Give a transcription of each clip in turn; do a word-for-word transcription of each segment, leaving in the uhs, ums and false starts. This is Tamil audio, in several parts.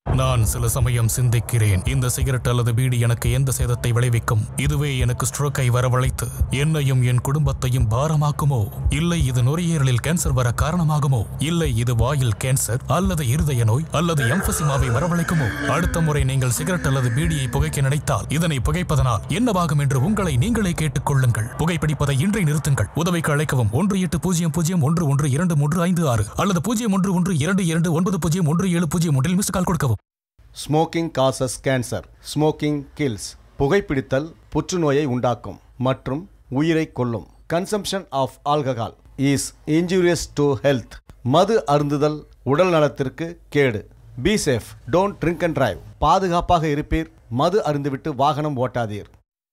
நான் சில சமயம் சிந்திக்கிறேன், இந்த சிகரெட் அல்லது பீடி எனக்கு எந்த சேதத்தை விளைவிக்கும்? இதுவே எனக்கு ஸ்ட்ரோக்கை வரவழைத்து என்னையும் என் குடும்பத்தையும் பாரமாக்குமோ? இல்லை இது நுரையீரலில் கேன்சர் வர காரணமாகுமோ? இல்லை இது வாயில் கேன்சர் அல்லது இருதய நோய் அல்லது எம்பசிமாவை வரவழைக்குமோ? அடுத்த முறை நீங்கள் சிகரெட் அல்லது பீடியை புகைக்க நினைத்தால் இதனை புகைப்பதனால் என்னவாகும் என்று உங்களை நீங்களே கேட்டுக் கொள்ளுங்கள். புகைப்பிடிப்பதை இன்றை நிறுத்துங்கள். உதவிக்கு அழைக்கவும் ஒன்று எட்டு பூஜ்ஜியம் பூஜ்ஜியம் ஒன்று ஒன்று இரண்டு மூன்று ஐந்து ஆறு அல்லது பூஜ்ஜியம் ஒன்று ஒன்று இரண்டு இரண்டு ஒன்பது பூஜ்ஜியம் ஒன்று ஏழு பூஜ்ஜியம் ஒன்றில் மிஸ் கால் கொடுக்கவும். Smoking causes cancer. Smoking kills. புகைப்பிடித்தல் புற்றுநோயை உண்டாக்கும் மற்றும் உயிரை கொல்லும். Consumption of alcohol is injurious to health. மது அருந்துதல் உடல் நலத்திற்கு கேடு. Be safe, don't drink and drive. பாதுகாப்பாக இருப்பீர், மது அருந்துவிட்டு வாகனம் ஓட்டாதீர்.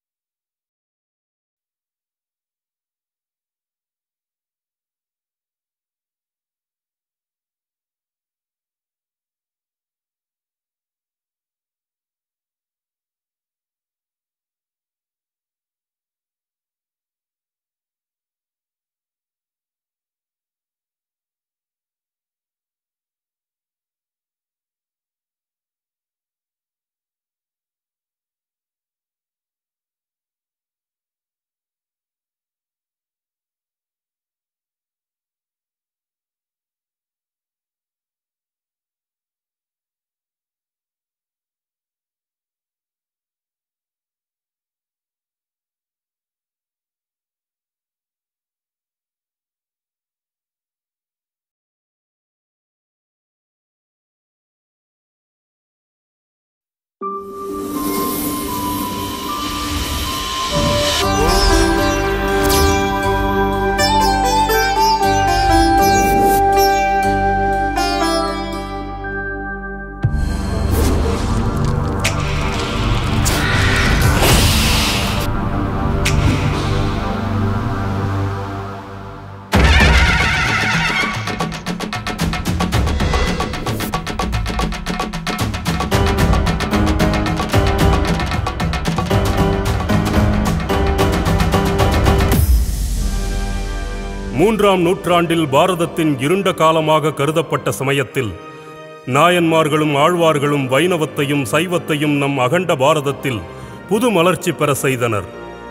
மூன்றாம் நூற்றாண்டில் பாரதத்தின் இருண்ட காலமாக கருதப்பட்ட சமயத்தில் நாயன்மார்களும் ஆழ்வார்களும் வைணவத்தையும் சைவத்தையும் நம் அகண்ட பாரதத்தில் புது மலர்ச்சி பெற செய்தனர்.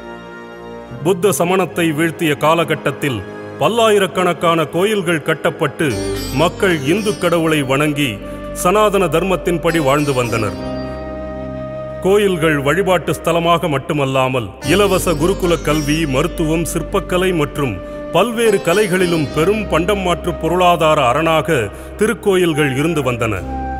புத்த சமணத்தை வீழ்த்திய காலகட்டத்தில் பல்லாயிரக்கணக்கான கோயில்கள் கட்டப்பட்டு மக்கள் இந்து கடவுளை வணங்கி சனாதன தர்மத்தின்படி வாழ்ந்து வந்தனர். கோயில்கள் வழிபாட்டு ஸ்தலமாக மட்டுமல்லாமல் இலவச குருகுல கல்வி, மருத்துவம், சிற்பக்கலை மற்றும் பல்வேறு கலைகளிலும் பெரும் பண்டம் மாற்று பொருளாதார அரணாக திருக்கோயில்கள் இருந்து வந்தன.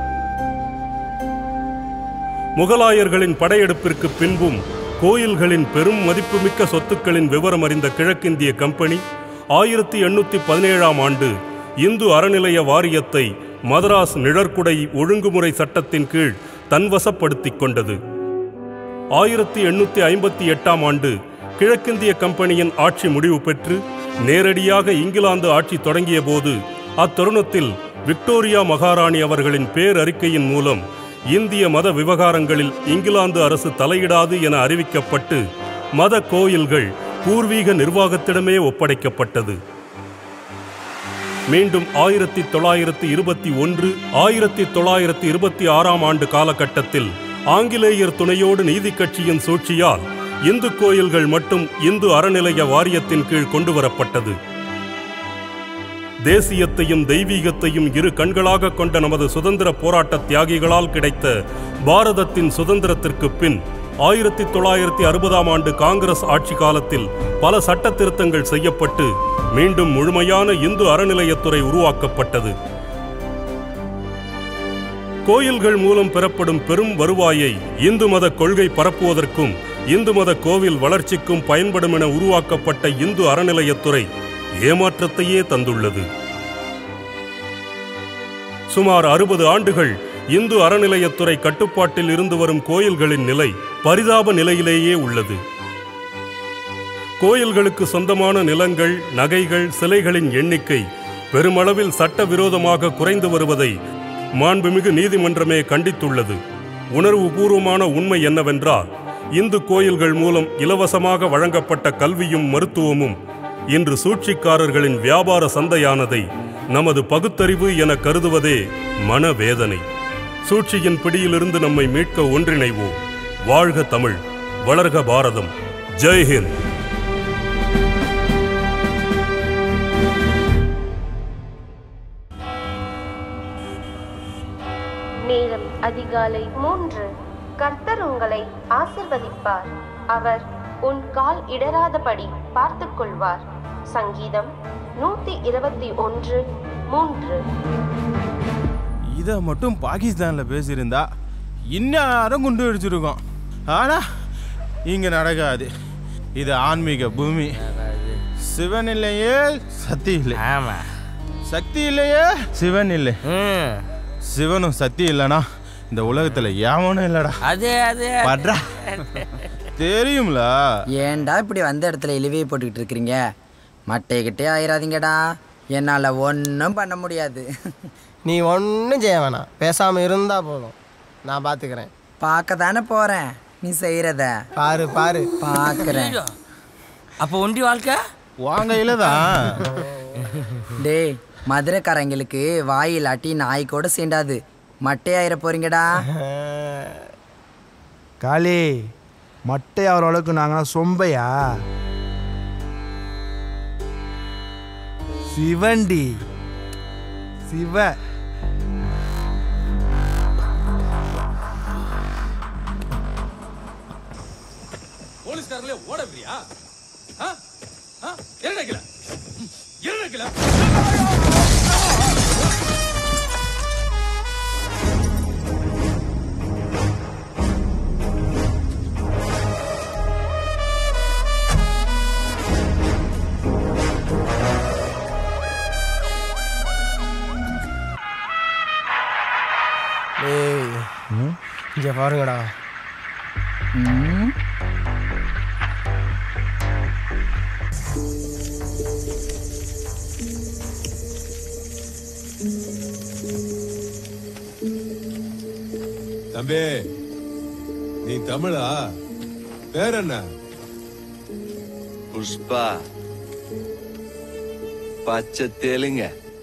முகலாயர்களின் படையெடுப்பிற்கு பின்பும் கோயில்களின் பெரும் மதிப்புமிக்க சொத்துக்களின் விவரம் அறிந்த கிழக்கிந்திய கம்பெனி ஆயிரத்தி எண்ணூற்றி பதினேழாம் ஆண்டு இந்து அறநிலைய வாரியத்தை மதராஸ் நிழற்குடை ஒழுங்குமுறை சட்டத்தின் கீழ் தன்வசப்படுத்திக் கொண்டது. ஆயிரத்தி எண்ணூற்றி ஐம்பத்தி எட்டாம் ஆண்டு கிழக்கிந்திய கம்பெனியின் ஆட்சி முடிவு பெற்று நேரடியாக இங்கிலாந்து ஆட்சி தொடங்கிய போது அத்தருணத்தில் விக்டோரியா மகாராணி அவர்களின் பேரறிக்கையின் மூலம் இந்திய மத விவகாரங்களில் இங்கிலாந்து அரசு தலையிடாது என அறிவிக்கப்பட்டு மத கோயில்கள் பூர்வீக நிர்வாகத்திடமே ஒப்படைக்கப்பட்டது. மீண்டும் ஆயிரத்தி தொள்ளாயிரத்தி இருபத்தி ஒன்று ஆயிரத்தி தொள்ளாயிரத்தி இருபத்தி ஆறாம் ஆண்டு காலகட்டத்தில் ஆங்கிலேயர் துணையோடு நீதி கட்சியின் சூழ்ச்சியால் இந்து கோயில்கள் மட்டும் இந்து அறநிலைய வாரியத்தின் கீழ் கொண்டு வரப்பட்டது. தேசியத்தையும் தெய்வீகத்தையும் இரு கண்களாக கொண்ட நமது சுதந்திர போராட்ட தியாகிகளால் கிடைத்த பாரதத்தின் சுதந்திரத்திற்கு பின் ஆயிரத்தி தொள்ளாயிரத்தி அறுபதாம் ஆண்டு காங்கிரஸ் ஆட்சி காலத்தில் பல சட்ட திருத்தங்கள் செய்யப்பட்டு மீண்டும் முழுமையான இந்து அறநிலையத்துறை உருவாக்கப்பட்டது. கோயில்கள் மூலம் பெறப்படும் பெரும் வருவாயை இந்து மத கொள்கை பரப்புவதற்கும் இந்து மத கோவில் வளர்ச்சிக்கும் பயன்படும் என உருவாக்கப்பட்ட இந்து அறநிலையத்துறை ஏமாற்றத்தையே தந்துள்ளது. சுமார் அறுபது ஆண்டுகள் இந்து அறநிலையத்துறை கட்டுப்பாட்டில் இருந்து வரும் கோயில்களின் நிலை பரிதாப நிலையிலேயே உள்ளது. கோயில்களுக்கு சொந்தமான நிலங்கள், நகைகள், சிலைகளின் எண்ணிக்கை பெருமளவில் சட்டவிரோதமாக குறைந்து வருவதை மாண்புமிகு நீதிமன்றமே கண்டித்துள்ளது. உணர்வு பூர்வமான உண்மை என்னவென்றால், இந்து கோயில்கள் மூலம் இலவசமாக வழங்கப்பட்ட கல்வியும் மருத்துவமும் இன்று சூழ்ச்சிக்காரர்களின் வியாபார சந்தையானதை நமது பகுத்தறிவு என கருதுவதே மனவேதனை. சூழ்ச்சியின் பிடியிலிருந்து நம்மை மீட்க ஒன்றிணைவோம். வாழ்க தமிழ், வளர்க பாரதம். ஜெய்ஹிந்த். நேரம் அதிகாலை மூன்று. கர்த்தர் உங்களை ஆசிர்வதிப்பார். அவர் உன் கால் இடராதபடி பார்த்துக் கொள்வார். சங்கீதம் நூத்தி இருபத்தி ஒன்று மூன்று. இதை மட்டும் பாகிஸ்தான்ல பேசியிருந்தா இந்நேரம் குண்டு அடிச்சிருக்கோம். ஆனா இங்க நடக்காது. இது ஆன்மீக பூமி. சிவன் இல்லையே சக்தி இல்லை. ஆமா, சக்தி இல்லையே சிவன் இல்லை. சிவனும் சக்தி இல்லைனா இந்த உலகத்துல எவனும் இல்லடா. அதே அதே பட்றா தெரியும்ல. ஏன்டா இப்படி வந்த இடத்துல இழிவே போட்டுக்கிட்டு இருக்கிறீங்க? மட்டைக்கிட்டே ஆயிராதீங்கடா. என்னால் ஒன்றும் பண்ண முடியாது. நீ ஒன்றும் செய்ய வேணாம், பேசாமல் இருந்தால் போதும், நான் பார்த்துக்கிறேன். பார்க்க தானே போகிறேன், நீ செய்கிறத பாரு பாரு பார்க்குறேன். அப்போ ஒண்டி வாழ்க்கை வாங்க இல்லதான். டேய், மதுரைக்காரங்களுக்கு வாயிலாட்டி நாய் கூட சீண்டாது. மட்டையாயிர போறீங்கடா. காளி, மட்டை ஆகிற அளவுக்கு நாங்கள் சொம்பையா? சிவண்டி சிவ. போலீஸ்காரங்களே ஓடவியா? இறங்கல இறங்கல. இங்கே பாருங்கடா. தம்பி, நீ தமிழா? பேர் என்ன? புஷ்பா. பச்சை தெலுங்க.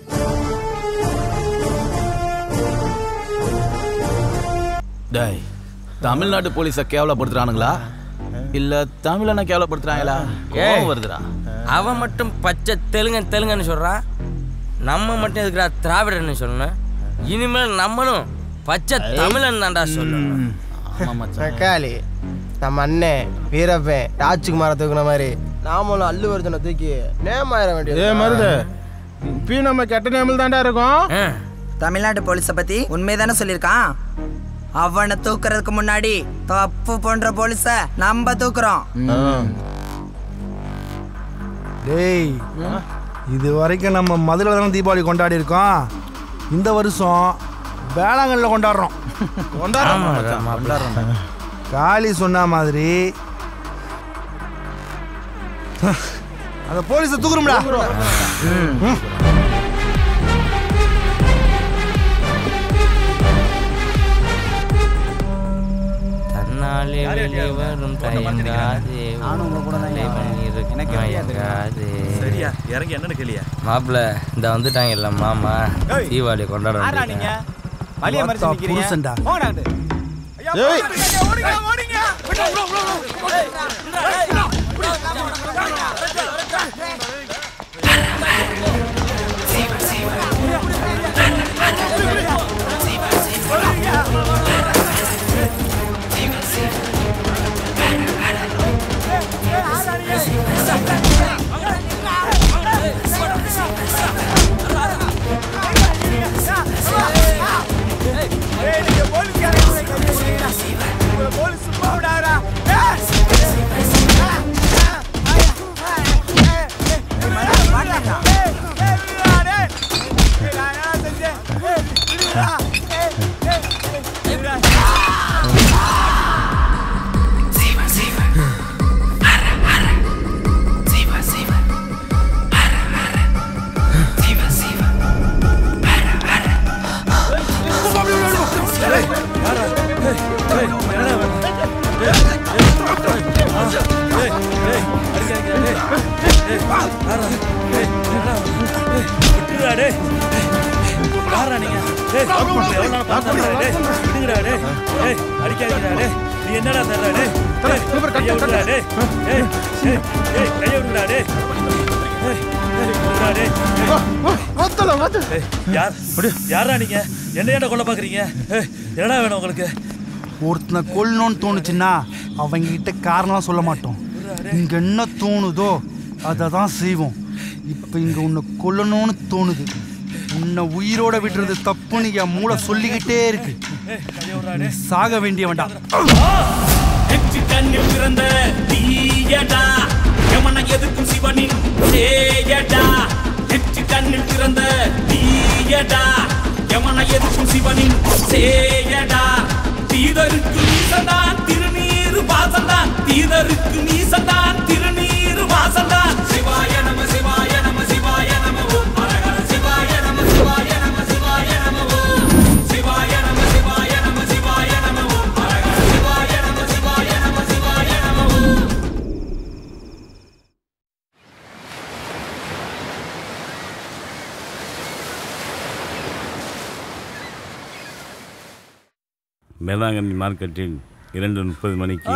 டேய், தமிழ்நாட்டு போலீஸை கேவலப்படுத்துறானுங்களா இல்ல தமிழனை கேவலப்படுத்துறாங்களா? கோவம் வருதுடா. அவன் மட்டும் பச்சை தெலுங்கன் தெலுங்கன்னு சொல்றான், நம்ம மட்டும் எதுக்குடா திராவிடன்னு சொல்லணும்? இனிமேல் நம்மளும் பச்சை தமிழன் தான்டா சொல்லணும். காளி, நம்ம அண்ணன் வீரப்பன் ராஜ்குமாரை தூக்குன மாதிரி நாமளும் அல்லு அர்ஜுனை தூக்கி நேம் ஆயிர வேண்டியது. மருது இப்ப நம்ம கெட்ட நேமில் தாண்டா இருக்கோம். தமிழ்நாட்டு போலீஸை பத்தி உண்மைதானே சொல்லியிருக்கான். அவனை தூக்குறதுக்கு முன்னாடி தப்பு பண்ற போலீஸ நம்ம தூக்குறோம். டேய், இது வரைக்கும் நம்ம மதுரையில் தானே தீபாவளி கொண்டாடி இருக்கோம். இந்த வருஷம் வேளாங்கல்ல கொண்டாடுறோம். கொண்டாடுறோம். காளி சொன்ன மாதிரி அந்த போலீஸை தூக்குறோம்டா. தன்னாலே வெளியே வரும் தயங்காதே. சரியா இறங்கி என்னன்னு கேளியா? மாப்பிள்ள இந்த வந்துட்டாங்க இல்ல மாமா, தீபாவளி கொண்டாடுறாங்க. புருஷன்டா. Hey, யாரா நீங்க டேய் எவ்வளவு நாள் பார்த்தா டேய் விடுங்கடா டேய் டேய் அடிக்காதீங்கடா டேய் நீ என்னடா தர்றா டேய் சூப்பர் கட் கட் டேய் டேய் டேய் கைய விடுடா டேய் டேய் விடுடா டேய் ஓத்தல ஓத்து யார் யாரா நீங்க என்னையடா கொல்ல பாக்குறீங்க என்னடா வேணும் உங்களுக்கு ஒருத்தனை கொல்லணும்னு தோணுச்சுன்னா அவங்க கிட்ட காரணம் சொல்ல மாட்டோம் இங்க என்ன தோணுதோ அதை தான் செய்வோம் இப்போ இங்க உன்னை கொல்லணும்னு தோணுது உன்னை உயிரோட விடுறது தப்புன்னு என் மூளை சொல்லிக்கிட்டே இருக்கு சாக வேண்டியவன்டா பிறந்த தீயடா யமன எதுக்கும் சிவனின் சேயடா நெற்றி கண்ணில் பிறந்த தீயடா யமன எதுக்கும் சிவனின் சேயடா தீதருக்கு நீசந்தான் திருநீரு வாசந்தான் தீதருக்கு நீசந்தான் திருநீரு வாசந்தான் சிவாய நம சிவாய நம சிவாய நம ஓம் ஹரஹர சிவாய நம சிவாய நம சிவாய நம ஓம் சிவாய நம சிவாய நம சிவாய நம ஓம் ஹரஹர சிவாய நம சிவாய நம சிவாய நம ஓம் வேளாங்கண்ணி மார்க்கெட்டில் இரண்டு முப்பது மணிக்கு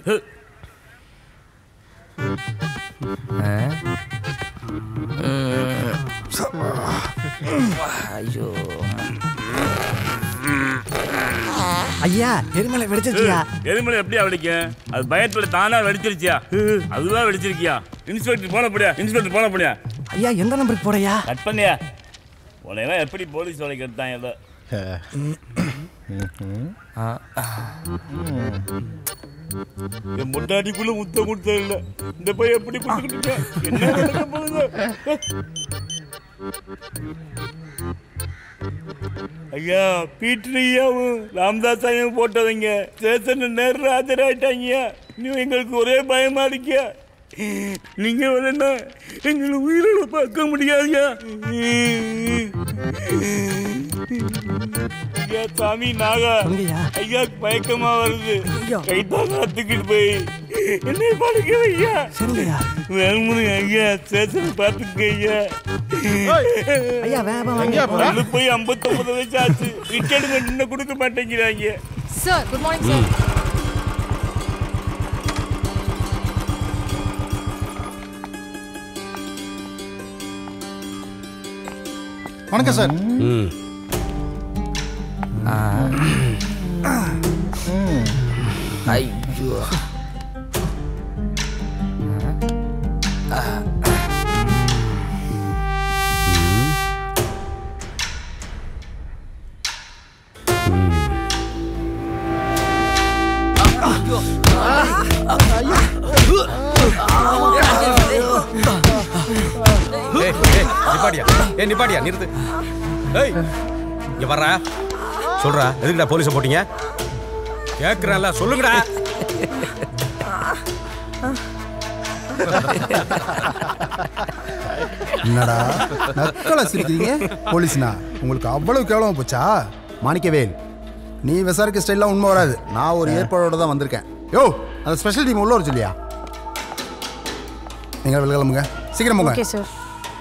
ஐயோ ஐயா எரிமலை வெடிச்சிருச்சியா எரிமலை எப்படியா வெடிக்கும் அது பயத்துல தானா வெடிச்சிருச்சியா அதுவா வெடிச்சிருக்கியா இன்ஸ்பெக்டர் போன போடியா இன்ஸ்பெக்டர் போன போடியா ஐயா எந்த நம்பருக்கு போறியா கட் பண்ணியா உனையெல்லாம் எப்படி போலீஸ் வேலைக்கு எடுத்தாங்க ஏதோ முட்டாடிக்குள்ள முத்த கொடுத்த இல்ல இந்த பையன் எப்படி கொடுத்துக்கிட்டு என்ன நடக்க போகுது ஐயா பீட்டரையாவும் ராமதாஸையும் போட்டவங்க ஸ்டேஷன்ல நேரில் ஆஜராயிட்டாங்க இன்னும் எங்களுக்கு ஒரே பயமா இருக்கியா நீங்க வரனா எங்களை உயிரோட பார்க்க முடியாதுயா ஐயா சாமி நாகா ஐயா பயக்கமா வருது கைத்தாங்க அத்துக்கிட்டு போய் என்னை படுக்க ஐயா வேணுமுறை ஐயா ஸ்டேஷன் பார்த்துக்க ஐயா ஐயா போய் ஐம்பத்தி ஒன்பது வயசு ஆச்சு டிக்கெட் இன்னும் கொடுக்க மாட்டேங்கிறாங்க சார் குட் மார்னிங் சார் வணக்கம் சார் ஐயோ நிப்பாடியா ஏ நிப்பாடியா நிறுத்து ஏய் இங்க வர்றா சொல்றா எதுக்குடா போலீஸை போட்டீங்க கேட்குறேன்ல சொல்லுங்கடா என்னடா நக்கலை சிரிக்கிறீங்க போலீஸ்னா உங்களுக்கு அவ்வளவு கேவலமா போச்சா மாணிக்கவேல் நீ விசாரிக்க ஸ்டைல்லாம் உண்மை வராது நான் ஒரு ஏற்பாடோட தான் வந்திருக்கேன் யோ அந்த ஸ்பெஷல் டீம் உள்ள வர சொல்லியா நீங்கள் வெளிக்கிளம்புங்க சீக்கிரம் போங்க ஓகே சார்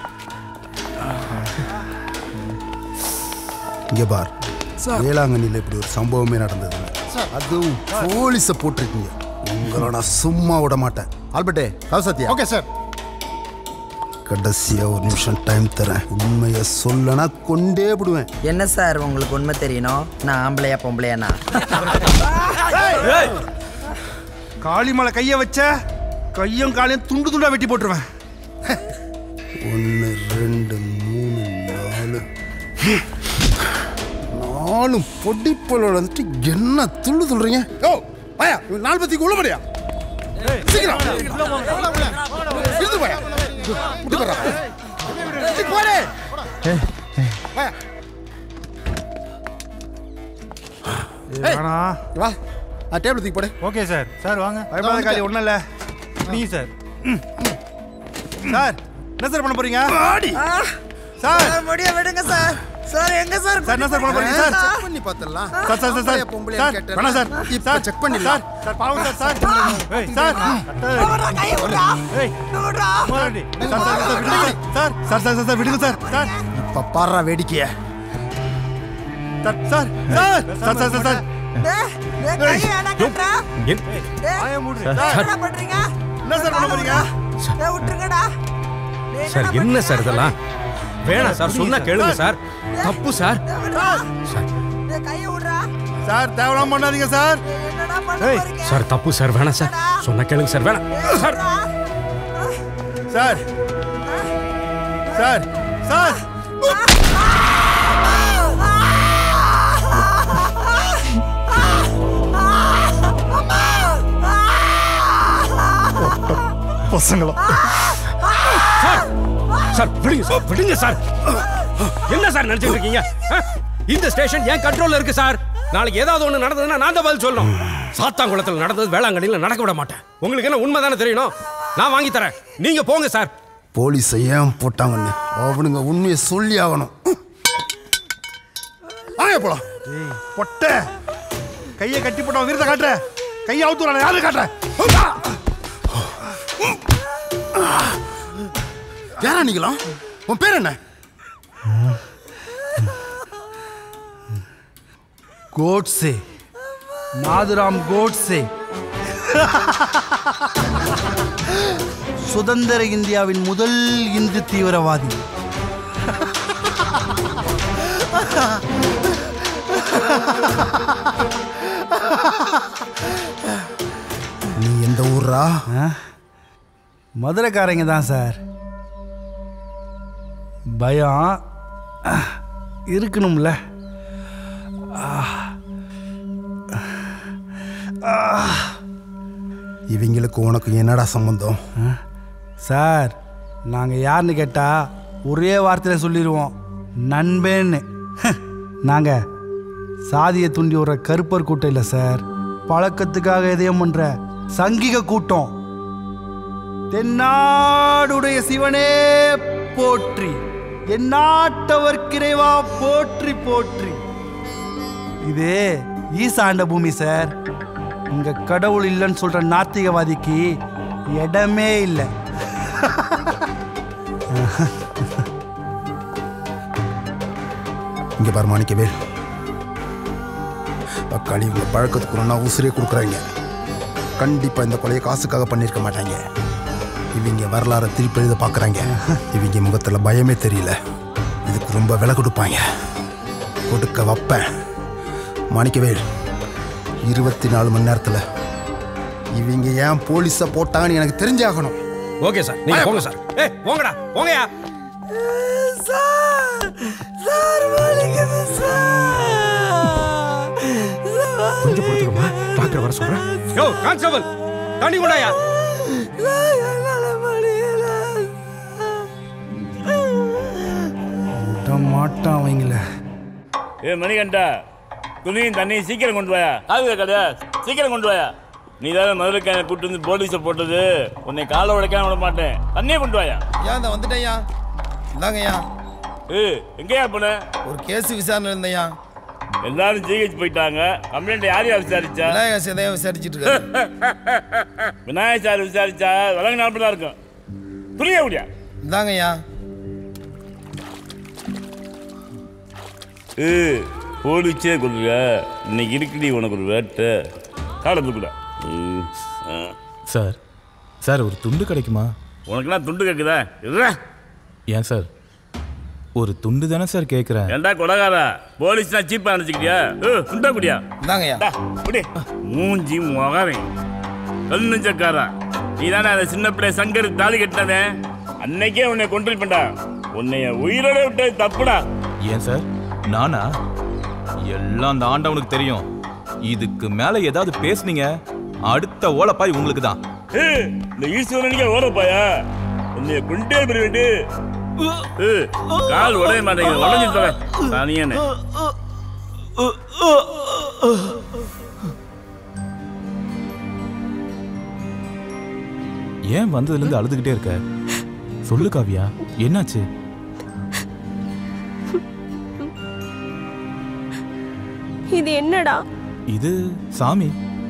இங்கே பார் வேளாங்கண்ணியில் இப்படி ஒரு சம்பவமே நடந்தது அதுவும் போலீஸை போட்டிருக்கீங்க உங்களை நான் சும்மா விட மாட்டேன் ஆல்பர்ட்டே கவசத்தியா ஓகே சார் கடைசியா ஒரு நிமிஷம் டைம் தரேன் உண்மையை சொல்லனா கொண்டே விடுவேன் என்ன சார் உங்களுக்கு உண்மை தெரியணும் நான் ஆம்பளையா பொம்பளையானா காளிமலை கைய வச்ச கையும் காலையும் துண்டு துண்டா வெட்டி போட்டுருவேன் ஒன்று ரெண்டு மூணு நாலு நாலும் பொடிப்பலோட வந்துட்டு என்ன துள்ளு துள்ளுறீங்க ஓ பயா நாலு பத்திக்கு உள்ள படியா சீக்கிரம் இருந்து பயா முடி போறா போடே பயா ஏடா வா ஆ டேபிள் தூக்கி போடு ஓகே சார் சார் வாங்க பயப்படாத காலி ஒண்ணும் இல்ல நீ சார் சார் என்ன சார் பண்ண போறீங்க சார் முடிய விடுங்க சார் சார் எங்க சார் சார் என்ன சார் பண்ண போறீங்க சார் செக் பண்ணி பார்த்தறலாம் சார் சார் சார் சார் பொம்பளையா கேட்டேன் வேணா சார் இப்போ செக் பண்ணிடலாம் சார் சார் பாவம் சார் சார் ஏய் சார் ஓடா கை ஓடா ஏய் ஓடா சார் சார் சார் விடுங்க சார் சார் சார் சார் விடுங்க சார் சார் இப்ப பாறா வேடிக்கைய sir sir sir sir sir sir sir sir என்ன சார் இதெல்லாம் வேணாம் சார் சொன்னா கேளுங்க சார் தப்பு சார் சார் தேவலாம் பண்ணாதீங்க சார் சார் தப்பு சார் வேணாம் சார் சொன்னா கேளுங்க சார் வேணாம் சார் சார் சார் சார் பசங்களா சார் சார் விடுங்க சார் விடுங்க சார் என்ன சார் நினைச்சிட்டு இருக்கீங்க இந்த ஸ்டேஷன் என் கண்ட்ரோல்ல இருக்கு சார் நாளைக்கு ஏதாவது ஒண்ணு நடந்ததுன்னா நான் தான் பதில் சொல்லணும் சாத்தாங்குளத்தில் நடந்தது வேளாங்கண்ணியில் நடக்க விட மாட்டேன் உங்களுக்கு என்ன உண்மை தானே தெரியணும் நான் வாங்கி தரேன் நீங்க போங்க சார் போலீஸை ஏன் போட்டாங்கன்னு அவனுங்க உண்மையை சொல்லி ஆகணும் வாங்க போலாம் பொட்ட கையை கட்டி போட்ட வீரத்தை காட்டுற கையை அவுத்து யாரு காட்டுற யாரா நீங்களாம் உன் பேர் என்ன கோட்ஸே நாதுராம் கோட்ஸே சுதந்திர இந்தியாவின் முதல் இந்து தீவிரவாதி நீ எந்த ஊரா மதுரைக்காரங்க தான் சார் பயம் இருக்கணும்ல இவங்களுக்கு உனக்கு என்னடா சம்பந்தம் சார் நாங்கள் யாருன்னு கேட்டால் ஒரே வார்த்தையில் சொல்லிடுவோம் நண்பேன்னு நாங்கள் சாதியை தூண்டி விடுற கருப்பர் கூட்டம் இல்லை சார் பழக்கத்துக்காக எதையும் பண்ணுற சங்கிக கூட்டம் தென்னாடுடைய சிவனே போற்றி எந்நாட்டவர்க்கிறைவா போற்றி போற்றி இது ஈசாண்ட பூமி சார் இங்க கடவுள் இல்லைன்னு சொல்ற நாத்திகவாதிக்கு இடமே இல்லை இங்க பாரு மாணிக்கவேல் தக்காளி உங்க பழக்கத்துக்கு ஒன்றா உசுரே கொடுக்குறாங்க கண்டிப்பா இந்த கொலையை காசுக்காக பண்ணியிருக்க மாட்டாங்க இவங்க வரலாறை திருப்பி எழுத பார்க்குறாங்க இவங்க முகத்தில் பயமே தெரியல இதுக்கு ரொம்ப விலை கொடுப்பாங்க கொடுக்க வைப்பேன் மாணிக்கவேல் இருபத்தி நாலு மணி நேரத்தில் இவங்க ஏன் போலீஸை போட்டாங்கன்னு எனக்கு தெரிஞ்சாகணும் ஓகே சார் நீங்க போங்க சார் ஏய் போங்கடா போங்கயா கொஞ்சம் பொறுத்துக்கமா டாக்டர் வர சொல்றேன் யோ கான்ஸ்டபிள் தண்ணி கொண்டாயா மாட்டான் அவங்கள ஏ மணிகண்டா துணியும் தண்ணியும் சீக்கிரம் கொண்டு வாயா காது கடையா சீக்கிரம் கொண்டு வாயா நீ தானே மதுரைக்கான கூட்டு வந்து போலீஸை போட்டது உன்னை காலை உடைக்காம விட மாட்டேன் தண்ணியே கொண்டு வாயா ஏன் இந்த வந்துட்டேயா இந்தாங்கய்யா ஏ எங்கேயா போன ஒரு கேஸ் விசாரணை இருந்தையா எல்லாரும் ஜிஹெச் போயிட்டாங்க கம்ப்ளைண்ட் யார் யார் விசாரிச்சா விநாயகர் சேதையா விசாரிச்சுட்டு இருக்காரு விநாயகர் சார் விசாரிச்சா விலங்கு நாற்பதா இருக்கும் துணியா முடியா இந்தாங்கய்யா ஏ போலீஸே கொடுங்க இன்னைக்கு இருக்குடி உனக்கு ஒரு வேட்டை காலத்துக்குடா சார் சார் ஒரு துண்டு கிடைக்குமா உனக்குலாம் துண்டு கேட்குதா இல்ல ஏன் சார் ஒரு துண்டு தானே சார் கேட்குறேன் ஏண்டா கொலகாரா போலீஸ்னா சீப்பா நினைச்சுக்கிட்டியா துண்டா குடியா இந்தாங்கய்யா குடி மூஞ்சி முகரை கல்லு சக்காரா நீ தானே அந்த சின்ன பிள்ளை சங்கர் தாலி கட்டினதே அன்னைக்கே உன்னை கொண்டு பண்ணா உன்னைய உயிரோட விட்டது தப்புடா ஏன் சார் நானா எல்லாம் அந்த ஆண்டவனுக்கு தெரியும் இதுக்கு மேல ஏதாவது பேசுனீங்க அடுத்த ஓலப்பாய் உங்களுக்கு தான் இந்த ஈஸ்வரனுக்கே ஓலப்பாயா உன்னைய கொண்டே போயிட்டு கால் உடைய மாட்டேங்குது உடஞ்சி தர தனியானே ஏன் வந்ததுல இருந்து அழுதுகிட்டே இருக்க சொல்லு காவியா என்னாச்சு இது என்னடா இது சாமி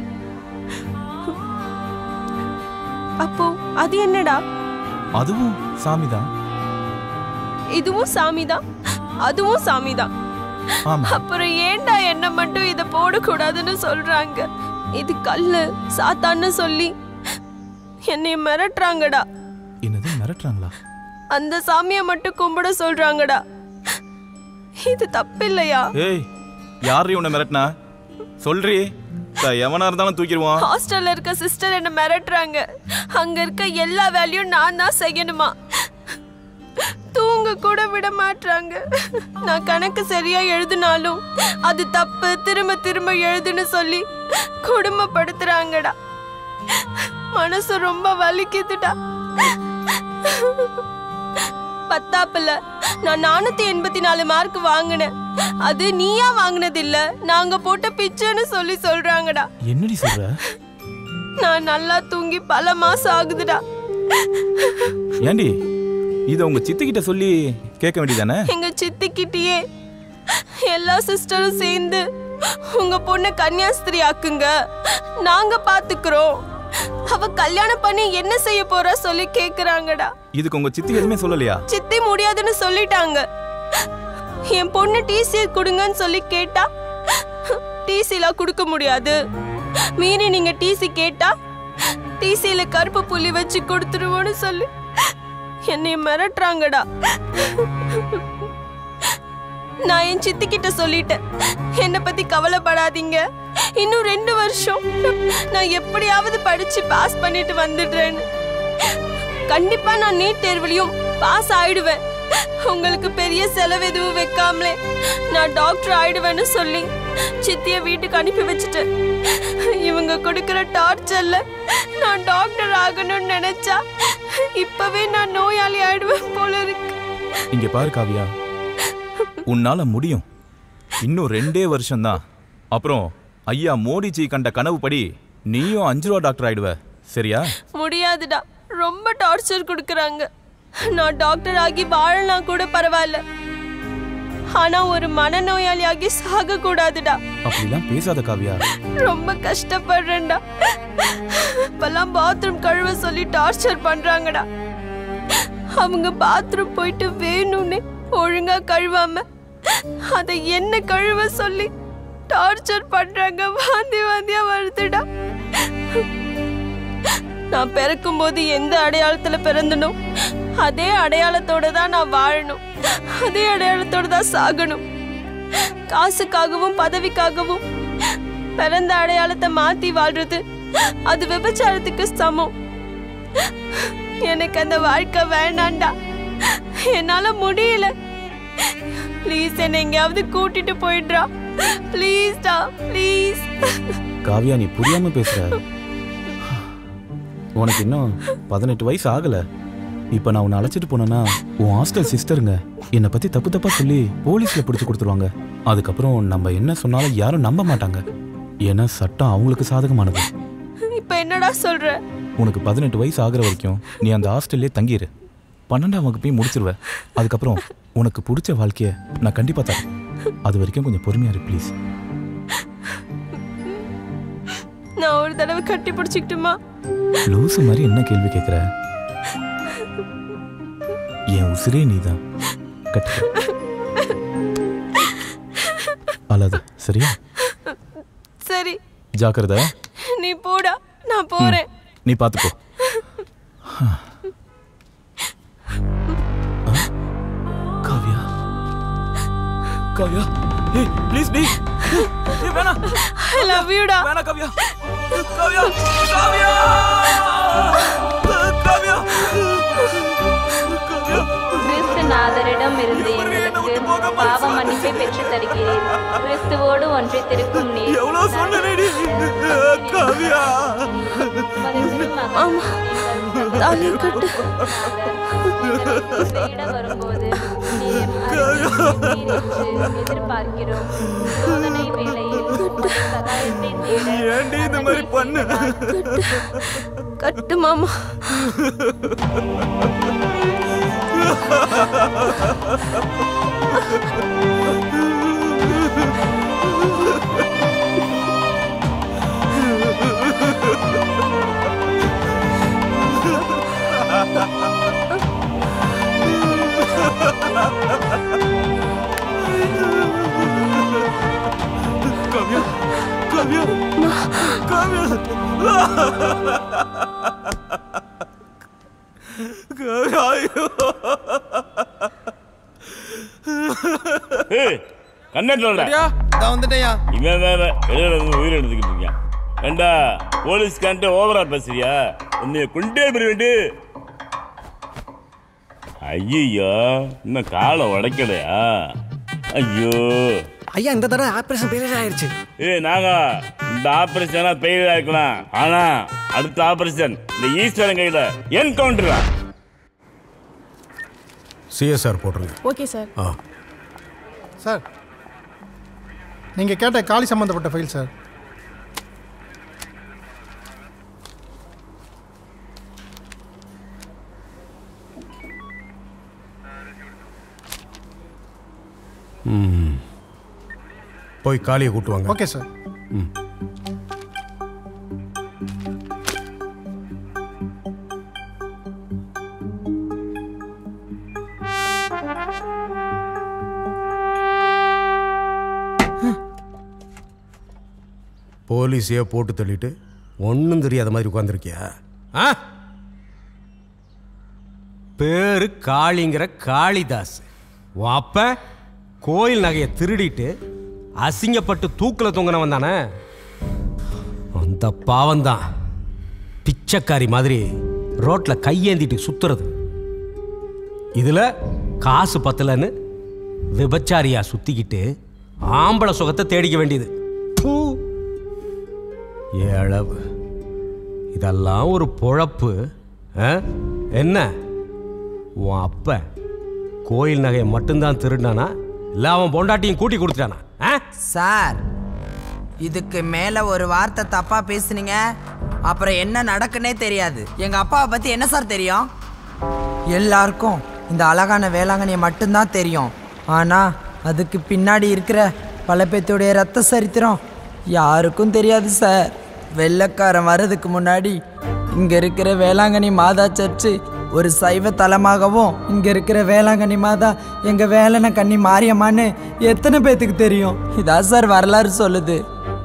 அப்போ அது என்னடா அதுவும் சாமிதான் இதுவும் சாமிதான் அதுவும் சாமிதான் ஆமா. அப்புறம் ஏன்டா என்ன மட்டும் இத போடக்கூடாதுன்னு சொல்றாங்க. இது கல்லு சாத்தான்னு சொல்லி என்னை மிரட்டுறாங்கடா. என்னது மிரட்டுறாங்களா? அந்த சாமியை மட்டும் கும்பிட சொல்றாங்கடா. இது தப்பு இல்லையா? ஏய், யாரு உன்னை மிரட்டினா? சொல்றி, எவனா இருந்தாலும் தூக்கிடுவான். ஹாஸ்டல்ல இருக்க சிஸ்டர் என்ன மிரட்டுறாங்க. அங்க இருக்க எல்லா வேலையும் நான் தான் செய்யணுமா. தூங்க கூட விட மாட்டாங்க. நான் கணக்கு சரியா எழுதினாலும் அது தப்பு, திரும்ப திரும்ப எழுதுன்னு சொல்லி கொடுமைப்படுத்துறாங்கடா. மனசு ரொம்ப வலிக்குதுடா. பத்தாப்புல நான் நானூத்தி எண்பத்தி நாலு மார்க் வாங்கினேன். அது நீயா வாங்கினது இல்ல, நாங்க போட்ட பிச்சைன்னு சொல்லி சொல்றாங்கடா. என்னடி சொல்ற? நான் நல்லா தூங்கி பல மாசம் ஆகுதுடா. ஏண்டி இத உங்க சித்தி கிட்ட சொல்லி கேட்க வேண்டியதானே? எங்க சித்தி கிட்டயே எல்லா சிஸ்டரும் சேர்ந்து உங்க பொண்ணு கன்னியாஸ்திரி ஆக்குங்க, நாங்க பாத்துக்கிறோம், அவ கல்யாணம் பண்ணி என்ன செய்ய போறா சொல்லி கேக்குறாங்கடா. இதுக்கு உங்க சித்தி எதுவுமே சொல்லலையா? சித்தி முடியாதுன்னு சொல்லிட்டாங்க. என் பொண்ணு டிசி கொடுங்கன்னு சொல்லி கேட்டா டிசில கொடுக்க முடியாது, மீறி நீங்க டிசி கேட்டா டிசில கருப்பு புள்ளி வச்சு கொடுத்துருவோன்னு சொல்லி என்னை மிரட்டுறாங்கடா. நான் என் சித்தி கிட்ட சொல்லிட்டேன், என்னை பத்தி கவலைப்படாதீங்க, இன்னும் ரெண்டு வருஷம் நான் எப்படியாவது படிச்சு பாஸ் பண்ணிட்டு வந்துடுறேன்னு. கண்டிப்பா நான் நீட் தேர்வுலயும் பாஸ் ஆயிடுவேன், உங்களுக்கு பெரிய செலவு எதுவும் வைக்காமலே நான் டாக்டர் ஆயிடுவேன்னு சொல்லி சித்திய வீட்டுக்கு அனுப்பி வச்சுட்டேன். இவங்க கொடுக்கிற டார்ச்சர்ல நான் டாக்டர் ஆகணும்னு நினைச்சா இப்பவே நான் நோயாளி ஆயிடுவேன் போல இருக்கு. இங்க பாரு காவியா, உன்னால முடியும். இன்னும் ரெண்டே வருஷம் தான். அப்புறம் ஐயா மோடிஜி கண்ட கனவுப்படி நீயும் அஞ்சு ரூபா டாக்டர் ஆயிடுவ. சரியா? முடியாதுடா, ரொம்ப டார்ச்சர் கொடுக்கறாங்க. நான் டாக்டர் ஆகி வாழலாம் கூட பரவாயில்ல, ஆனா ஒரு மனநோயாளி ஆகி சாக கூடாதுடா. அப்படிலாம் பேசாத காவியா. ரொம்ப கஷ்டப்படுறேன்டா. இப்பெல்லாம் பாத்ரூம் கழுவ சொல்லி டார்ச்சர் பண்றாங்கடா. அவங்க பாத்ரூம் போயிட்டு வேணும்னு ஒழுங்கா கழுவாம அதை என்ன கழுவ சொல்லி டார்ச்சர் பண்றாங்க. வாந்தி வாந்தியா வருதுடா. நான் பிறக்கும் போது எந்த அடையாளத்துல பிறந்தனோ அதே அடையாளத்தோட தான் நான் வாழணும், அதே அடையாளத்தோட தான் சாகணும். காசுக்காகவும் பதவிக்காகவும் பிறந்த அடையாளத்தை மாத்தி வாழ்றது அது விபச்சாரத்துக்கு சமம். எனக்கு அந்த வாழ்க்கை வேண்டாண்டா, என்னால முடியல. ப்ளீஸ் என்னை எங்கேயாவது கூட்டிட்டு போயிடுறா. ப்ளீஸ் டா, ப்ளீஸ். காவியா, நீ புரியாம பேசுற. உனக்கு இன்னும் பதினெட்டு வயசு ஆகல. இப்ப நான் உன்னை அழைச்சிட்டு போனேன்னா உன் ஹாஸ்டல் சிஸ்டருங்க என்னை பத்தி தப்பு தப்பா சொல்லி போலீஸ்ல பிடிச்சு கொடுத்துருவாங்க. அதுக்கப்புறம் நம்ம என்ன சொன்னாலும் யாரும் நம்ப மாட்டாங்க. ஏன்னா சட்டம் அவங்களுக்கு சாதகமானது. இப்ப என்னடா சொல்ற? உனக்கு பதினெட்டு வயசு ஆகுற வரைக்கும் நீ அந்த ஹாஸ்டல்லே தங்கிரு. பன்னெண்டாம் வகுப்பையும் முடிச்சிருவ. அதுக்கப்புறம் உனக்கு பிடிச்ச வாழ்க்கைய நான் கண்டிப்பா தரேன். அது வரைக்கும் கொஞ்சம் பொறுமையா இரு ப்ளீஸ். நான் ஒரு தடவை கட்டி பிடிச்சிக்கிட்டுமா? லூசு மாதிரி என்ன கேள்வி கேட்குற? என் உசிரே நீதான். கட்டு. அல்லாத சரியா? சரி. ஜாக்கிரதை. நீ போடா, நான் போறேன். நீ பாத்துக்கோ. காவியா, காவியா, ஏய் ப்ளீஸ் டி. ஏய் வேணா. I love you டா. வேணா காவியா. காவியா, காவியா. காவியா. கிறிஸ்துநாதரிடம் இருந்து எங்களுக்கு பாவ மன்னிப்பை பெற்று தருகிறேன். கிறிஸ்துவோடு ஒன்றித்திருக்கும் நீர் எவ்வளவு சொன்னேடி காவியா. ஆமா, தாலி கட்டு. வரும்போது எதிர்பார்க்கிறோம். சோதனை வேளையில் சகாயத்தை ஏண்டி இந்த மாதிரி பண்ணு? கட்டு மாமா. என்ன சொல்ற வந்துட்டேயா இவன் வேற வெளியில இருந்து உயிர் எடுத்துக்கிட்டு இருக்கான். ஏண்டா போலீஸ்கான்ட்டு ஓவரா பேசுறியா? உன்னைய கொண்டே போய் வேண்டு. ஐயோ இன்னும் காலை உடைக்கலையா? ஐயோ ஐயா இந்த தடவை ஆபரேஷன் ஃபெயிலியர் ஆயிருச்சு. ஏ நாகா இந்த ஆபரேஷனா ஃபெயிலியர் ஆயிருக்கலாம். ஆனா அடுத்த ஆபரேஷன் இந்த ஈஸ்வரன் கையில என்கவுண்டரா. சிஎஸ்ஆர் போட்டுருங்க. Okay sir. ஆ சார் நீங்கள் கேட்ட காலி சம்மந்தப்பட்ட ஃபைல் சார். ம் போய் காலியை கூட்டுவாங்க. Okay sir. ம் போலீஸையே போட்டு தள்ளிட்டு ஒன்றும் தெரியாத மாதிரி உட்காந்துருக்கியா? ஆ பேரு காளிங்கிற காளிதாஸ். உன் அப்ப கோயில் நகையை திருடிட்டு அசிங்கப்பட்டு தூக்கில் தொங்கினவன் தானே? அந்த பாவம்தான் பிச்சைக்காரி மாதிரி ரோட்டில் கையேந்திட்டு சுத்துறது. இதில் காசு பத்தலன்னு விபச்சாரியா சுத்திக்கிட்டு ஆம்பளை சுகத்தை தேடிக்க வேண்டியது. ஏழவு இதெல்லாம் ஒரு பொழப்பு? என்ன உன் அப்ப கோயில் நகையை மட்டும்தான் திருடினானா இல்லை அவன் பொண்டாட்டியும் கூட்டி கொடுத்துட்டானா? சார் இதுக்கு மேல ஒரு வார்த்தை தப்பா பேசுனீங்க அப்புறம் என்ன நடக்குன்னே தெரியாது. எங்க அப்பாவை பத்தி என்ன சார் தெரியும்? எல்லாருக்கும் இந்த அழகான வேளாங்கண்ணியை மட்டும்தான் தெரியும். ஆனா அதுக்கு பின்னாடி இருக்கிற பல பேர்த்துடைய ரத்த சரித்திரம் யாருக்கும் தெரியாது சார். வெள்ளைக்காரன் வர்றதுக்கு முன்னாடி இங்க இருக்கிற வேளாங்கண்ணி மாதா சர்ச்சு ஒரு சைவ தலமாகவும் இங்க இருக்கிற வேளாங்கண்ணி மாதா எங்க வேலனை கண்ணி மாரியம்மான்னு எத்தனை பேத்துக்கு தெரியும்? இதான் சார் வரலாறு சொல்லுது.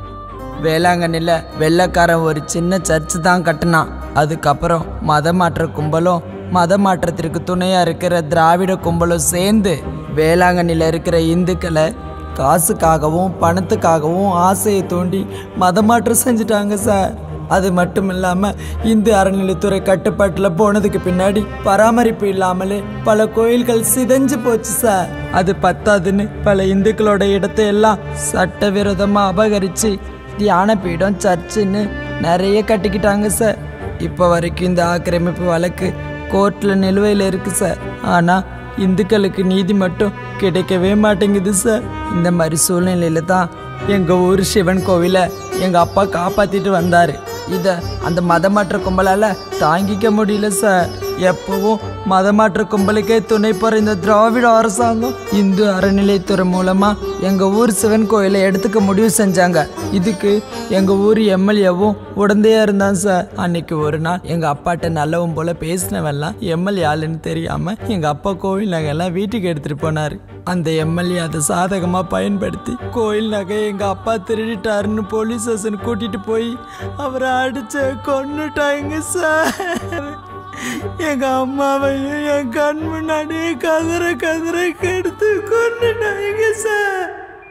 வேளாங்கண்ணில வெள்ளைக்காரன் ஒரு சின்ன சர்ச்சு தான் கட்டினான். அதுக்கப்புறம் மத மாற்ற கும்பலும் மத மாற்றத்திற்கு துணையா இருக்கிற திராவிட கும்பலும் சேர்ந்து வேளாங்கண்ணில இருக்கிற இந்துக்களை காசுக்காகவும் பணத்துக்காகவும் ஆசையை தூண்டி மதமாற்றம் செஞ்சுட்டாங்க சார். அது மட்டும் இல்லாமல் இந்து அறநிலைத்துறை கட்டுப்பாட்டில் போனதுக்கு பின்னாடி பராமரிப்பு இல்லாமலே பல கோயில்கள் சிதைஞ்சு போச்சு சார். அது பத்தாதுன்னு பல இந்துக்களோட இடத்தை எல்லாம் சட்டவிரோதமாக அபகரித்து தியான பீடம் சர்ச்சுன்னு நிறைய கட்டிக்கிட்டாங்க சார். இப்போ வரைக்கும் இந்த ஆக்கிரமிப்பு வழக்கு கோர்ட்டில் நிலுவையில் இருக்கு சார். ஆனால் இந்துக்களுக்கு நீதி மட்டும் கிடைக்கவே மாட்டேங்குது சார். இந்த மாதிரி சூழ்நிலையில தான் எங்கள் ஊர் சிவன் கோவிலை எங்கள் அப்பா காப்பாற்றிட்டு வந்தார். இதை அந்த மதமாற்ற கும்பலால் தாங்கிக்க முடியல சார். எப்பவும் மதமாற்ற கும்பலுக்கே துணை போகிற இந்த திராவிட அரசாங்கம் இந்து அறநிலைத்துறை மூலமாக எங்கள் ஊர் சிவன் கோயிலை எடுத்துக்க முடிவு செஞ்சாங்க. இதுக்கு எங்கள் ஊர் எம்எல்ஏவும் உடந்தையாக இருந்தான் சார். அன்னைக்கு ஒரு நாள் எங்கள் அப்பாட்ட நல்லவும் போல் பேசினவெல்லாம் எம்எல்ஏ ஆளுன்னு தெரியாமல் எங்கள் அப்பா கோவில் நகையெல்லாம் வீட்டுக்கு எடுத்துகிட்டு போனார். அந்த எம்எல்ஏ அதை சாதகமாக பயன்படுத்தி கோயில் நகையை எங்கள் அப்பா திருடிட்டாருன்னு போலீஸ் ஸ்டேஷன் கூட்டிகிட்டு போய் அவரை அடிச்சு கொன்னுட்டாங்க சார். எங்க அம்மாவையும் என் கண் முன்னாடியே கதற கதற கெடுத்து கொண்டுட்டாங்க சார்.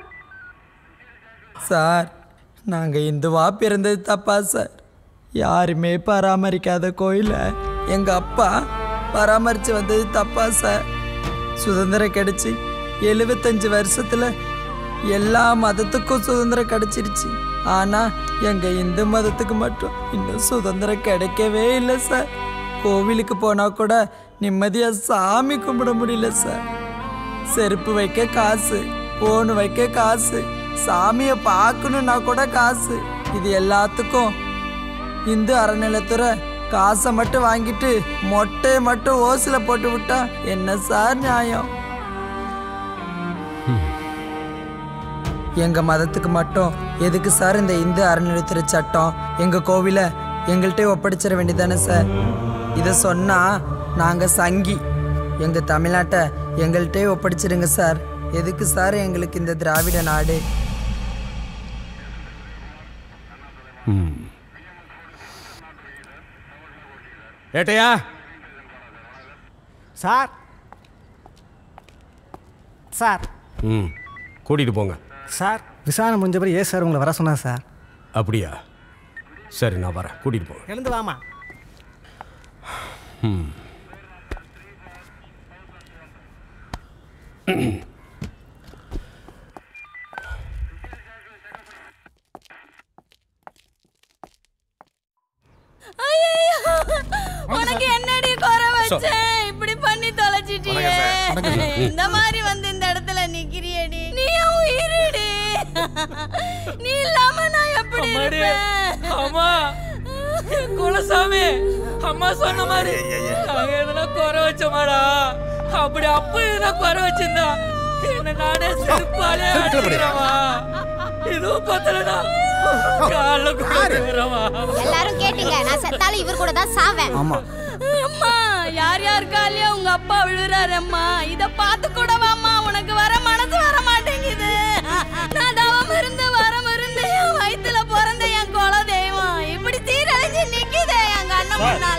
சார் நாங்கள் இந்துவா பிறந்தது தப்பா சார்? யாருமே பராமரிக்காத கோயிலை எங்கள் அப்பா பராமரித்து வந்தது தப்பா சார்? சுதந்திரம் கிடைச்சி எழுபத்தஞ்சு வருஷத்தில் எல்லா மதத்துக்கும் சுதந்திரம் கிடைச்சிருச்சு. ஆனால் எங்கள் இந்து மதத்துக்கு மட்டும் இன்னும் சுதந்திரம் கிடைக்கவே இல்லை சார். கோவிலுக்கு போனால் கூட நிம்மதியாக சாமி கும்பிட முடியல சார். செருப்பு வைக்க காசு, போன் வைக்க காசு, சாமியை பார்க்கணுன்னா கூட காசு. இது எல்லாத்துக்கும் இந்து அறநிலைத்துறை காசை மட்டும் வாங்கிட்டு மொட்டையை மட்டும் ஓசில போட்டு விட்டா என்ன சார் நியாயம்? எங்க மதத்துக்கு மட்டும் எதுக்கு சார் இந்த இந்து அறநிலைத்துறை சட்டம்? எங்க கோவிலை எங்கள்கிட்ட ஒப்படைச்சிட வேண்டியதானே சார்? இதை சொன்னா நாங்க சங்கி, எங்க தமிழ்நாட்டை எங்கள்கிட்ட ஒப்படைச்சிடுங்க சார். எதுக்கு சார் எங்களுக்கு இந்த திராவிட நாடு? ஏட்டையா சார் சார் ம் கூட்டிகிட்டு போங்க. சார் விசாரணை முடிஞ்ச பிறகு ஏன் சார் உங்களை வர சொன்னா சார்? அப்படியா? சரி நான் வரேன், கூட்டிகிட்டு போங்க. எழுந்து வாமா. ம் உனக்கு என்னடி குறை வச்சேன்? இப்படி பண்ணி தொலைச்சிட்டியே. இந்த மாதிரி வந்து இந்த இடத்துல நிக்கிறியடி. நீ என் உயிரடி. நீ இல்லாம நான் எப்படி இருப்பேன்? அம்மா குலசாமி, அம்மா சொன்ன மாதிரி நாங்க எதுனா குறை வச்சோமாடா? அப்படி அப்ப எதுனா குறை வச்சிருந்தா என்ன நானே செருப்பாலே அடிக்கிறவா. இதுவும் பத்தலடா, கால குடுறவா. எல்லாரும் கேட்டீங்க, நான் செத்தாலும் இவர் கூட தான் சாவேன். ஆமா அம்மா, யார் யார் காலையும் உங்க அப்பா விழுறாரு அம்மா. இத பார்த்து கூட வாம்மா, உனக்கு வர மனசு வர மாட்டேங்குது. நான் தவம் இருந்து வரம் இருந்து என் வயித்துல பிறந்த என் குல தெய்வம் இப்படி சீரழிஞ்சு நிக்குதே எங்க அண்ணன் முன்னால.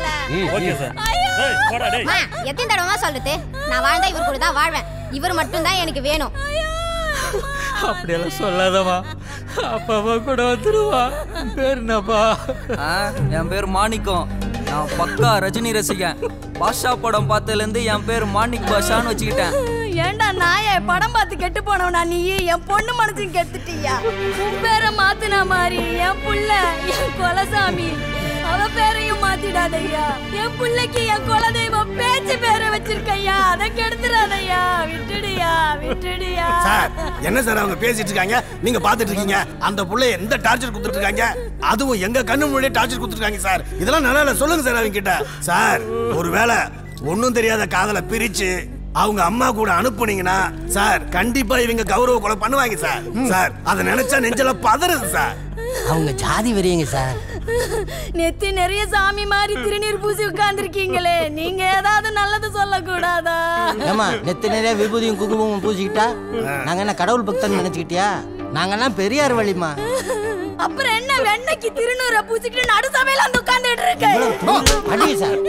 அம்மா, எத்தனை தடவை சொல்லுது? நான் வாழ்ந்தா இவர் கூட தான் வாழ்வேன். இவர் மட்டும் தான் எனக்கு வேணும். அப்படியெல்லாம் சொல்லாதவா, அப்பாவா கூட வந்துருவா. பேர் என்னப்பா? என் பேர் மாணிக்கம். நான் பக்கா ரஜினி ரசிகன். பாஷா படம் பார்த்ததுலேருந்து என் பேர் மாணிக் பாஷான்னு வச்சுக்கிட்டேன். ஏண்டா நாயே, படம் பார்த்து கெட்டு போனவனா நீ? என் பொண்ணு மனசையும் கெடுத்துட்டியா? உன் பேரை மாத்துன மாதிரி என் புள்ள என் குலசாமி அவ பேரையும் மாத்திடாதையா. என் புள்ளைக்கு என் குலதெய்வம் பேச்சு பேரை வச்சிருக்கையா, அதை கெடுத்துறாதையா. விட்டுடியா விட்டுடியா. சார் என்ன சார் அவங்க பேசிட்டு இருக்காங்க, நீங்க பாத்துட்டு இருக்கீங்க? அந்த புள்ளைய எந்த டார்ச்சர் கொடுத்துட்டு இருக்காங்க, அதுவும் எங்க கண்ணு முன்னாடியே டார்ச்சர் கொடுத்துருக்காங்க சார். இதெல்லாம் நல்லா இல்ல, சொல்லுங்க சார் அவங்க கிட்ட. சார் ஒருவேளை ஒன்னும் தெரியாத காதலை பிரிச்சு அவங்க அம்மா கூட அனுப்புனீங்கன்னா சார் கண்டிப்பா இவங்க கௌரவ கொலை பண்ணுவாங்க சார். சார் அதை நினைச்சா நெஞ்சல பதறுது சார். அவங்க ஜாதி வெறியங்க சார். நெத்தி நிறைய சாமி மாதிரி திருநீர் பூசி உட்கார்ந்துருக்கீங்களே, நீங்க ஏதாவது நல்லது சொல்ல கூடாதா? ஏமா நெத்தி நிறைய விபூதியும் குங்குமமும் பூசிக்கிட்டா நாங்க என்ன கடவுள் பக்தன் நினைச்சுக்கிட்டியா? நாங்கெல்லாம் பெரியார் வழிமா. அப்புறம் என்ன வெண்ணைக்கு திருநூற பூசிக்கிட்டு நடு சபையில வந்து உட்கார்ந்துட்டு இருக்க? அடி சார்.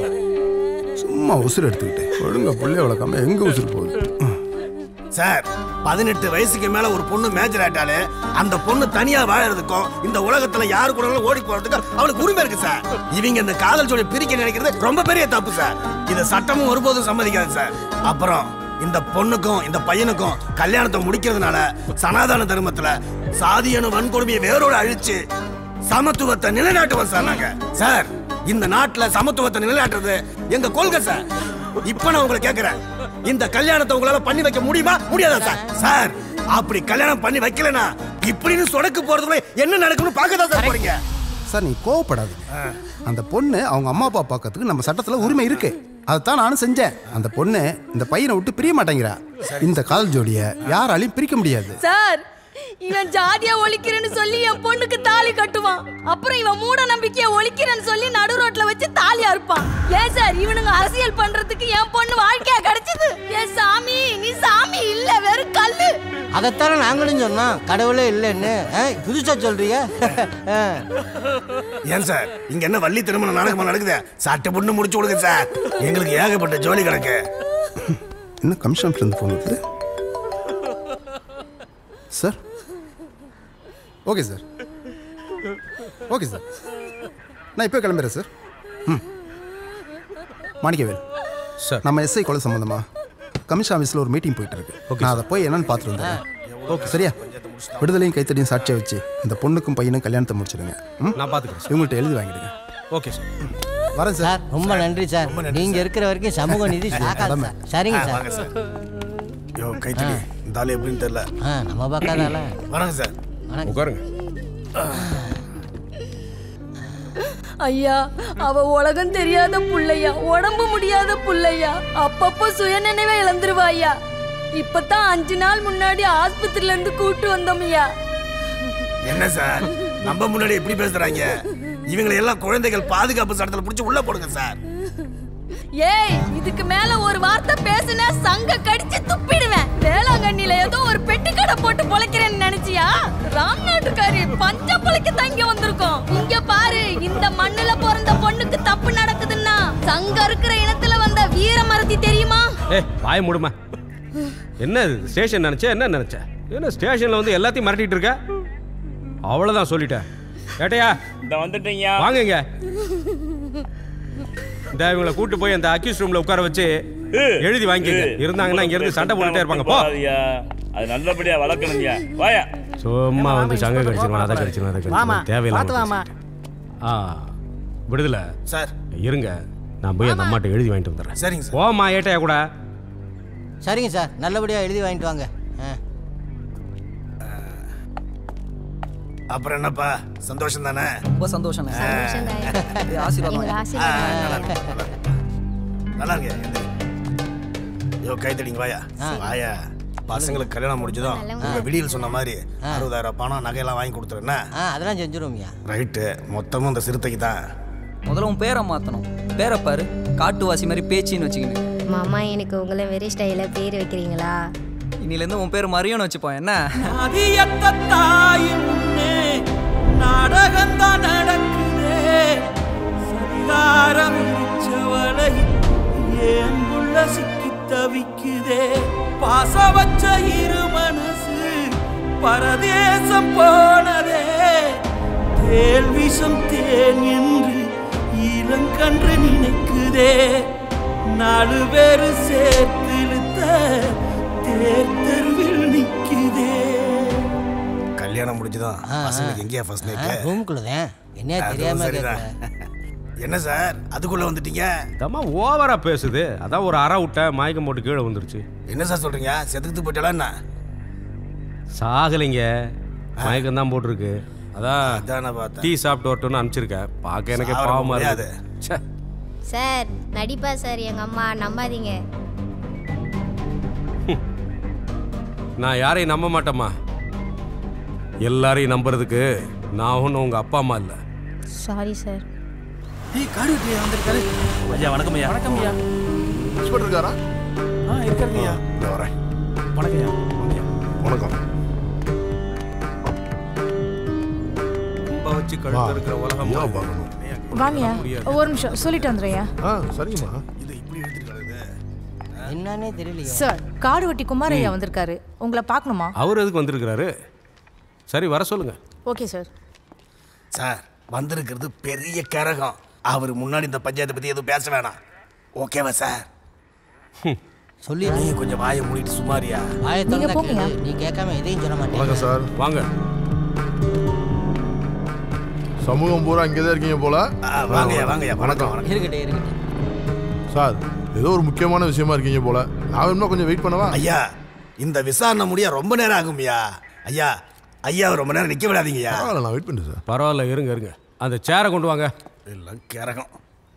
சும்மா உசுறு எடுத்துக்கிட்டு ஒழுங்கா புள்ளைய வளர்க்காம எங்க உசுறு போகுது? சார் பதினெட்டு வயசுக்கு மேல ஒரு பொண்ணு மேஜர் ஆயிட்டாலே அந்த பொண்ணு தனியா வாழறதுக்கும் இந்த உலகத்துல யாரு கூட ஓடி போறதுக்கும் அவளுக்கு உரிமை இருக்கு சார். இவங்க இந்த காதல் ஜோடி பிரிக்க நினைக்கிறது ரொம்ப பெரிய தப்பு சார். இத சட்டமும் ஒருபோதும் சம்மதிக்காது சார். அப்புறம் இந்த பொண்ணுக்கும் இந்த பையனுக்கும் கல்யாணத்தை முடிக்கிறதுனால சனாதன தர்மத்துல சாதியனு வன்கொடுமையை வேரோட அழிச்சு சமத்துவத்தை நிலைநாட்டுவோம் சார். நாங்க சார் இந்த நாட்டுல சமத்துவத்தை நிலைநாட்டுறது எங்க கொள்கை சார். இப்ப நான் உங்களை கேட்கிறேன், இந்த கல்யாணத்தை உங்களால பண்ணி வைக்க முடியுமா முடியாதா சார்? சார் அப்படி கல்யாணம் பண்ணி வைக்கலனா இப்படின்னு சொடக்கு போறதுல என்ன நடக்கும்னு பார்க்கதான் சார் போறீங்க. சார் நீ கோவப்படாதீங்க. அந்த பொண்ணு அவங்க அம்மா அப்பா பார்க்கறதுக்கு நம்ம சட்டத்துல உரிமை இருக்கு. அதைத்தான் நானும் செஞ்சேன். அந்த பொண்ணு இந்த பையனை விட்டு பிரிய மாட்டேங்கிறா. இந்த காதல் ஜோடியை யாராலையும் பிரிக்க முடியாது சார். இவன் ஜாதியா ஒழிக்கிறேன்னு சொல்லி என் பொண்ணுக்கு தாலி கட்டுவான். அப்புறம் இவன் மூட நம்பிக்கைய ஒழிக்கிறேன்னு சொல்லி நடு ரோட்ல வச்சு தாலியா இருப்பான். ஏன் சார் இவனுங்க அரசியல் பண்றதுக்கு என் பொண்ணு வாழ்க்கையா கிடைச்சது? ஏன் சாமி, நீ சாமி இல்ல, வெறும் கல்லு. அதைத்தானே நாங்களும் சொன்னோம், கடவுளே இல்லைன்னு. புதுசா சொல்றீங்க? ஏன் சார் இங்க என்ன வள்ளி திருமணம் நாடகமா நடக்குது? சட்டை பொண்ணு முடிச்சு கொடுங்க சார், எங்களுக்கு ஏகப்பட்ட ஜோலி கிடக்கு. என்ன கமிஷன்ல இருந்து போன் வருது sir? Okay sir, okay sir, நான் இப்போ கிளம்புறேன் சார். ம் மாணிக்கவேல் சார், நம்ம எஸ்ஐ கொலை சம்மந்தமா கமிஷன் ஆஃபீஸில் ஒரு மீட்டிங் போயிட்டு இருக்கு. நான் அதை போய் என்னன்னு பார்த்துட்டு வந்துடுறேன். ஓகே சரியா? விடுதலையும் கைத்தடியும் சாட்சியை வச்சு இந்த பொண்ணுக்கும் பையனும் கல்யாணத்தை முடிச்சிடுங்க. நான் பார்த்துக்கிறேன். இவங்கள்ட்ட எழுதி வாங்கிடுங்க. ஓகே சார், வரேன் சார். ரொம்ப நன்றி சார். நீங்க இருக்கிற வரைக்கும் சமூக நீதி சரிங்க சார். யோ கைத்தடி தாலி எப்படின்னு தெரியல. நம்ம பார்க்காதால வணக்கம் சார். உட்காருங்க. ஐயா, அவ உலகம் தெரியாத புள்ளையா, உடம்பு முடியாத புள்ளையா, அப்பப்போ சுயநினைவை இழந்துருவா ஐயா. இப்பதான் அஞ்சு நாள் முன்னாடி ஆஸ்பத்திரியில இருந்து கூட்டு வந்தோம் ஐயா. என்ன சார் நம்ம முன்னாடி எப்படி பேசுறாங்க? இவங்களை எல்லாம் குழந்தைகள் பாதுகாப்பு சட்டத்தில் பிடிச்சி உள்ள போடுங்க சார். ஏய், இதுக்கு மேல ஒரு வார்த்தை பேசுனா சங்க கடிச்சு துப்பிடுவேன். வேளாங்கண்ணில ஏதோ ஒரு பெட்டி கடை போட்டு பொழைக்கிறேன்னு நினைச்சியா? ராம் நாட்டுக்காரி பஞ்ச பொழைக்க தங்கி வந்திருக்கோம். இங்க பாரு, இந்த மண்ணுல பிறந்த பொண்ணுக்கு தப்பு நடக்குதுன்னா சங்க இருக்கிற இனத்துல வந்த வீர மரத்தி தெரியுமா? ஏய் வாய மூடுமா. என்ன ஸ்டேஷன் நினைச்ச? என்ன நினைச்ச? என்ன ஸ்டேஷன்ல வந்து எல்லாத்தையும் மிரட்டிட்டு இருக்க? அவ்வளவுதான் சொல்லிட்டேன். ஏட்டையா இந்த வந்துட்டீங்க. வாங்குங்க. இந்த இவங்களை கூட்டு போய் அந்த அக்யூஸ் ரூம்ல உட்கார வச்சு எழுதி வாங்கிக்கங்க. இருந்தாங்கன்னா இங்க இருந்து சண்டை போட்டுட்டே இருப்பாங்க. போ. அது நல்லபடியா வளர்க்கணும்யா. வாயா. சும்மா வந்து சங்க கடிச்சிருவான், அதை கடிச்சிருவான், அதை கடிச்சிருவான். தேவையில்லாம. ஆ விடுதலை சார் இருங்க, நான் போய் அந்த அம்மாட்ட எழுதி வாங்கிட்டு வந்துடுறேன். சரிங்க சார். போமா ஏட்டையா கூட. சரிங்க சார், நல்லபடியாக எழுதி வாங்கிட்டு வாங்க. அப்புறம் என்னப்பா, சந்தோஷம் தானே? ரொம்ப சந்தோஷம். நல்லா இருக்க. யோ கைத்தடிங்க வாயா. வாயா. பசங்களுக்கு கல்யாணம் முடிஞ்சதும் உங்க விடியல் சொன்ன மாதிரி அறுபதாயிரம் பணம் நகையெல்லாம் வாங்கி கொடுத்துருன்னா அதெல்லாம் செஞ்சிருவோம்யா. ரைட்டு. மொத்தமும் இந்த சிறுத்தைக்கு தான். முதல்ல உன் பேரை மாற்றணும். பேரை பாரு, காட்டுவாசி மாதிரி பேச்சின்னு வச்சுக்கின்னு. மாமா எனக்கு உங்களை வெரி ஸ்டைலில் பேர் வைக்கிறீங்களா? இன்னிலேருந்து உன் பேர் மரியான்னு வச்சுப்போம். என்ன நாடகந்தான் நடக்குதே, சரிகாரம் இருச்சவளை ஏன் உள்ள சிக்கி தவிக்குதே. பாச வச்ச இரு மனசு பரதேசம் போனதே, தேல் விஷம் தேன் என்று இளங்கன்று நினைக்குதே. நாலு பேரு சேர்த்து இழுத்த தேர் தெருவில் நிக்குதே. கல்யாணம் முடிஞ்சுதான் பசங்களுக்கு எங்கேயா ஃபர்ஸ்ட் நைட்? ரூமுக்குள்ளதான். என்ன தெரியாம என்ன சார் அதுக்குள்ள வந்துட்டீங்க? தம்மா ஓவரா பேசுது. அதான் ஒரு அரை விட்ட மயக்கம் போட்டு கீழே வந்துருச்சு. என்ன சார் சொல்றீங்க? செத்துக்கு போயிட்டாலா என்ன? சாகலைங்க, மயக்கம் தான் போட்டிருக்கு. அதான் டீ சாப்பிட்டு வரட்டும்னு அனுப்பிச்சிருக்கேன். பார்க்க எனக்கு பாவமா இருக்கு. சார் நடிப்பா சார், எங்க அம்மா நம்பாதீங்க. நான் யாரையும் நம்ப மாட்டேம்மா. எல்லாரையும் நம்புறதுக்கு நான் ஒன்றும் உங்க அப்பா அம்மா இல்லை. Sorry sir. ஏய் காடு வெட்டியா வந்திருக்காரு. ஐயா வணக்கம் ஐயா. வணக்கம் ஐயா. இன்ஸ்பெக்டர் இருக்காரா? ஆ இருக்காருங்க ஐயா. நான் வரேன். வணக்கம் ஐயா. வணக்கம். ரொம்ப வச்சு கழுத்து இருக்கிற உலகம் பார்க்கணும். வாங்கயா, ஒரு நிமிஷம் சொல்லிட்டு வந்துடுறியா? ஆ சரிங்கம்மா. இது இப்படி எடுத்துக்கிறது என்னன்னே தெரியலையா சார்? காடு வெட்டி குமார் ஐயா வந்திருக்காரு, உங்களை பார்க்கணுமா? அவர் எதுக்கு வந்திருக்கிறாரு? சரி வர சொல்லுங்க. Okay sir. சார் வந்திருக்கிறது பெரிய கரகம். அவர் முன்னாடி இந்த பஞ்சாயத்தை பத்தி எதுவும் பேச வேணாம். ஓகேவா சார்? சொல்லி நீ கொஞ்சம் வாயை மூடிட்டு சுமாரியா. வாயை திறந்தா கேளு. நீ கேட்காம எதையும் சொல்ல மாட்டேன். வணக்கம் சார். வாங்க. சமூகம் பூரா இங்கே தான் இருக்கீங்க போல. வாங்கய்யா வாங்கய்யா. வணக்கம். இருக்கட்டும் இருக்கட்டும். சார் ஏதோ ஒரு முக்கியமான விஷயமா இருக்கீங்க போல. நான் இன்னும் கொஞ்சம் வெயிட் பண்ணவா? ஐயா இந்த விசாரணை முடிய ரொம்ப நேரம் ஆகும்யா. ஐயா ஐயா ரொம்ப நேரம் நிக்க விடாதீங்கய்யா. பரவாயில்ல, நான் வெயிட் பண்ணுறேன் சார். பரவாயில்ல, இருங்க இருங்க. அந்த சேரை கொண்டு வாங்க. எல்லாம் கரகம்.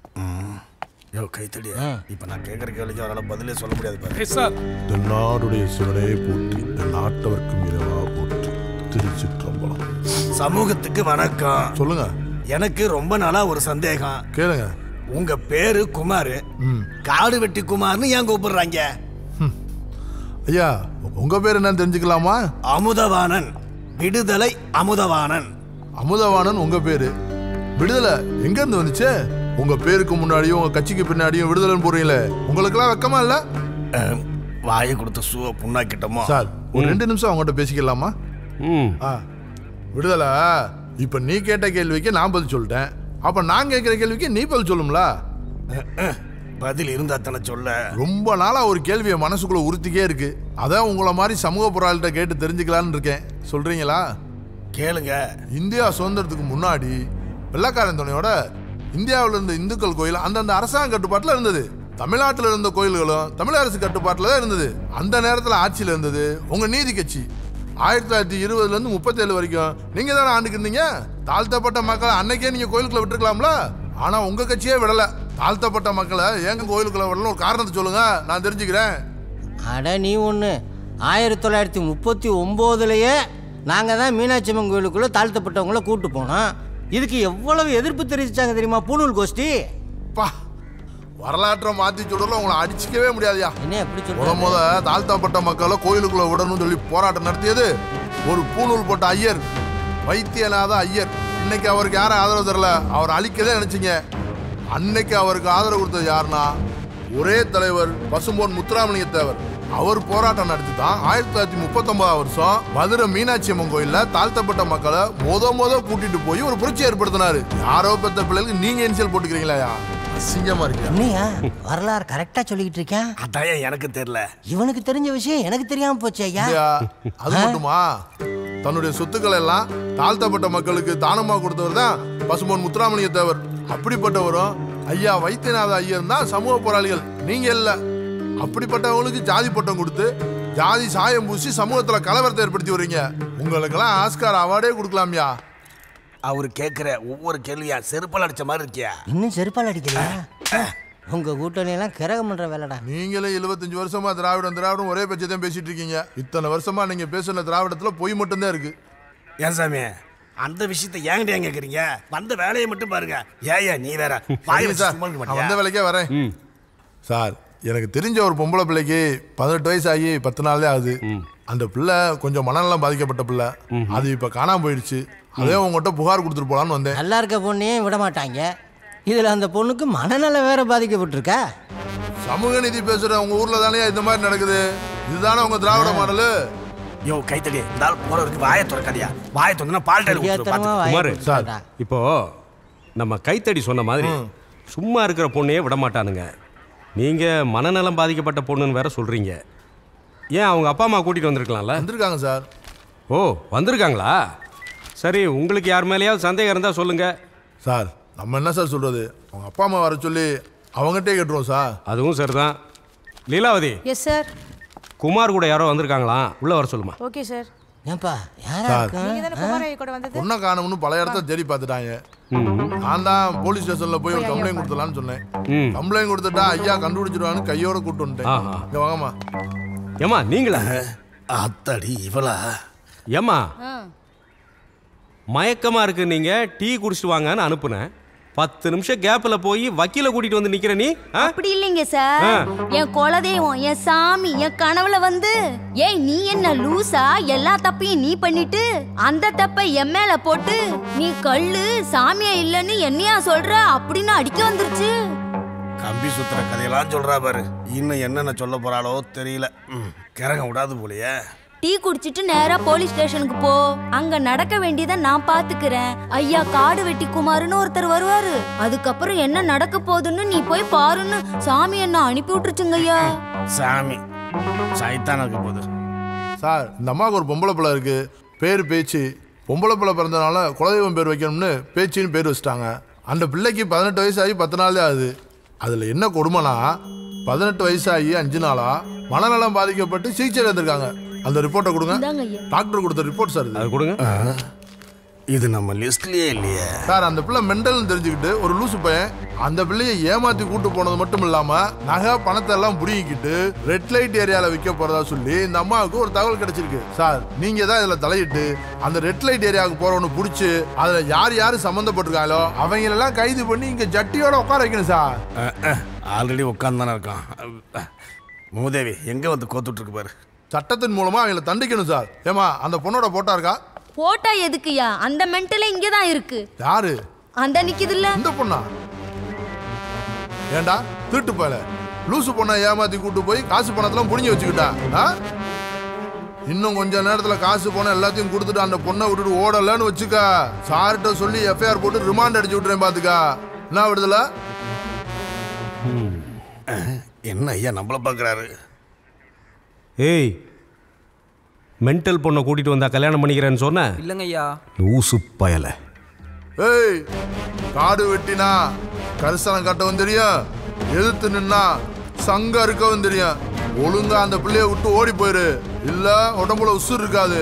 யோ கைத்தடியா, இப்போ நான் கேட்குற கேள்விக்கு அவரால் பதிலே சொல்ல முடியாது பாரு. இந்த நாடுடைய சிவனே போற்றி, இந்த நாட்டவர்க்கும் இரவா போற்றி. திருச்சிற்றம்பலம். சமூகத்துக்கு வணக்கம். சொல்லுங்க. எனக்கு ரொம்ப நாளா ஒரு சந்தேகம். கேளுங்க. உங்க பேரு குமார், காடு வெட்டி குமார்னு ஏன் கூப்பிடுறாங்க? ஐயா உங்க பேர் என்னன்னு தெரிஞ்சுக்கலாமா? அமுதவாணன். விடுதலை அமுதவாணன். அமுதவாணன் உங்க பேரு. விடுதலை எங்க இருந்து வந்துச்சு? உங்க பேருக்கு முன்னாடியும் உங்க கட்சிக்கு பின்னாடியும் விடுதலைன்னு போறீங்களே, உங்களுக்கெல்லாம் வெக்கமா இல்ல? வாயை கொடுத்த சூவ புண்ணாக்கிட்டோமோ சார்? ஒரு ரெண்டு நிமிஷம் அவங்ககிட்ட பேசிக்கலாமா? விடுதலை, இப்ப நீ கேட்ட கேள்விக்கு நான் பதில் சொல்லிட்டேன். அப்ப நான் கேட்கிற கேள்விக்கு நீ பதில் சொல்லும்ல? பதில் இருந்தா தானே சொல்ல. ரொம்ப நாளா ஒரு கேள்வியை மனசுக்குள்ள உறுத்திக்கே இருக்கு. அதான் உங்களை மாதிரி சமூக போராளிகிட்ட கேட்டு தெரிஞ்சுக்கலான்னு இருக்கேன். சொல்றீங்களா? கேளுங்க. இந்தியா சுதந்திரத்துக்கு முன்னாடி வெள்ளக்காரன் துணையோட இந்தியாவில் இருந்த இந்துக்கள் கோயில் அந்தந்த அரசாங்க கட்டுப்பாட்டில் இருந்தது. தமிழ்நாட்டில் இருந்த கோயில்களும் தமிழக அரசு கட்டுப்பாட்டில் தான் இருந்தது. அந்த நேரத்தில் ஆட்சியில் இருந்தது உங்க நீதி கட்சி. ஆயிரத்தி தொள்ளாயிரத்தி இருபதுல இருந்து முப்பத்தேழு வரைக்கும் நீங்க தானே ஆண்டுக்கு இருந்தீங்க. தாழ்த்தப்பட்ட மக்களை அன்னைக்கே நீங்க கோயிலுக்குள்ள விட்டுருக்கலாம்ல. ஆனா உங்க கட்சியே விடல. தாழ்த்தப்பட்ட மக்களை ஏங்க கோயிலுக்குள்ள விடல, ஒரு காரணத்தை சொல்லுங்க, நான் தெரிஞ்சுக்கிறேன். அட நீ ஒன்று, ஆயிரத்தி தொள்ளாயிரத்தி முப்பத்தி ஒம்போதுலேயே நாங்கள் தான் மீனாட்சி அம்மன் கோயிலுக்குள்ளே தாழ்த்தப்பட்டவங்கள கூப்பிட்டு போனோம். இதுக்கு எவ்வளவு எதிர்ப்பு தெரிவிச்சாங்க தெரியுமா பூணூல் கோஷ்டி? பா, வரலாற்றை மாற்றி சொல்றதுல உங்களை அடிச்சிக்கவே முடியாதுயா. என்ன எப்படி முத சொல்ற? முத தாழ்த்தப்பட்ட மக்களை கோயிலுக்குள்ள விடணும்னு சொல்லி போராட்டம் நடத்தியது ஒரு பூணூல் போட்ட ஐயர், வைத்தியநாத ஐயர். இன்னைக்கு அவருக்கு யாரும் ஆதரவு தரல, அவர் அழிக்கதே நினைச்சிங்க. அன்னைக்கு அவருக்கு ஆதரவு கொடுத்தது யாருன்னா ஒரே தலைவர் பசும்பொன் முத்துராமலிங்க தேவர். அவர் போராட்டம் நடத்தி தான் ஆயிரத்தி தொள்ளாயிரத்தி முப்பத்தி ஒன்பதாம் வருஷம் மதுரை மீனாட்சி அம்மன் கோயில்ல தாழ்த்தப்பட்ட மக்களை மொத மொத கூட்டிட்டு போய் ஒரு புரட்சி ஏற்படுத்தினாரு. யாரோ பெத்த பிள்ளைகளுக்கு நீங்க இனிஷியல் போட்டுக்கிறீங்களா? அசிங்கமா இருக்கு. என்னையா வரலாறு கரெக்டா சொல்லிக்கிட்டு இருக்கேன்? அதான் எனக்கு தெரியல. இவனுக்கு தெரிஞ்ச விஷயம் எனக்கு தெரியாம போச்சு ஐயா. அது மட்டுமா, தன்னுடைய சொத்துக்களை எல்லாம் தாழ்த்தப்பட்ட மக்களுக்கு தானமா கொடுத்தவர் தான் பசும்பொன் முத்துராமலிங்க தேவர். அப்படிப்பட்டவரும் ஐயா வைத்தியநாத ஐயர் தான் சமூக போராளிகள், நீங்க இல்ல. அப்படிப்பட்டவங்களுக்கு ஜாதி பட்டம் கொடுத்து ஜாதி சாயம் பூசி சமூகத்துல கலவரத்தை ஏற்படுத்தி வர்றீங்க. உங்களுக்கெல்லாம் ஆஸ்கார் அவார்டே கொடுக்கலாம்யா. அவரு கேட்கிற ஒவ்வொரு கேள்வியா செருப்பால் அடிச்ச மாதிரி இருக்கியா? இன்னும் செருப்பால் அடிக்கலையா? உங்க கூட்டணி எல்லாம் கிரகம் பண்ற வேலைடா. நீங்களே எழுபத்தஞ்சு வருஷமா திராவிடம் திராவிடம் ஒரே பட்சத்தையும் பேசிட்டு இருக்கீங்க. இத்தனை வருஷமா நீங்க பேசுன திராவிடத்துல பொய் மட்டும்தான் இருக்கு. ஏன் சாமி அந்த விஷயத்தை ஏங்கிட்ட ஏன் கேக்குறீங்க? வந்த வேலையை மட்டும் பாருங்க. ஏயா நீ வேற சார், வந்த வேலைக்கே வரேன் சார். எனக்கு தெரிஞ்ச ஒரு பொம்பளை பிள்ளைக்கு பதினெட்டு வயசு ஆகி பத்து நாளே ஆகுது. அந்த பிள்ளை கொஞ்சம் மனநலம் பாதிக்கப்பட்ட பிள்ளை. அது இப்ப காணாம போயிடுச்சு. அதே உங்ககிட்ட புகார் கொடுத்துட்டு போலான்னு வந்தேன். நல்லா இருக்க பொண்ணையும் விட மாட்டாங்க. இதுல அந்த பொண்ணுக்கு மனநலம் வேற பாதிக்கப்பட்டிருக்கா. சமூக நீதி பேசுற உங்க ஊர்ல தானே இந்த மாதிரி நடக்குது. இதுதானே உங்க திராவிட மாடலு? யோ கைத்தடி இந்த ஆள் போறதுக்கு வாயை திறக்காதியா. வாயை திறந்தா பால் டைல் குமார் சார், இப்போ நம்ம கைத்தடி சொன்ன மாதிரி சும்மா இருக்கிற பொண்ணையே விட மாட்டானுங்க. நீங்க மனநலம் பாதிக்கப்பட்ட பொண்ணுன்னு வேற சொல்றீங்க. ஏன் அவங்க அப்பா அம்மா கூட்டிட்டு வந்திருக்கலாம்ல? வந்திருக்காங்க சார். ஓ வந்திருக்காங்களா? சரி, உங்களுக்கு யார் மேலேயாவது சந்தேகம் இருந்தா சொல்லுங்க சார். நம்ம என்ன சார் சொல்றது, அவங்க அப்பா அம்மா வர சொல்லி அவங்ககிட்டே கேட்டுருவோம் சார். அதுவும் சரிதான். லீலாவதி. Yes sir. குமார் கூட யாரோ வந்திருக்காங்களாம், உள்ள வர சொல்லுமா. Okay sir. ஏன்பா சார், நீங்க தான குமார் ஐயா கூட வந்தது? பொண்ணை காணோம்னு பல இடத்துல தேடி பார்த்துட்டாங்க. நான் தான் போலீஸ் ஸ்டேஷன்ல போய் ஒரு கம்ப்ளைண்ட் கொடுத்தலான்னு சொன்னேன். கம்ப்ளைண்ட் கொடுத்துட்டா ஐயா கண்டுபிடிச்சிருவான்னு கையோட கூட்டு வந்துட்டேன். இங்க வாங்கம்மா. ஏமா நீங்களா? அத்தடி இவளா? ஏமா மயக்கமா இருக்கு, நீங்க டீ குடிச்சிட்டு வாங்கன்னு அனுப்புனேன். பத்து நிமிஷம் கேப்ல போய் வக்கீல கூட்டிட்டு வந்து நிக்கிற நீ? அப்படி இல்லைங்க சார். என் குலதெய்வம், என் சாமி என் கனவுல வந்து, ஏய் நீ என்ன லூசா, எல்லா தப்பையும் நீ பண்ணிட்டு அந்த தப்பை என் மேல போட்டு நீ கள்ளு சாமியா இல்லன்னு என்னையா சொல்ற அப்படின்னு அடிக்க வந்துருச்சு. கம்பி சுத்துற கதையெல்லாம் சொல்றா பாரு. இன்னும் என்னென்ன சொல்ல போறாளோ தெரியல. கரகம் விடாது போலையே. டீ குடிச்சிட்டு நேரா போலீஸ் ஸ்டேஷனுக்கு போ. அங்க நடக்க வேண்டியதை நான் பாத்துக்கிறேன். ஐயா காடு வெட்டி குமாருன்னு ஒருத்தர் வருவாரு. அதுக்கப்புறம் என்ன நடக்க போகுதுன்னு நீ போய் பாருன்னு சாமி என்ன அனுப்பி விட்டுருச்சுங்க ஐயா. சாமி சைத்தான இருக்க போகுது சார். இந்த அம்மாவுக்கு ஒரு பொம்பளை பிள்ளை இருக்கு, பேர் பேச்சு. பொம்பளை பிள்ளை பிறந்தனால குலதெய்வம் பேர் வைக்கணும்னு பேச்சின்னு பேர் வச்சுட்டாங்க. அந்த பிள்ளைக்கு பதினெட்டு வயசு ஆகி பத்து நாள் தான் ஆகுது. அதுல என்ன கொடுமைனா, பதினெட்டு வயசாகி அஞ்சு நாளா மனநலம் பாதிக்கப்பட்டு சிகிச்சை எடுத்திருக்காங்க. அந்த ரிப்போர்ட்டை கொடுங்க. டாக்டர் கொடுத்த ரிப்போர்ட் சார். அது கொடுங்க. இது நம்ம லிஸ்ட்லயே இல்லையே சார். அந்த பிள்ளை மெண்டல்னு தெரிஞ்சுக்கிட்டு ஒரு லூசு பையன் அந்த பிள்ளையை ஏமாத்தி கூட்டு போனது மட்டும் இல்லாம நகை பணத்தை எல்லாம் புடிங்கிக்கிட்டு ரெட் லைட் ஏரியால விற்க போறதா சொல்லி இந்த அம்மாவுக்கு ஒரு தகவல் கிடைச்சிருக்கு சார். நீங்க தான் இதுல தலையிட்டு அந்த ரெட் லைட் ஏரியாவுக்கு போறவனு புடிச்சு அதுல யார் யாரு சம்பந்தப்பட்டிருக்காங்களோ அவங்க எல்லாம் கைது பண்ணி இங்க ஜட்டியோட உட்கார வைக்கணும் சார். ஆல்ரெடி உட்கார்ந்து தானே இருக்கான். மூதேவி எங்க வந்து கோத்துட்டு இருக்கு பாரு. சட்டத்தின் மூலமா அவங்களை தண்டிக்கணும் சார். ஏமா அந்த பொண்ணோட போட்டா இருக்கா? போட்டா எதுக்குயா? அந்த மென்டலே இங்கதான் இருக்கு. யாரு? அந்த நிக்குது இல்ல இந்த பொண்ணா? ஏண்டா திருட்டு போல லூசு பொண்ணை ஏமாத்தி கூட்டு போய் காசு பணத்தெல்லாம் புடிஞ்சு வச்சுக்கிட்டா. இன்னும் கொஞ்ச நேரத்துல காசு பணம் எல்லாத்தையும் கொடுத்துட்டு அந்த பொண்ணை விட்டுட்டு ஓடலன்னு வச்சுக்க. சார்கிட்ட சொல்லி எஃப்ஐஆர் போட்டு ரிமாண்ட் அடிச்சு விட்டுறேன் பாத்துக்கா. என்ன விடுதல? என்ன ஐயா நம்மள பாக்குறாரு? ஏய், மென்டல் பொண்ணை கூட்டிட்டு வந்தா கல்யாணம் பண்ணிக்கிறேன்னு சொன்ன? இல்லங்க ஐயா. லூசு பயல. ஏய், காடு வெட்டினா கரிசனம் கட்டவும் தெரியும், எதிர்த்து நின்னா சங்க இருக்கவும் தெரியும். ஒழுங்கா அந்த பிள்ளைய விட்டு ஓடி போயிரு, இல்ல உடம்புல உசுர் இருக்காது.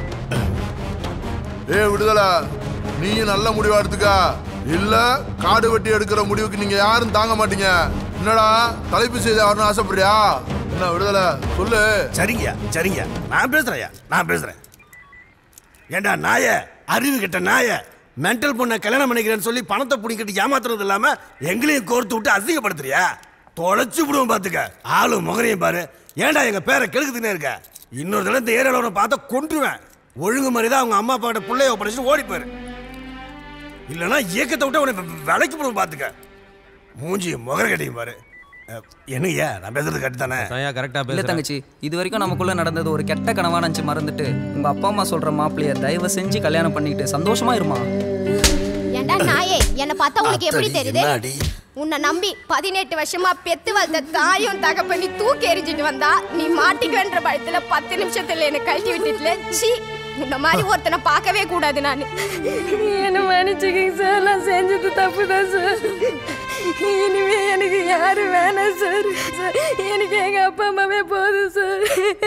ஏ விடுதல, நீயும் நல்ல முடிவா எடுத்துக்கா, இல்ல காடு வெட்டி எடுக்கிற முடிவுக்கு நீங்க யாரும் தாங்க மாட்டீங்க. என்னடா தலைப்பு செய்தி வரணும் ஆசைப்படுறியா? என்ன விடுதலை சொல்லு. சரிங்கய்யா சரிங்க, நான் பேசுறேன்யா நான் பேசுறேன். ஏண்டா நாய, அறிவு கிட்ட நாய, மென்டல் பொண்ணை கல்யாணம் பண்ணிக்கிறேன்னு சொல்லி பணத்தை பிடிக்கிட்டு ஏமாத்துறது இல்லாம எங்களையும் கோர்த்து விட்டு அசிங்கப்படுத்துறியா? தொலைச்சு விடுவோம் பாத்துக்க. ஆளு முகரையும் பாரு. ஏண்டா எங்க பேரை கெடுக்குதுன்னு இருக்க? இன்னொரு தடவை இந்த ஏரியாவில் பார்த்தா கொன்றுவேன். ஒழுங்கு மாதிரி தான் அவங்க அம்மா அப்பாவோட பிள்ளைய ஒப்படைச்சிட்டு ஓடி போயிரு. இல்லைன்னா இயக்கத்தை விட்டு உனக்கு விலைக்கு போடுவோம் பாத்துக்க. மூஞ்சி முகர கட்டியும் பாரு. என்னய்யா நான் பேசுறது கரெக்ட் தானே? கரெக்டா இல்ல தங்கச்சி, இது வரைக்கும் நமக்குள்ள நடந்தது ஒரு கெட்ட கனவா நினைச்சு மறந்துட்டு உங்க அப்பா அம்மா சொல்ற மாப்பிள்ளைய தயவு செஞ்சு கல்யாணம் பண்ணிக்கிட்டு சந்தோஷமா இருமா. ஏண்டா நாயே, என்ன பார்த்தா உனக்கு எப்படி தெரியுது? உன்னை நம்பி பதினெட்டு வருஷமா பெத்து வளர்த்த தாயும் தகப்பனி தூக்கி எரிஞ்சிட்டு வந்தா நீ மாட்டிக்குன்ற பயத்துல பத்து நிமிஷத்துல என்ன கழட்டி விட்டுட்டுல. சி, உன்ன மாதிரி ஒருத்தனை பார்க்கவே கூடாது. நான் என்ன மன்னிச்சுக்கங்க சார், நான் செஞ்சது தப்பு தான் சார். இனிமே எனக்கு யாரு வேணாம் சார். எனக்கு எங்க அப்பா அம்மாவே போதும் சார்.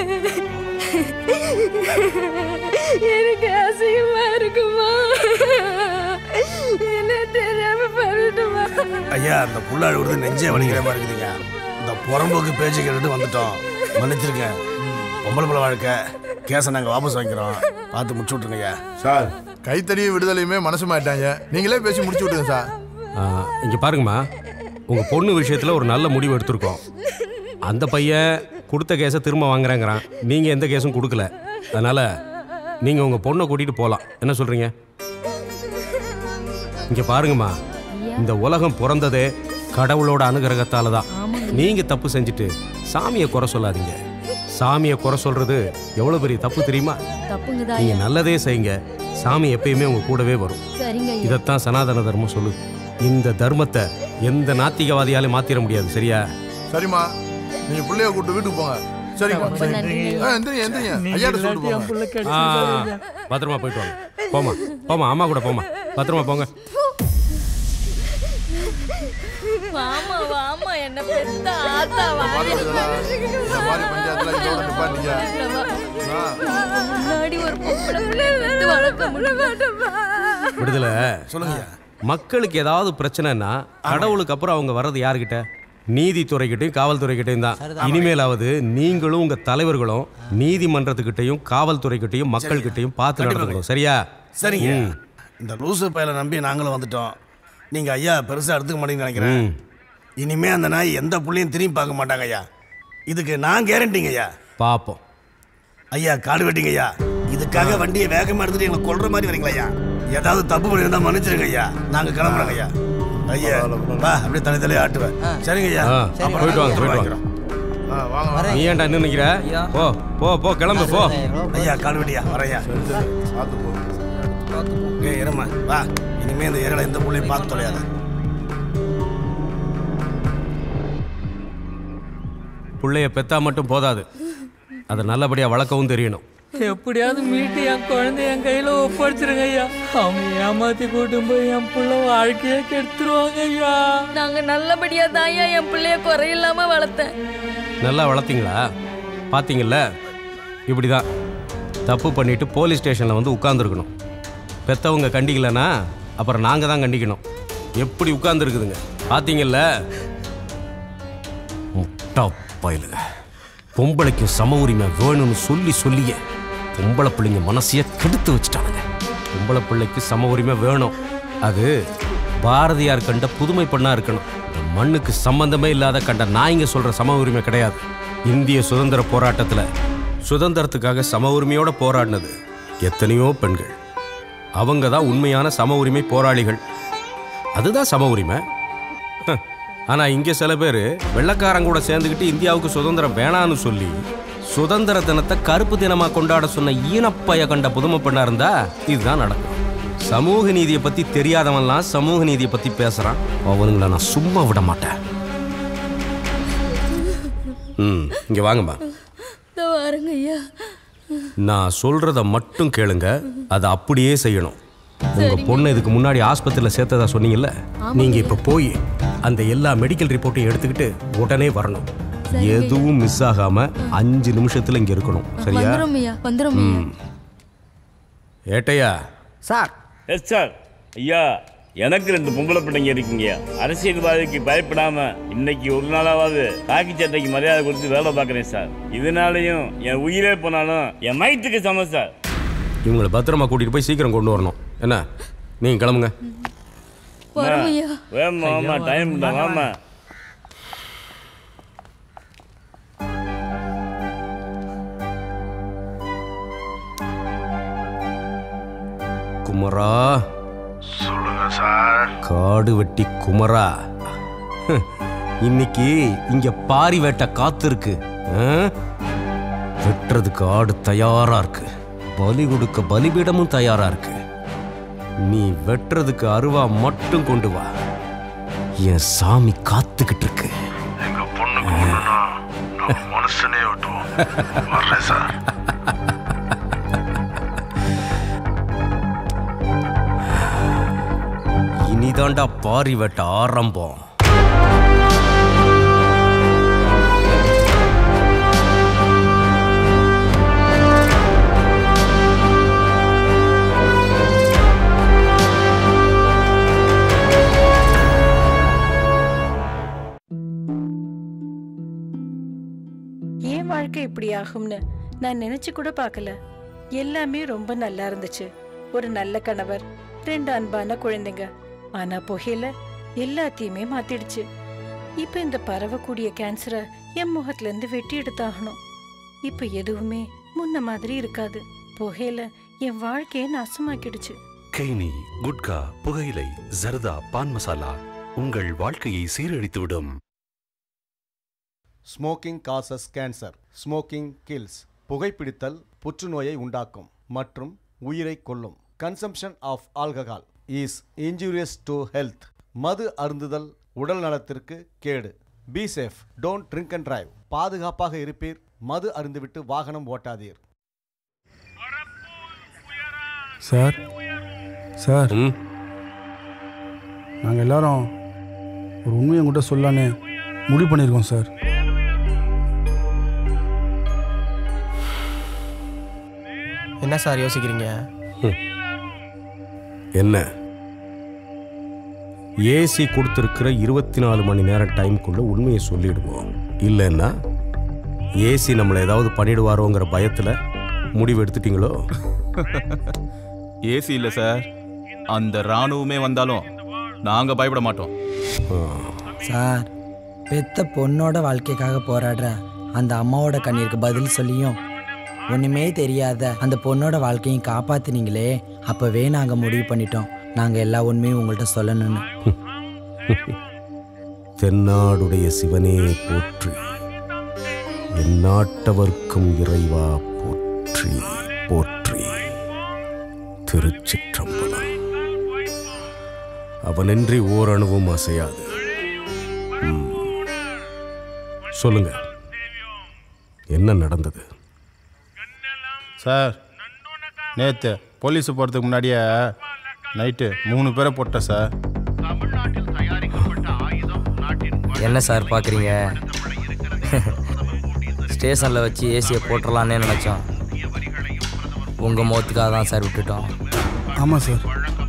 எனக்கு அசிங்கமா இருக்குமா? என்ன தெரியாம பண்ணிட்டுமா? ஐயா, அந்த புள்ள அழுகுறது நெஞ்சே வலிக்கிற மாதிரி இருக்குதுங்க. இந்த புறம்போக்கு பேச்சு கேட்டுட்டு வந்துட்டோம், மன்னிச்சிருக்கேன். பொம்பளை பிள்ளை வாழ்க்கை கேஸை நாங்கள் வாபஸ் வாங்கிக்கிறோம், பார்த்து முடிச்சு விட்ருங்க ஐயா. சார், கைத்தறியும் விடுதலையுமே மனசு மாட்டாங்க, நீங்களே பேசி முடிச்சு விட்டுங்க சார். இங்கே பாருங்கம்மா, உங்கள் பொண்ணு விஷயத்தில் ஒரு நல்ல முடிவு எடுத்திருக்கோம். அந்த பையன் கொடுத்த கேஸை திரும்ப வாங்குறேங்கிறான், நீங்கள் எந்த கேஸும் கொடுக்கல. அதனால் நீங்கள் உங்கள் பொண்ணை கூட்டிகிட்டு போகலாம். என்ன சொல்கிறீங்க? இங்கே பாருங்கம்மா, இந்த உலகம் பிறந்ததே கடவுளோட அனுகிரகத்தால் தான். நீங்கள் தப்பு செஞ்சுட்டு சாமியை குறை சொல்லாதீங்க. சாமியை குறை சொல்கிறது எவ்வளோ பெரிய தப்பு தெரியுமா? நீங்கள் நல்லதே செய்யுங்க, சாமி எப்பயுமே உங்கள் கூடவே வரும். இதைத்தான் சனாதன தர்மம் சொல்லுது. இந்த தர்மத்தை எந்த நாத்திகவாதியாலே மாத்திர முடியாது. சரியா? சரிம்மா, நீங்க பிள்ளைய கூட்டு வீட்டுக்கு போங்க. சரிம்மா, எந்திரிங்க எந்திரிங்க, ஐயாட்ட சொல்லிட்டு போங்க. பத்திரமா போயிட்டு வாங்க. போமா போமா, அம்மா கூட போமா, பத்திரமா போங்க. வாமா வாமா, என்ன பெத்த ஆத்தா முன்னாடி ஒரு பொம்பளை பிள்ளை வளர்க்க முடியும். விடுதலை சொல்லுங்க. மக்களுக்கு ஏதாவது பிரச்சனைன்னா கடவுளுக்கு அப்புறம் அவங்க வர்றது யாருக்கிட்ட? நீதித்துறைகிட்டையும் காவல்துறைகிட்டையும் தான். இனிமேலாவது நீங்களும் உங்க தலைவர்களும் நீதிமன்றத்துக்கிட்டையும் காவல்துறைகிட்டையும் மக்கள்கிட்டையும் பார்த்து நடந்துக்கணும். சரியா? சரிங்க. இந்த லூசு பையலை நம்பி நாங்களும் வந்துட்டோம். நீங்க ஐயா பெருசா எடுத்துக்க மாட்டீங்கன்னு நினைக்கிறேன். இனிமே அந்த நாய் எந்த புள்ளையும் திரும்பி பார்க்க மாட்டாங்க ஐயா. இதுக்கு நான் கேரண்டிங்க ஐயா. பாப்போம் ஐயா. காடு வெட்டிங்க ஐயா. இதுக்காக வண்டியை வேகமா எடுத்துட்டு எங்களை கொல்ற மாதிரி வரீங்களா ஐயா? ஏதாவது தப்பு பண்ணியிருந்தா மன்னிச்சிருங்க ஐயா. நாங்க கிளம்புறோங்க ஐயா. ஐயா வா, அப்படியே தனி தலையை ஆட்டுவேன். சரிங்க ஐயா, போயிட்டு வாங்க போயிட்டு வாங்க. நீ ஏன்டா இன்னும் நிக்கிற? போ போ போ, கிளம்பு போ. ஐயா காடு வெட்டியா வரையா. ஏய் இருமா, வா. இனிமே இந்த ஏரியால எந்த புள்ளையும் பார்த்து தொலையாத. பிள்ளைய பெத்தா மட்டும் போதாது, அதை நல்லபடியா வளர்க்கவும் தெரியணும். எப்படியாவது மீட்டு என் குழந்தை என் கையில ஒப்படைச்சிருங்க ஐயா. அவங்க ஏமாத்தி கூட்டு போய் என் பிள்ளை வாழ்க்கையே கெடுத்துருவாங்க ஐயா. நாங்க நல்லபடியா தான் ஐயா என் பிள்ளைய குறையில்லாம வளர்த்தேன். நல்லா வளர்த்தீங்களா? பார்த்தீங்கல்ல, இப்படிதான் தப்பு பண்ணிட்டு போலீஸ் ஸ்டேஷன்ல வந்து உட்கார்ந்துருக்கணும். பெத்தவங்க கண்டிக்கலன்னா அப்புறம் நாங்கள் தான் கண்டிக்கணும். எப்படி உட்கார்ந்துருக்குதுங்க பார்த்தீங்கல்ல? முட்டா பயலுங்க. பொம்பளைக்கு சம உரிமை வேணும்னு சொல்லி சொல்லியே பொம்பளை பிள்ளைங்க மனசையே கெடுத்து வச்சுட்டானுங்க. பொம்பளை பிள்ளைக்கு சம உரிமை வேணும். அது பாரதியார் கண்ட புதுமை பெண்ணா இருக்கணும். இந்த மண்ணுக்கு சம்பந்தமே இல்லாத கண்ட நாய்ங்க சொல்ற சம உரிமை கிடையாது. இந்திய சுதந்திர போராட்டத்தில் சுதந்திரத்துக்காக சம உரிமையோட போராடினது எத்தனையோ பெண்கள். அவங்க தான் உண்மையான சம உரிமை போராளிகள். அதுதான் சம உரிமை. ஆனால் இங்கே சில பேர் வெள்ளக்காரங்க கூட சேர்ந்துக்கிட்டு இந்தியாவுக்கு சுதந்திரம் வேணான்னு சொல்லி சுதந்திர தினத்தை கருப்பு தினமாக கொண்டாட சொன்ன ஈனப்பைய கண்ட புதுமை பெண்ணா இருந்தா இதுதான் நடக்கும். சமூக நீதியை பற்றி தெரியாதவன்லாம் சமூக நீதியை பற்றி பேசுகிறான். அவனுங்களை நான் சும்மா விட மாட்டேன். ம், இங்கே வாங்கம்மா. நான் சொல்றத மட்டும் கேளுங்க, அதை அப்படியே செய்யணும். உங்க பொண்ணு இதுக்கு முன்னாடி ஆஸ்பத்திரியில் சேர்த்ததா சொன்னீங்கல்ல, நீங்க இப்ப போய் அந்த எல்லா மெடிக்கல் ரிப்போர்ட்டையும் எடுத்துக்கிட்டு உடனே வரணும். எதுவும் மிஸ் ஆகாம அஞ்சு நிமிஷத்துல இங்க இருக்கணும். சரியா? ம். ஏட்டையா சார். Yes sir. ஐயா, எனக்கு ரெண்டு பொம்பளை பிள்ளைங்க இருக்குங்க. அரசியல்வாதிக்கு பயப்படாம இன்னைக்கு ஒரு நாளாவது காக்கி சட்டைக்கு மரியாதை கொடுத்து வேலை பார்க்குறேன் சார். இதனாலையும் என் உயிரே போனாலும் என் மைத்துக்கு சமம் சார். இவங்களை பத்திரமா கூட்டிட்டு போய் சீக்கிரம் கொண்டு வரணும். என்ன, நீங்க கிளம்புங்க. வேமா ஆமா, டைம் தான். ஆமா குமரா. சொல்லுங்க சார். காடு வெட்டி குமரா, இன்னைக்கு இங்க பாரி வேட்டை காத்து இருக்கு. வெட்டுறதுக்கு ஆடு தயாரா இருக்கு, பலி கொடுக்க பலிபீடமும் தயாரா இருக்கு. நீ வெட்டுறதுக்கு அருவா மட்டும் கொண்டு வா, என் சாமி காத்துக்கிட்டு இருக்கு. எங்க பொண்ணுக்கு மனுஷனே வெட்டுவோம் சார். இனிதாண்டா பாரி வெட்ட ஆரம்பம். என் வாழ்க்கை இப்படி ஆகும்னு நான் நினைச்சு கூட பார்க்கல. எல்லாமே ரொம்ப நல்லா இருந்துச்சு. ஒரு நல்ல கணவர், ரெண்டு அன்பான குழந்தைங்க. ஆனா புகையில எல்லாத்தையுமே மாத்திடுச்சு. இப்ப இந்த பரவக்கூடிய கேன்சரை என் முகத்துல இருந்து வெட்டி எடுத்தாகணும். இப்ப எதுவுமே முன்ன மாதிரி இருக்காது. புகையில என் வாழ்க்கையை நாசமாக்கிடுச்சு. கெய்னி, குட்கா, புகையிலை, ஜர்தா, பான் மசாலா உங்கள் வாழ்க்கையை சீரழித்துவிடும். Smoking causes cancer. Smoking kills. புகைப்பிடித்தல் புற்றுநோயை உண்டாக்கும் மற்றும் உயிரை கொல்லும். Consumption of alcohol is injurious to health. மது அருந்துதல் உடல் நலத்திற்கு கேடு. Be safe, don't drink and drive. பாதுகாப்பாக இருப்பீர், மது அருந்துவிட்டு வாகனம் ஓட்டாதீர். சார் சார் நாங்கள் எல்லாரும் ஒரு உண்மையை உங்கள்கிட்ட சொல்லலான்னு முடிவு பண்ணியிருக்கோம் சார். என்ன சார் யோசிக்கிறீங்க? என்ன, ஏசி கொடுத்துருக்கிற இருபத்தி நாலு மணி நேரம் டைமுக்குள்ள உண்மையை சொல்லிடுவோம். இல்லைன்னா ஏசி நம்மளை ஏதாவது பண்ணிடுவாரோங்கிற பயத்தில் முடிவு எடுத்துட்டீங்களோ? ஏசி இல்லை சார், அந்த ராணுவமே வந்தாலும் நாங்கள் பயப்பட மாட்டோம் சார். பெத்த பொண்ணோட வாழ்க்கைக்காக போராடுற அந்த அம்மாவோட கண்ணீருக்கு பதில் சொல்லியும் ஒன்றுமே தெரியாத அந்த பொண்ணோட வாழ்க்கையும் காப்பாற்றினீங்களே. அப்போவே நாங்கள் முடிவு பண்ணிட்டோம், நாங்கள் எல்லா உண்மையும் உங்கள்கிட்ட சொல்லணும்னு. தென்னாடுடைய சிவனே போற்றி, எந்நாட்டவர்க்கும் இறைவா போற்றி போற்றி. திருச்சிற்றம்பலம். அவனின்றி ஓரணுவும் அசையாது. சொல்லுங்க, என்ன நடந்தது? சார், நேற்று போலீஸு போகிறதுக்கு முன்னாடியே நைட்டு மூணு பேரை போட்டேன் சார். என்ன சார் பார்க்குறீங்க? ஸ்டேஷனில் வச்சு ஏசியை போட்டுடலான்னே நினச்சோம். உங்கள் முகத்துக்காக தான் சார் விட்டுட்டோம். ஆமாம் சார்.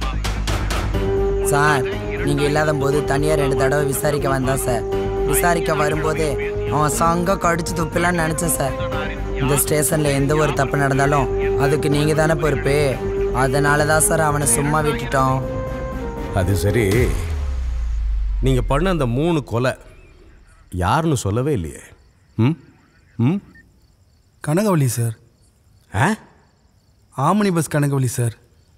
சார், நீங்கள் இல்லாத போது தனியாக ரெண்டு தடவை விசாரிக்க வந்தான் சார். விசாரிக்க வரும்போது அவன் சங்க கடிச்சு துப்பிலான்னு நினச்சேன் சார். இந்த ஸ்டேஷனில் எந்த ஒரு தப்பு நடந்தாலும் அதுக்கு நீங்கள் தானே பொறுப்பு. அதனால தான் சார் அவனை சும்மா விட்டுட்டோம். அது சரி, நீங்கள் பண்ண அந்த மூணு கொலை யாருன்னு சொல்லவே இல்லையே. ம் ம் கனகவள்ளி சார். ஆ ஆமணி பஸ் கனகவள்ளி சார்.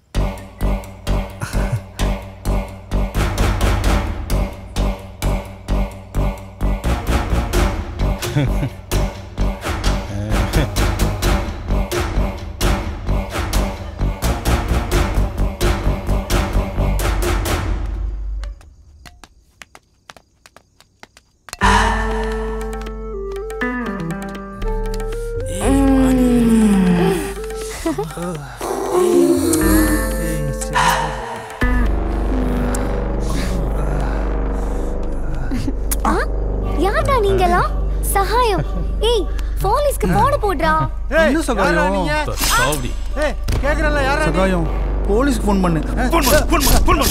யாரா நீங்கலாம்? சகாயம். ஏய், போலீஸ்க்கு போன் போடுறா. என்ன சகாயம்? ஏய், கேக்குறல யாரா நீ? சகாயம், போலீஸ்க்கு ஃபோன் பண்ணு. ஃபோன் பண்ணு, ஃபோன் பண்ணு, ஃபோன்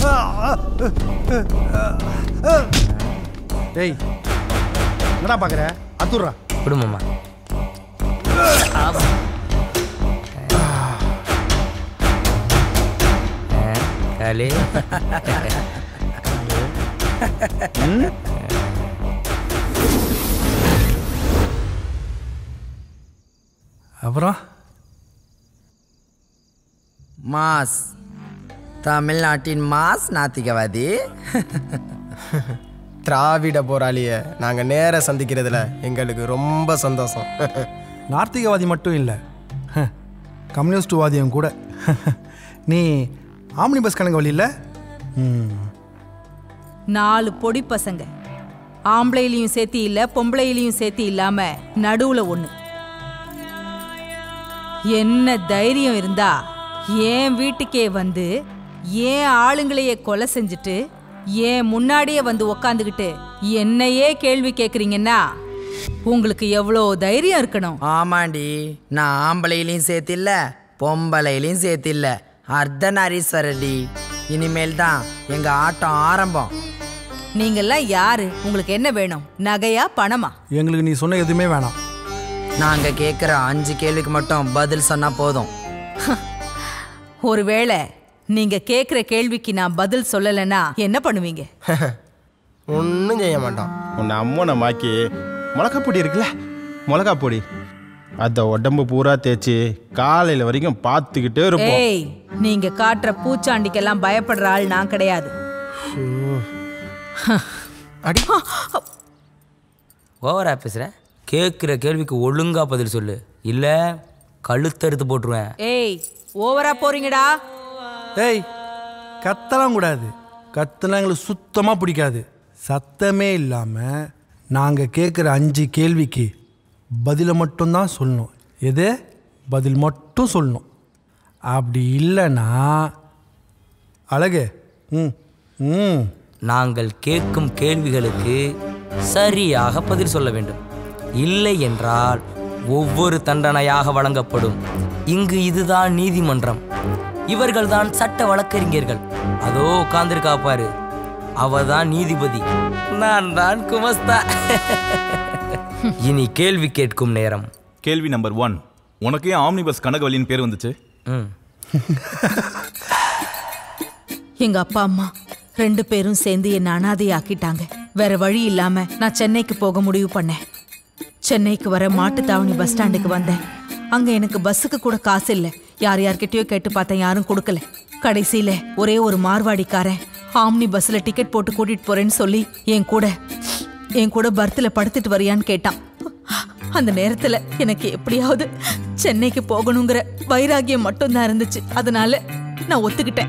பண்ணு. டேய், என்னடா பாக்குற? அத்துறா. குடும்பமா. காலே. அப்புறம் மாஸ், தமிழ்நாட்டின் மாஸ் நாத்திகவாதி. திராவிட போராளிய நாங்கள் நேர சந்திக்கிறதுல எங்களுக்கு ரொம்ப சந்தோஷம். நார்த்திகவாதி மட்டும் இல்லை, கம்யூனிஸ்ட்வாதியும் கூட. நீ ஆம்னி பஸ் கணக்கு வழி இல்லை? நாலு பொடி பசங்க, ஆம்பளையிலையும் சேர்த்தி இல்லை பொம்பளையிலையும் சேர்த்தி இல்லாம நடுவுல ஒண்ணு. என்ன தைரியம் இருந்தா ஏன் வீட்டுக்கே வந்து ஏன் ஆளுங்களையே கொலை செஞ்சுட்டு ஏன் முன்னாடியே வந்து உக்காந்துக்கிட்டு என்னையே கேள்வி கேட்குறீங்கன்னா உங்களுக்கு எவ்வளோ தைரியம் இருக்கணும்? ஆமாண்டி, நான் ஆம்பளையிலையும் சேர்த்தில்ல பொம்பளையிலையும் சேர்த்தில்ல அர்த்தநாரீஸ்வரடி. இனிமேல் தான் எங்க ஆட்டம் ஆரம்பம். நீங்கெல்லாம் யாரு? உங்களுக்கு என்ன வேணும்? நகையா பணமா? எங்களுக்கு நீ சொன்ன எதுவுமே வேணாம். நாங்க கேட்குற அஞ்சு கேள்விக்கு மட்டும் பதில் சொன்னா போதும். ஒருவேளை நீங்க கேட்குற கேள்விக்கு நான் பதில் சொல்லலைன்னா என்ன பண்ணுவீங்க? ஒன்றும் செய்ய மாட்டோம். உன்னை அம்மனை மாக்கி மிளகா பொடி இருக்குல்ல, மிளகா பொடி அதை உடம்பு பூரா தேய்ச்சி காலையில் வரைக்கும் பார்த்துக்கிட்டே இருப்போம். ஏய், நீங்க காட்டுற பூச்சாண்டிக்கெல்லாம் பயப்படுற ஆள் நான் கிடையாது. அடி ஓவரா பேசுற. கேட்குற கேள்விக்கு ஒழுங்கா பதில் சொல்லு, இல்ல கழுத்தறுத்து போட்டுருவேன். ஏய், ஓவரா போறீங்கடா. ஏய், கத்தலாம் கூடாது. கத்துனா எங்களுக்கு சுத்தமாக பிடிக்காது. சத்தமே இல்லாமல் நாங்கள் கேட்குற அஞ்சு கேள்விக்கு பதிலை மட்டும்தான் சொல்லணும். எது? பதில் மட்டும் சொல்லணும். அப்படி இல்லைன்னா அழகு. ம் ம் நாங்கள் கேட்கும் கேள்விகளுக்கு சரியாக பதில் சொல்ல வேண்டும். இல்லை என்றால் ஒவ்வொரு தண்டனையாக வழங்கப்படும். இங்கு இதுதான் நீதிமன்றம். இவர்கள்தான் சட்ட வழக்கறிஞர்கள். அதோ உட்கார்ந்திருக்கா பாரு, அவதான் நீதிபதி, நான் தான் குமஸ்தா. இனி கேள்வி கேட்கும் நேரம். கேள்வி நம்பர் ஒன். உனக்கு ஏன் ஆம்னி பஸ் கனகவல்லின்னு பேர் வந்துச்சு? எங்க அப்பா அம்மா ரெண்டு பேரும் சேர்ந்து என்ன அனாதையாக்கிட்டாங்க. வேற வழி இல்லாம நான் சென்னைக்கு போக முடிவு பண்ணேன். சென்னைக்கு வர மாட்டுத்தாவணி பஸ் ஸ்டாண்டுக்கு வந்தேன். அங்க எனக்கு பஸ்ஸுக்கு கூட காசு இல்லை. யார் யார்கிட்டயோ கேட்டு பார்த்தேன், யாரும் கொடுக்கல. கடைசியில ஒரே ஒரு மார்வாடிக்காரன் ஆம்னி பஸ்ல டிக்கெட் போட்டு கூட்டிட்டு போறேன்னு சொல்லி என் கூட என் கூட பர்த்ல படுத்துட்டு வரியான்னு கேட்டான். அந்த நேரத்துல எனக்கு எப்படியாவது சென்னைக்கு போகணுங்கிற வைராகியம் மட்டும்தான் இருந்துச்சு. அதனால நான் ஒத்துக்கிட்டேன்.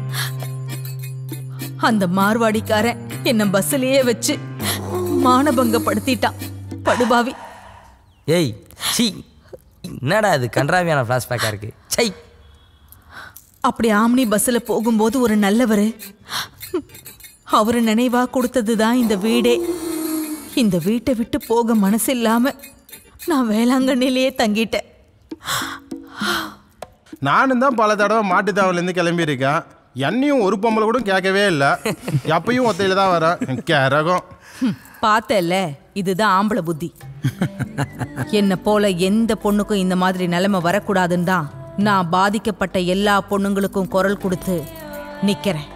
அந்த மார்வாடிக்காரன் என்ன பஸ்லயே வச்சு மானபங்கப்படுத்திட்டான். படுபாவி. ஏய், சீ, என்னடா இது கன்றாவியான ஃப்ளாஷ்பேக்கா இருக்கு. சை. அப்படி ஆம்னி பஸ்ல போகும்போது ஒரு நல்லவர் அவரு நினைவா கொடுத்ததுதான் இந்த வீடே. இந்த வீட்டை விட்டு போக மனசு இல்லாம நான் வேளாங்கண்ணிலேயே தங்கிட்டேன். நானும் தான் பல தடவை மாட்டுத்தாவலேருந்து கிளம்பியிருக்கேன். என்னையும் ஒரு பொம்பளை கூட கேட்கவே இல்லை. எப்பயும் ஒத்தையில தான் வரேன். கேரகம் பார்த்தல, இதுதான் ஆம்பளை புத்தி. என்ன போல எந்த பொண்ணுக்கும் இந்த மாதிரி நிலைமை வரக்கூடாதுன்னு தான் நான் பாதிக்கப்பட்ட எல்லா பொண்ணுங்களுக்கும் குரல் கொடுத்து நிக்கிறேன்.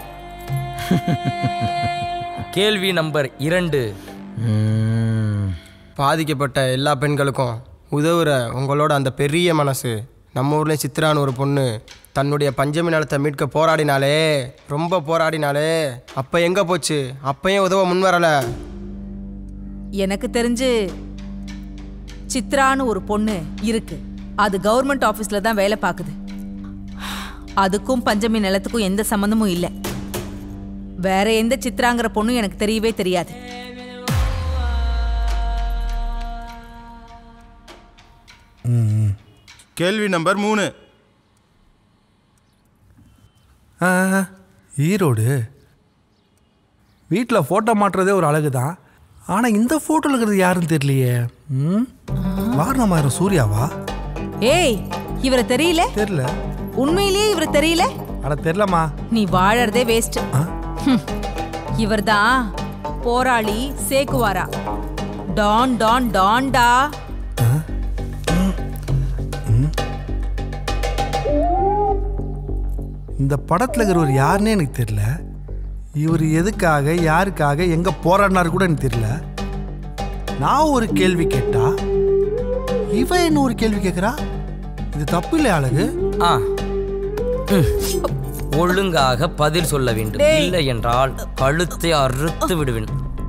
கேள்வி நம்பர் இரண்டு. பாதிக்கப்பட்ட எல்லா பெண்களுக்கும் உதவுற உங்களோட அந்த பெரிய மனசு. நம்ம ஊர்ல சித்ரான்னு ஒரு பொண்ணு தன்னுடைய பஞ்சமி நிலத்தை மீட்க போராடினாலே, ரொம்ப போராடினாலே. அப்ப எங்க போச்சு? அப்பயும் உதவ முன் வரல. எனக்கு தெரிஞ்சு சித்ரான்னு ஒரு பொண்ணு இருக்கு. அது கவர்மெண்ட் ஆபீஸ்ல தான் வேலை பார்க்குது. அதுக்கும் பஞ்சமி நிலத்துக்கும் எந்த சம்பந்தமும் இல்லை. வேற எந்த சித்ராங்கிற பொண்ணு எனக்கு தெரியவே தெரியாது. கேள்வி நம்பர் மூணு. ஈரோடு வீட்டில் ஃபோட்டோ மாட்டுறதே ஒரு அழகு தான். ஆனால் இந்த ஃபோட்டோவில் இருக்கிறது யாருன்னு தெரியலையே. ம் வாரணமாயிரம் சூர்யாவா? ஏய், இவரை தெரியல? தெரியல. உண்மையிலேயே இவரை தெரியல? அட தெரியலமா. நீ வாழறதே வேஸ்ட். இவர்தான் போராளி சேக்குவாரா. Don Don டான்டா. இந்த படத்தில் இருக்கிறவர் யாருன்னே எனக்கு தெரியல. இவர் எதுக்காக யாருக்காக எங்கே போராடினாரு கூட எனக்கு தெரியல. நான் ஒரு கேள்வி கேட்டா இவன் என்ன ஒரு கேள்வி கேட்குறா. இது தப்பு இல்லை அழகு. ஆ, ஒழுங்காக பதில் சொல்ல வேண்டும். இல்லை என்றால் கழுத்தை அறுத்து விடுவேன்.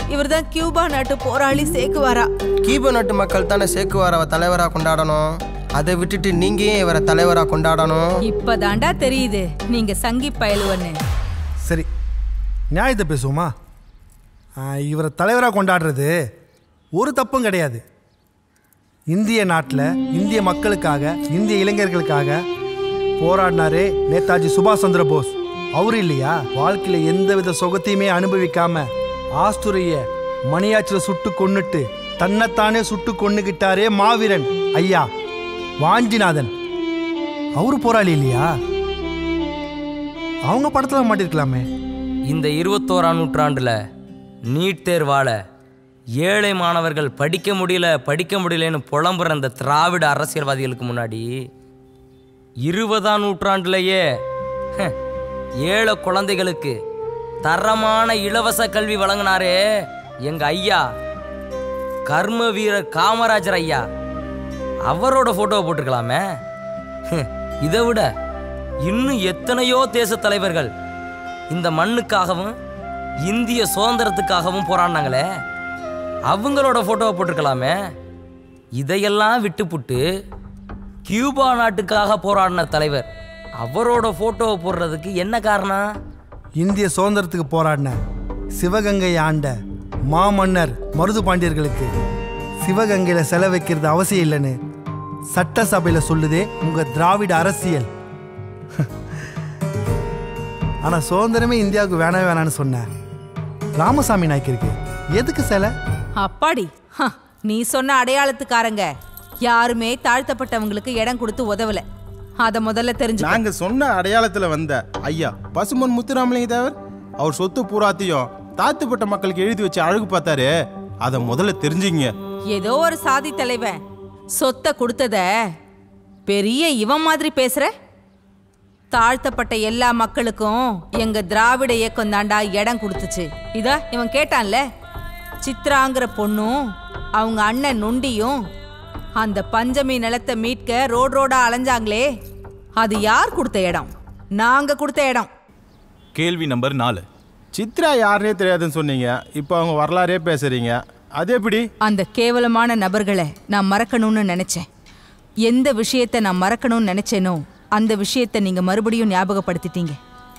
இவர்தான் கியூபா நாட்டு போராளி சேக்குவாரா. கியூபா நாட்டு மக்கள் தானே சேக்குவாராவை தலைவராக கொண்டாடணும். அதை விட்டுட்டு நீங்க ஏன் இவரை தலைவராக கொண்டாடணும்? இப்பதாண்டா தெரியுது நீங்க சங்கி பயலுவன்னு. சரி, நியாயத்தை பேசுவோமா? இவரை தலைவராக கொண்டாடுறது ஒரு தப்பும் கிடையாது. இந்திய நாட்டில் இந்திய மக்களுக்காக, இந்திய இளைஞர்களுக்காக போராடினாரே நேதாஜி சுபாஷ் சந்திர போஸ். அவரு இல்லையா வாழ்க்கையில் எந்தவித சுகத்தையுமே அனுபவிக்காம ஆஸ்துரிய மணியாச்சில் சுட்டு கொன்னுட்டு தன்னைத்தானே சுட்டு கொன்னுகிட்டாரே மாவீரன் ஐயா வாஞ்சிநாதன். அவரு போராளி இல்லையா? அவங்க படத்தில் மாட்டிருக்கலாமே. இந்த இருபத்தோராம் நூற்றாண்டுல நீட் தேர்வால ஏழை மாணவர்கள் படிக்க முடியல படிக்க முடியலன்னு புலம்புற அந்த திராவிட அரசியல்வாதிகளுக்கு முன்னாடி இருபதாம் நூற்றாண்டுலேயே ஏழை குழந்தைகளுக்கு தரமான இலவச கல்வி வழங்கினாரே எங்க ஐயா கர்ம வீரர் காமராஜர் ஐயா. அவரோட போட்டோவை போட்டுக்கலாமே. இதை விட இன்னும் எத்தனையோ தேச தலைவர்கள் இந்த மண்ணுக்காகவும் இந்திய சுதந்திரத்துக்காகவும் போராடினாங்களே, அவங்களோட போட்டோவை போட்டிருக்கலாமே. இதையெல்லாம் விட்டுப்புட்டு கியூபா நாட்டுக்காக போராடின தலைவர் அவரோட போட்டோவை போடுறதுக்கு என்ன காரணம்? இந்திய சுதந்திரத்துக்கு போராடின சிவகங்கை ஆண்ட மாமன்னர் மருது பாண்டியர்களுக்கு சிவகங்கையில் செல வைக்கிறது அவசியம் இல்லைன்னு சட்டசபையில் சொல்லுதே உங்க திராவிட அரசியல். ஆனா சுதந்திரமே இந்தியாவுக்கு வேணாம் வேணான்னு சொன்ன ராமசாமி நாய்க்கு எதுக்கு சிலை? அப்பாடி, நீ சொன்ன அடையாளத்துக்காரங்க யாருமே தாழ்த்தப்பட்டவங்களுக்கு இடம் கொடுத்து உதவல. அத முதல்ல தெரிஞ்சு. நாங்க சொன்ன அடையாளத்துல வந்த ஐயா பசுமன் முத்துராமலிங்க தேவர் அவர் சொத்து பூராத்தையும் தாழ்த்தப்பட்ட மக்களுக்கு எழுதி வச்சு அழகு பார்த்தாரு. அத முதல்ல தெரிஞ்சுங்க. ஏதோ ஒரு சாதி தலைவன் சொத்தை கொடுத்தத பெரிய இவன் மாதிரி பேசுற. தாழ்த்தப்பட்ட எல்லா மக்களுக்கும் எங்க திராவிட இயக்கம் தாண்டா இடம் கொடுத்துச்சு. இதா இவன் கேட்டான்ல, சித்ராங்கிற பொண்ணும் அவங்க அண்ணன் நொண்டியும் அந்த பஞ்சமி நிலத்தை மீட்க ரோடு ரோடா அலைஞ்சாங்களே, அது யார் கொடுத்த இடம்? நாங்க கொடுத்த இடம். கேள்வி நம்பர் நாலு. சித்ரா யாருனே தெரியாதுன்னு சொன்னீங்க, இப்போ அவங்க வரலாறே பேசுறீங்க, அது எப்படி? அந்த கேவலமான நபர்களை நான் மறக்கணும்னு நினைச்சேன். எந்த விஷயத்தை நான் மறக்கணும்னு நினைச்சேனோ அந்த விஷயத்தை நீங்க மறுபடியும் ஞாபகப்படுத்திட்டீங்க.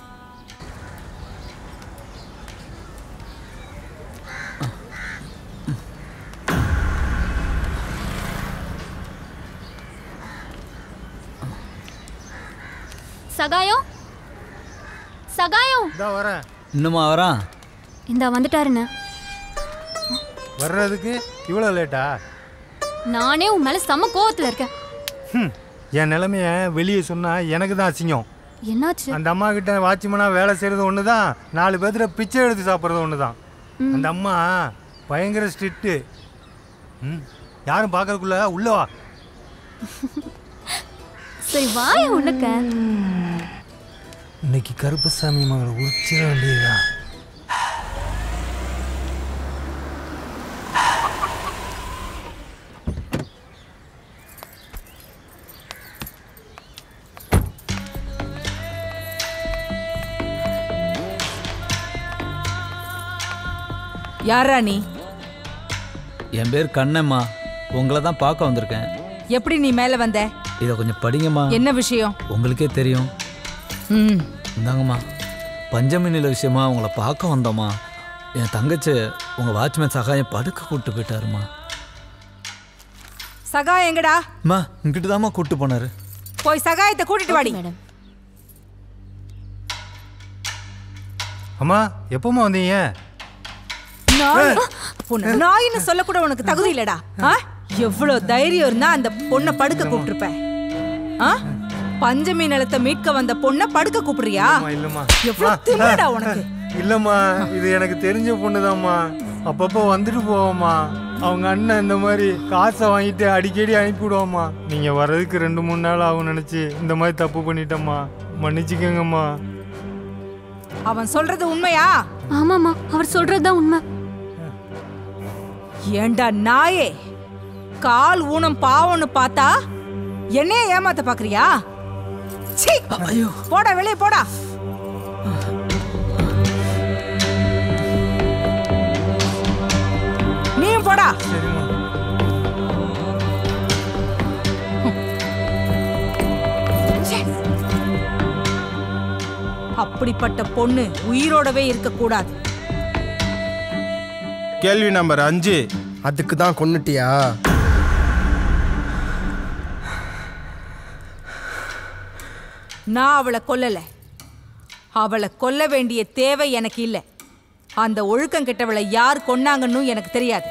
சகாயம் சகாயம் இதா வரேன். இன்னுமா வரான்? இந்த வந்துட்டாருண்ணே. வர்றதுக்கு இவ்வளோ லேட்டா? நானே உன் மேல செம்ம கோவத்துல இருக்கேன். ம், என் நிலைமைய வெளியே சொன்னா எனக்கு தான் அசிங்கம். என்னாச்சு? அந்த அம்மா கிட்ட வாட்ச்மேனா வேலை செய்யறது ஒன்று தான், நாலு பேர்த்துல பிச்சை எடுத்து சாப்பிட்றது ஒன்று தான். அந்த அம்மா பயங்கர ஸ்ட்ரிக்ட்டு. ம், யாரும் பார்க்கறதுக்குள்ள உள்ள வா. சரி வாய உனக்க. இன்னைக்கு கருப்பசாமி மகளை உரிச்சிட வேண்டியதுதான். யாரா நீ? என் பேர் கண்ணம்மா. உங்களை தான் பார்க்க வந்திருக்கேன். எப்படி நீ மேல வந்த? இதை கொஞ்சம் படிங்கம்மா. என்ன விஷயம்? உங்களுக்கே தெரியும். ம், இந்தாங்கம்மா. பஞ்சமி நில விஷயமா உங்களை பார்க்க வந்தோம்மா. என் தங்கச்சி உங்க வாட்ச்மேன் சகாயம் படுக்க கூப்பிட்டு போயிட்டாருமா. சகாயம் எங்கடா? அம்மா இங்கிட்டு தாம்மா கூப்பிட்டு போனாரு. போய் சகாயத்தை கூட்டிட்டு வாடி. அம்மா எப்பமா வந்தீங்க? நாயின்னு சொல்ல கூட உனக்கு தகுதி இல்லடா. எவ்வளவு தைரியம் இருந்தா அந்த பொண்ணை படுக்க கூப்பிட்டுருப்ப. பஞ்சமி நிலத்தை மீட்க வந்த பொண்ணை படுக்க கூப்பிடுறியா? இல்லம்மா. எவ்வளவு திமிரடா உனக்கு? இல்லம்மா, இது எனக்கு தெரிஞ்ச பொண்ணுதாம்மா. அப்பப்போ வந்துட்டு போவோம்மா. அவங்க அண்ணன் இந்த மாதிரி காசை வாங்கிட்டு அடிக்கடி அனுப்பிவிடுவோம்மா. நீங்க வர்றதுக்கு ரெண்டு மூணு நாள் ஆகும் நினைச்சு இந்த மாதிரி தப்பு பண்ணிட்டோம்மா, மன்னிச்சுக்கங்கம்மா. அவன் சொல்றது உண்மையா? ஆமாமா, அவர் சொல்றதுதான் உண்மை. ஏண்டா நாயே, கால் ஊனம் பாவம்னு பார்த்தா என்னைய ஏமாத்த பாக்குறியா? போடா வெளியே போடா. போடா. அப்படிப்பட்ட பொண்ணு உயிரோடவே இருக்க கூடாது. கேள்வி நம்பர் அஞ்சு. அதுக்கு தான் கொன்னுட்டியா? நான் அவளை கொல்லல. அவளை கொல்ல வேண்டிய தேவை எனக்கு இல்லை. அந்த ஒழுக்கம் கெட்டவளை யார் கொன்னாங்கன்னு எனக்கு தெரியாது.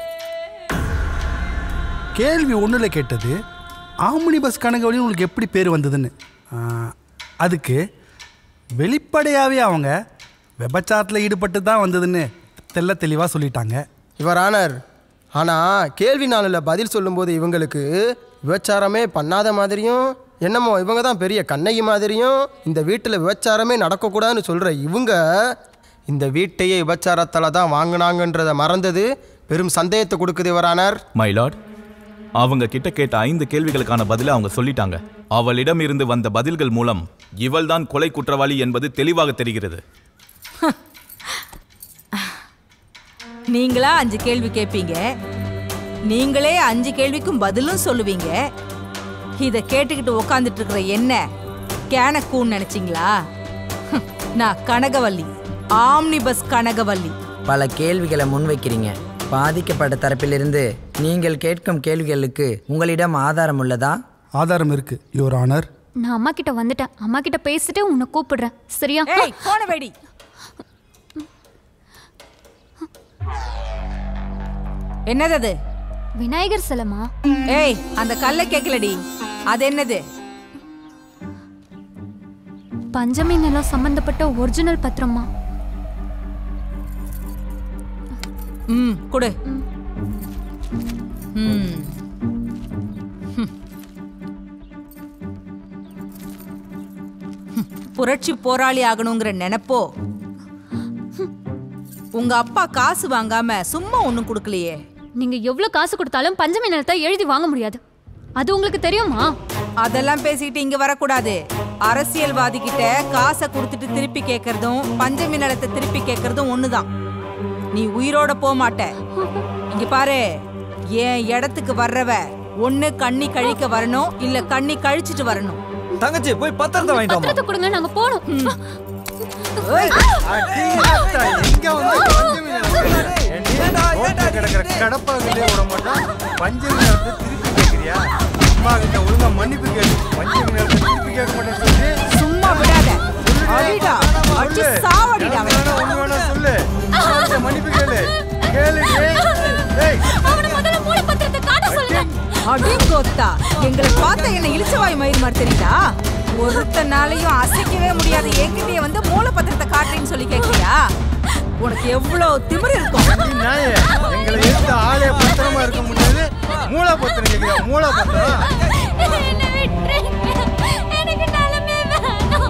கேள்வி ஒன்றில் கேட்டது ஆம்னி பஸ் கனகவழி உங்களுக்கு எப்படி பேர் வந்ததுன்னு. அதுக்கு வெளிப்படையாகவே அவங்க விபச்சாரத்தில் ஈடுபட்டு தான் வந்ததுன்னு தெல்ல தெளிவாக சொல்லிட்டாங்க. யுவர் ஆனர், ஆனால் கேள்வி நாளில் பதில் சொல்லும்போது இவங்களுக்கு விபச்சாரமே பண்ணாத மாதிரியும், என்னமோ இவங்க தான் பெரிய கண்ணகி மாதிரியும், இந்த வீட்டில் விபச்சாரமே நடக்கக்கூடாதுன்னு சொல்கிற இவங்க இந்த வீட்டையே விபச்சாரத்தால் தான் வாங்கினாங்கன்றதை மறந்தது பெரும் சந்தேகத்தை கொடுக்குது யுவர் ஆனர். மை லார்ட், அவங்க கிட்ட கேட்ட ஐந்து கேள்விகளுக்கான பதிலை அவங்க சொல்லிட்டாங்க. அவளிடம் இருந்து வந்த பதில்கள் மூலம் இவள்தான் கொலை குற்றவாளி என்பது தெளிவாக தெரிகிறது. நீங்களா அஞ்சு கேள்வி கேட்பீங்க, நீங்களே அஞ்சு கேள்விக்கும் பதிலும் சொல்லுவீங்க. இதை கேட்டுக்கிட்டு உக்காந்துட்டு இருக்கிற என்ன கேனக்கூன்னு நினைச்சிங்களா? நான் கனகவல்லி, ஆம்னி பஸ் கனகவல்லி. பல கேள்விகளை முன்வைக்கிறீங்க. பாதிக்கப்பட்ட தரப்பிலிருந்து நீங்கள் கேட்கும் கேள்விகளுக்கு உங்களிடம் ஆதாரம் உள்ளதா? ஆதாரம் இருக்கு யுவர் ஆனர். நான் அம்மா கிட்ட வந்துட்டேன். அம்மா கிட்ட பேசிட்டு உன்னை கூப்பிடுறேன், சரியா? ஏய், போன வெடி. என்னது அது? விநாயகர் சிலைமா? ஏய், அந்த கல்லை கேட்கலடி. அது என்னது? பஞ்சமி நிலம் சம்பந்தப்பட்ட ஒரிஜினல் பத்திரமா? ம், கொடு. ம். புரட்சி போராளி ஆகணுங்கிற நினைப்போ உங்க அப்பா காசு வாங்காம சும்மா ஒண்ணும் கொடுக்கலையே. நீங்க எவ்வளவு காசு கொடுத்தாலும் பஞ்சமி நிலத்தை எழுதி வாங்க முடியாது. அது உங்களுக்கு தெரியுமா? அதெல்லாம் பேசிக்கிட்டு இங்க வரக்கூடாது. அரசியல்வாதி கிட்ட காசை கொடுத்துட்டு திருப்பி கேட்கறதும் பஞ்சமி நிலத்தை திருப்பி கேட்கறதும் ஒண்ணுதான். நீ உயிரோட போக மாட்ட. இங்க பாரு, என் இடத்துக்கு வர்றவ ஒண்ணு கண்ணி கழிக்க வரணும், இல்ல கண்ணி கழிச்சிட்டு வரணும். தங்கச்சி போய் பத்திரத்தை வாங்கிட்டு பத்திரத்தை கொடுங்க, நாங்க போறோம். கிடக்கிற கடப்பாவிலே விட மாட்டோம். பஞ்சமி நேரத்தை திருப்பி கேட்கிறியா? அம்மா கிட்ட ஒழுங்கா மன்னிப்பு கேளு. பஞ்சமி நேரத்தை திருப்பி கேட்க மாட்டேன்னு சொல்லி சும்மா விடாத. அடிடா, அடி சாவடிடா. ஒண்ணு வேணா சொல்லு. மன்னிப்பு கேளு. கேளு. டேய், அவன முதல்ல மூல பத்திரத்தை காட்ட சொல்லுங்க. அடிங்கோத்தா, எங்களை பார்த்த என்ன இழிச்சவாய் மயிர் மாதிரி தெரியுதா? ஒருத்தனாலையும் அசைக்கவே முடியாது. என்கிட்டயே வந்து மூலப்பத்திரத்தை காட்டுறேன்னு சொல்லி கேட்கிறியா? உனக்கு எவ்வளவு திமிரு இருக்கும்? நாயே, எங்களை எடுத்த ஆளே பத்திரமா இருக்க முடியாது. மூலப்பத்திரம் கேட்கிறியா? மூலப்பத்திரம் எனக்கு நிலமே வேணும்.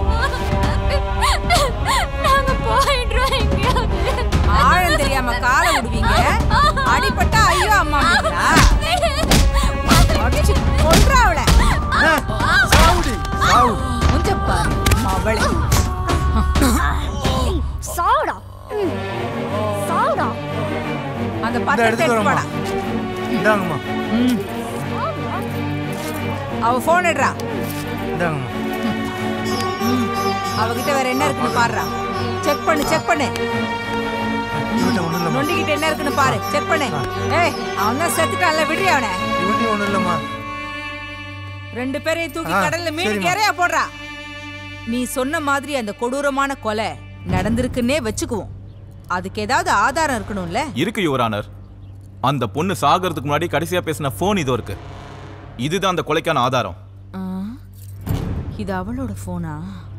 நாங்க போயிடுறோம். எங்கேயாவது ஆழம் தெரியாம காலை விடுவீங்க. அடிப்பட்டா ஐயோ அம்மா அடிச்சு கொல்றா அவளை. சாவுடி சாவு. கொஞ்சம் பாரு அவளை. சாவுடா சாவுடா. அந்த பத்திரத்தை எடுத்து வாடா. இந்தாங்கம்மா. ம். அவ போன் எடுறா. இந்தாங்கம்மா. அவகிட்ட வேற என்ன இருக்குன்னு பாருடா. செக் பண்ணு, செக் பண்ணு. நொண்டிக்கிட்ட என்ன இருக்குன்னு பாரு, செக் பண்ணு. ஏய், அவன் தான் செத்துட்டான்ல, விடுறியா அவனை? இவட்டி ஒண்ணும் இல்லம்மா. ரெண்டு பேரையும் தூக்கி கடல்ல மீன் கேரையா போடுறா. நீ சொன்ன மாதிரி அந்த கொடூரமான கொலை நடந்திருக்குன்னே வச்சுக்குவோம். அதுக்கு ஏதாவது ஆதாரம் இருக்கணும்ல? இருக்கு யுவர் ஆனர். அந்த பொண்ணு சாகிறதுக்கு முன்னாடி கடைசியா பேசின போன் இதோ இருக்கு. இதுதான் அந்த கொலைக்கான ஆதாரம். இது அவளோட போனா?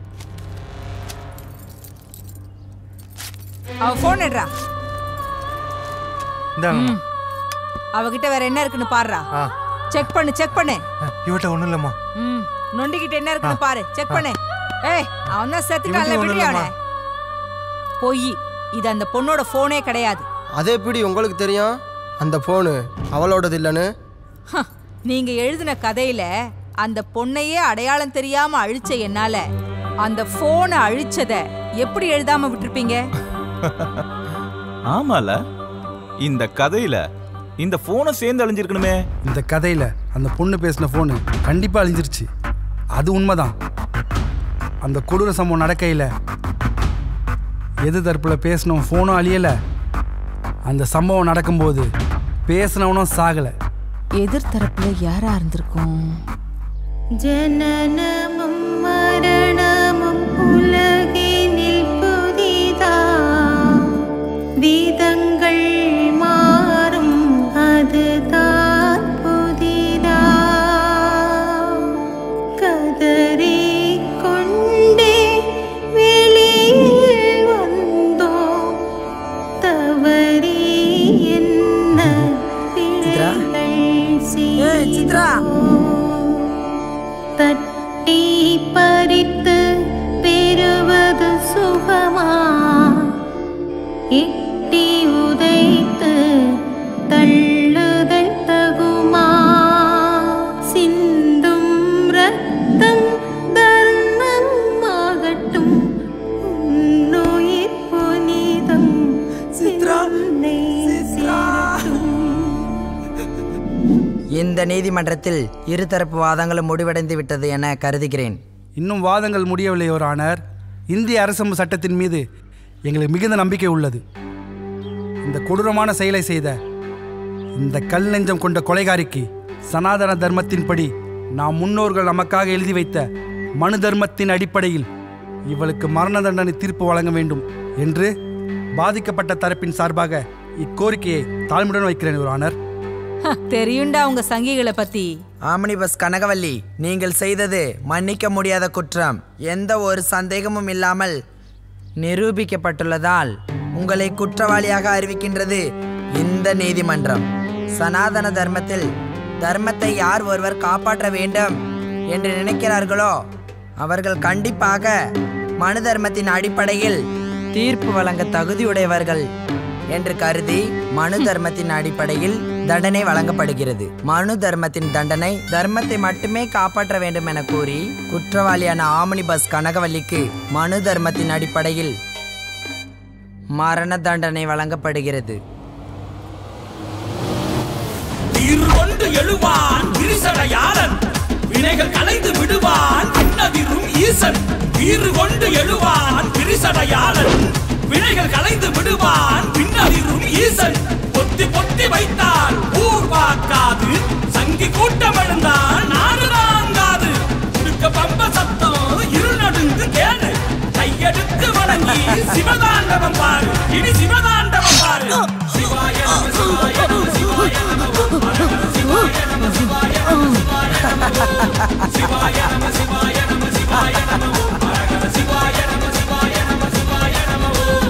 அவ போன் எடுறா. இந்தாங்க. அவகிட்ட வேற என்ன இருக்குன்னு பாருடா. செக் பண்ணு, செக் பண்ணு. இவட்ட ஒண்ணும் இல்லம்மா. ம், நொண்டிக்கிட்ட என்ன இருக்குன்னு பாரு, செக் பண்ணு. ஏய், அவன் தான் செத்துட்டான்ல, விடுறியா அவனை? பொய். இது அந்த பொண்ணோட போனே கிடையாது. அது எப்படி உங்களுக்கு தெரியும் அந்த போனு அவளோடது இல்லைன்னு? நீங்க எழுதின கதையில அந்த பொண்ணையே அடையாளம் தெரியாம அழிச்ச என்னால அந்த போனை அழிச்சத எப்படி எழுதாம விட்டுருப்பீங்க? ஆமால, இந்த கதையில இந்த போனை சேர்ந்து அழிஞ்சிருக்கணுமே. இந்த கதையில அந்த பொண்ணு பேசின போனு கண்டிப்பா அழிஞ்சிருச்சு. அது உண்மைதான். அந்த கொடூர சம்பவம் நடக்கையில் எது தரப்புல பேசினோம் போனும் அழியல. அந்த சம்பவம் நடக்கும்போது பேசினவனும் சாகல. எதிர்த்தரப்புல யாரா இருந்திருக்கும்? ஜனனமும் மரணமும் உலகினில் புதிதா, விதங்கள் மாறும் அதுதான் புதிதா. கதறி கொண்டே வெளியில் வந்தோம், தவறி என்ன பிழைகள் செய்தோம். தட்டி பறித்து பெறுவது சுகமா, எட்டி உதைத்து தள்ளுதல் தகுமா? சிந்தும் ரத்தம் தர்மமாகட்டும், உன்னுயிர் புனிதம் சித்ரானை சேரட்டும். இந்த நீதிமன்றத்தில் இருதரப்பு வாதங்களும் முடிவடைந்து விட்டது என கருதுகிறேன். இன்னும் வாதங்கள் முடியவில்லை யுவர் ஆனர். இந்திய அரசமைப்பு சட்டத்தின் மீது எங்களுக்கு மிகுந்த நம்பிக்கை உள்ளது. இந்த கொடூரமான செயலை செய்த இந்த கல் நெஞ்சம் கொண்ட கொலைகாரிக்கு சனாதன தர்மத்தின்படி நாம் முன்னோர்கள் நமக்காக எழுதி வைத்த மனு தர்மத்தின் அடிப்படையில் இவளுக்கு மரண தண்டனை தீர்ப்பு வழங்க வேண்டும் என்று பாதிக்கப்பட்ட தரப்பின் சார்பாக இக்கோரிக்கையை தாழ்மையுடன் வைக்கிறேன் யுவர் ஆனர். தெரியுண்டா உங்க சங்கிகளை பத்தி. ஆம்னிபஸ் கனகவல்லி, நீங்கள் செய்தது மன்னிக்க முடியாத குற்றம். எந்த ஒரு சந்தேகமும் இல்லாமல் நிரூபிக்கப்பட்டுள்ளதால் உங்களை குற்றவாளியாக அறிவிக்கின்றது இந்த நீதிமன்றம். சனாதன தர்மத்தில் தர்மத்தை யார் ஒருவர் காப்பாற்ற வேண்டும் என்று நினைக்கிறார்களோ அவர்கள் கண்டிப்பாக மனு தர்மத்தின் அடிப்படையில் தீர்ப்பு வழங்க தகுதியுடையவர்கள் என்று கருதி மனு தர்மத்தின் அடிப்படையில் தண்டனை வழங்கப்படுகிறது. மனு தர்மத்தின் தண்டனை தர்மத்தை மட்டுமே காப்பாற்ற வேண்டும் என கூறி குற்றவாளியான ஆம்னிபஸ் கனகவல்லிக்கு மனு தர்மத்தின் அடிப்படையில் மரண தண்டனை வழங்கப்படுகிறது. கொண்டு எழுவான் கிரிசடையாளன், வினைகள் கலைந்து விடுவான் விண்ணதிரும் ஈசன். வீறு கொண்டு எழுவான் கிரிசடையாளன், வினைகள் கலைந்து விடுவான் விண்ணதிரும் ஈசன். பொத்தி பொத்தி வைத்தால் ஊர் பார்க்காது, சங்கி கூட்டம் எழுந்தால் நாடு தாங்காது. உடுக்க பம்ப சத்தம் இருள் நடுங்கு கேளு, கையெடுத்து வணங்கி சிவதாண்டவம் பாரு, இனி சிவதாண்டவம் பாரு. சிவாய நம சிவாய நம சிவாய நம சிவாய நம சிவாய நம சிவாய நம சிவாய நம சிவாய நம சிவாய நம சிவாய நம சிவாய நம.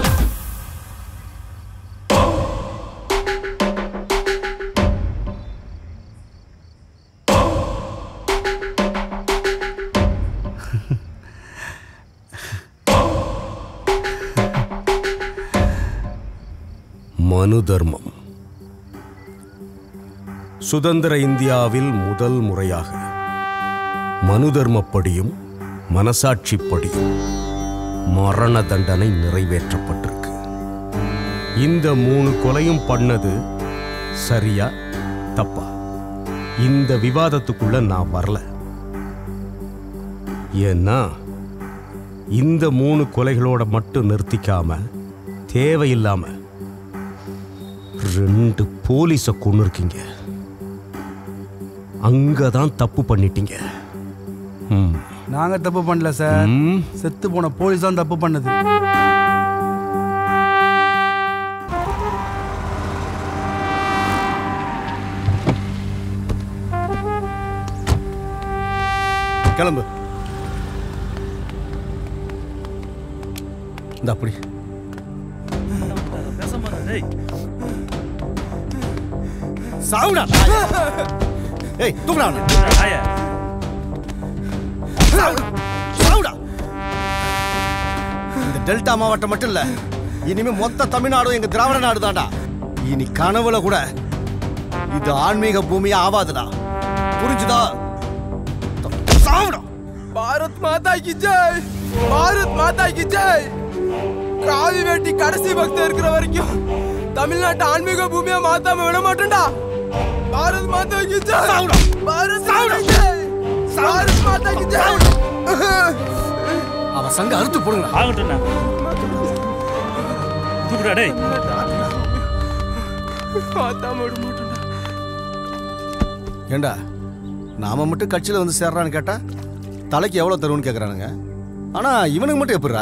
மனு தர்மம் சுதந்திர இந்தியாவில் முதல் முறையாக மனு தர்மப்படியும் மனசாட்சிப்படியும் மரண தண்டனை நிறைவேற்றப்பட்டிருக்கு. இந்த மூணு கொலையும் பண்ணது சரியா தப்பா இந்த விவாதத்துக்குள்ள நான் வரல. ஏன்னா இந்த மூணு கொலைகளோட மட்டும் நிறுத்திக்காம தேவையில்லாம ரெண்டு போலீஸ கொண்டு இருக்கீங்க. அங்கதான் தப்பு பண்ணிட்டீங்க. நாங்க தப்பு பண்ணல சார், செத்து போன போலீஸ் தான் தப்பு பண்ணது. கிளம்பு. இந்த அப்படி சாவுடா. ஏய் தூக்குடா அவனை. சாவுடா. இந்த டெல்டா மாவட்டம் மட்டும் இல்ல, இனிமே மொத்த தமிழ்நாடும் எங்க திராவிட நாடு தான்டா. இனி கனவுல கூட இது ஆன்மீக பூமியா ஆவாதுடா. புரிஞ்சுதா? சாவுடா. பாரத் மாதா கி ஜெய், பாரத் மாதா கி ஜெய். காவி வேட்டி கடைசி பக்தர் இருக்கிற வரைக்கும் தமிழ்நாட்டு ஆன்மீக பூமியை மாத்தாம விட மாட்டேன்டா. பாரத் மாதா கி ஜெய். பாரத் மாதா கி ஜெய். பாரத் மாதா கி ஜெய். அவன் சங்க அறுத்து போடுங்க. ஆகட்டும்ண்ணா. கூப்பிடா டேய். மாத்தாம விட மாட்டேன்டா. ஏண்டா நாம மட்டும் கட்சியில் வந்து சேர்றான்னு கேட்டா தலைக்கு எவ்வளோ தருவோன்னு கேட்குறானுங்க. ஆனால் இவனுக்கு மட்டும் எப்படிரா?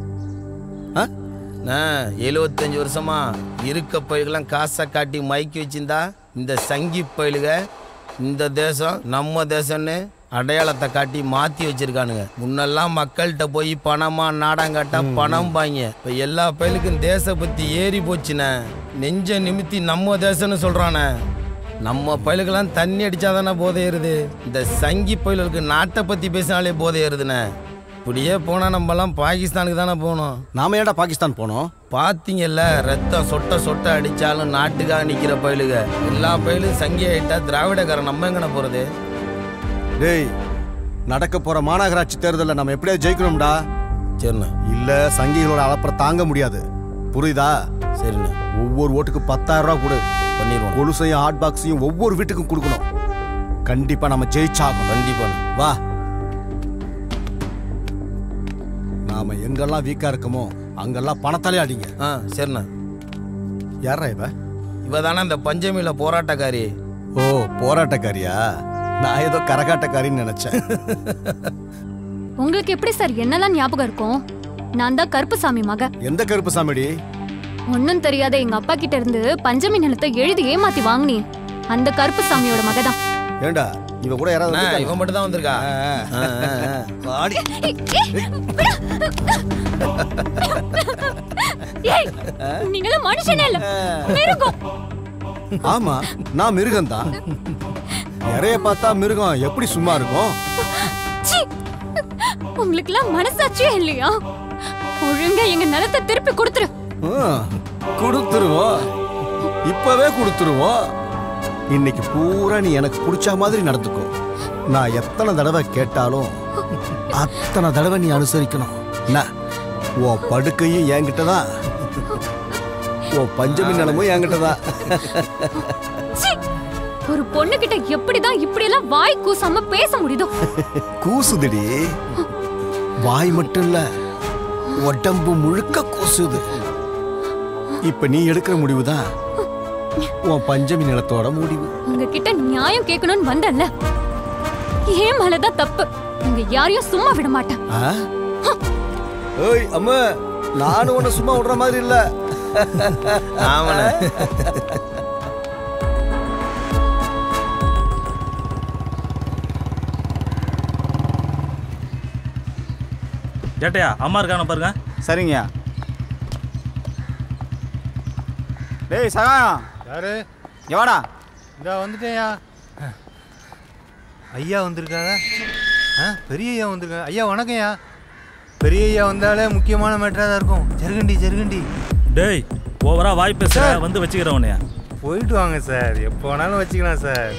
எழுபத்தஞ்சு வருஷமா இருக்க பயிலுக்கெல்லாம் காசை காட்டி மைக்கி வச்சிருந்தா இந்த சங்கி பயிலுக இந்த தேசம் நம்ம தேசம்னு அடையாளத்தை காட்டி மாற்றி வச்சிருக்கானுங்க. முன்னெல்லாம் மக்கள்கிட்ட போய் பணமா நாடாங்காட்டா பணம் பாங்க. இப்போ எல்லா பயிலுக்கும் தேச பற்றி ஏறி போச்சுண்ணே. நெஞ்ச நிமித்தி நம்ம தேசம்னு சொல்கிறானே. நம்ம பயிலுக்கெல்லாம் தண்ணி அடித்தாதானே போதை ஏறுது. இந்த சங்கி பயிலுக்கு நாட்டை பற்றி பேசினாலே போதை ஏறுதுண்ணே. இப்படியே போனால் நம்மலாம் பாகிஸ்தானுக்கு தானே போகணும். நாம ஏன்டா பாகிஸ்தான் போனோம்? பார்த்தீங்கல்ல, ரத்தம் சொட்ட சொட்ட அடித்தாலும் நாட்டுக்காக நிற்கிற பயிலுக. எல்லா பயிலும் சங்கி ஆகிட்டா திராவிடக்காரன் நம்ம எங்கன போகிறது? டேய், நடக்க போகிற மாநகராட்சி தேர்தலில் நம்ம எப்படியாவது ஜெயிக்கணும்டா. சரிண்ணா. இல்லை சங்கிகளோட அலப்பறம் தாங்க முடியாது. புரியுதா? சரிண்ணா. ஒவ்வொரு ஓட்டுக்கு பத்தாயிரம் ரூபா கொடு. பண்ணிடுவோம். கொலுசையும் ஹாட் பாக்ஸையும் ஒவ்வொரு வீட்டுக்கும் கொடுக்கணும். கண்டிப்பாக நம்ம ஜெயிச்சாகும். கண்டிப்பாக வா. நாம எங்கெல்லாம் வீக்கா இருக்கமோ அங்கெல்லாம் பணத்தாலே அடிங்க. ஆ சரிண்ணா. யாரா இவ? இவ தானே இந்த பஞ்சமியில போராட்டக்காரி. ஓ போராட்டக்காரியா? நான் ஏதோ கரகாட்டக்காரின்னு நினைச்சேன். உங்களுக்கு எப்படி சார் என்னெல்லாம் ஞாபகம் இருக்கும்? நான் தான் கருப்புசாமி மக. எந்த கருப்புசாமிடி? ஒன்னும் தெரியாத எங்க அப்பா கிட்ட இருந்து பஞ்சமி நிலத்தை எழுதி ஏமாத்தி வாங்கினி அந்த கருப்புசாமியோட மகதான். ஏண்டா இவ கூட யாராவது? இவன் மட்டும் தான் வந்திருக்கா. நீங்களும் மனுஷனே இல்ல, மிருகம். ஆமா, நான் மிருகம் தான். நிறைய பார்த்தா மிருகம் எப்படி சும்மா இருக்கும்? உங்களுக்கு எல்லாம் மனசாட்சியே இல்லையா? ஒழுங்கா எங்க நிலத்தை திருப்பி கொடுத்துரு. கொடுத்துருவோம், இப்பவே கொடுத்துருவோம். இன்னைக்கு பூரா நீ எனக்கு பிடிச்ச மாதிரி நடந்துக்கோ. நான் எத்தனை தடவை கேட்டாலும் அத்தனை தடவை நீ அனுசரிக்கணும். உன் படுக்கையும் என்கிட்ட தான், உன் பஞ்சமி நிலமும் என்கிட்ட தான். ஒரு பொண்ணு கிட்ட எப்படிதான் இப்படி எல்லாம் வாய் கூசாம பேச முடியுதோ? கூசுதுடி. வாய் மட்டும் இல்ல, உடம்பு முழுக்க கூசுது. இப்ப நீ எடுக்கிற முடிவுதான் உன் பஞ்சமி நிலத்தோட முடிவு. உங்ககிட்ட நியாயம் கேட்கணும்னு வந்தல்ல, ஏன் மேலதான் தப்பு. உங்க யாரையும் சும்மா விட மாட்டேன். ஏய் அம்மா, நானும் உன்னை சும்மா விடுற மாதிரி இல்ல. ஆமாண்ணே. ஜேட்டையா அம்மா இருக்கான பாருங்க. சரிங்கய்யா. டேய் சகா. யாரு? எவாடா? இதா வந்துட்டேயா. ஐயா வந்திருக்காங்க. ஆ பெரிய ஐயா வந்திருக்காங்க. ஐயா வணக்கம்யா. பெரிய ஐயா வந்தாலே முக்கியமான மேட்டராக தான் இருக்கும். ஜருகண்டி ஜருகண்டி. டேய் ஓவரா வாய் பேச வந்து வச்சுக்கிறவனையா. போயிட்டு வாங்க சார், எப்போ வேணாலும் வச்சுக்கலாம் சார்.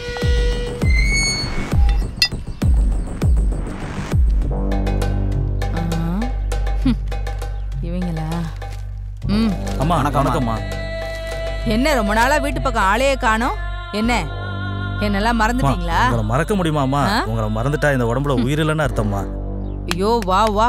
இவங்களா? ம் அம்மா வணக்கம்மா. என்ன ரொம்ப நாளா வீட்டு பக்கம் ஆளையே காணோம்? என்ன என்னெல்லாம் மறந்துட்டீங்களா? உங்களை மறக்க முடியுமாம்மா? உங்களை மறந்துட்டா இந்த உடம்புல உயிர் இல்லைன்னு அர்த்தம்மா. ஐயோ வா வா,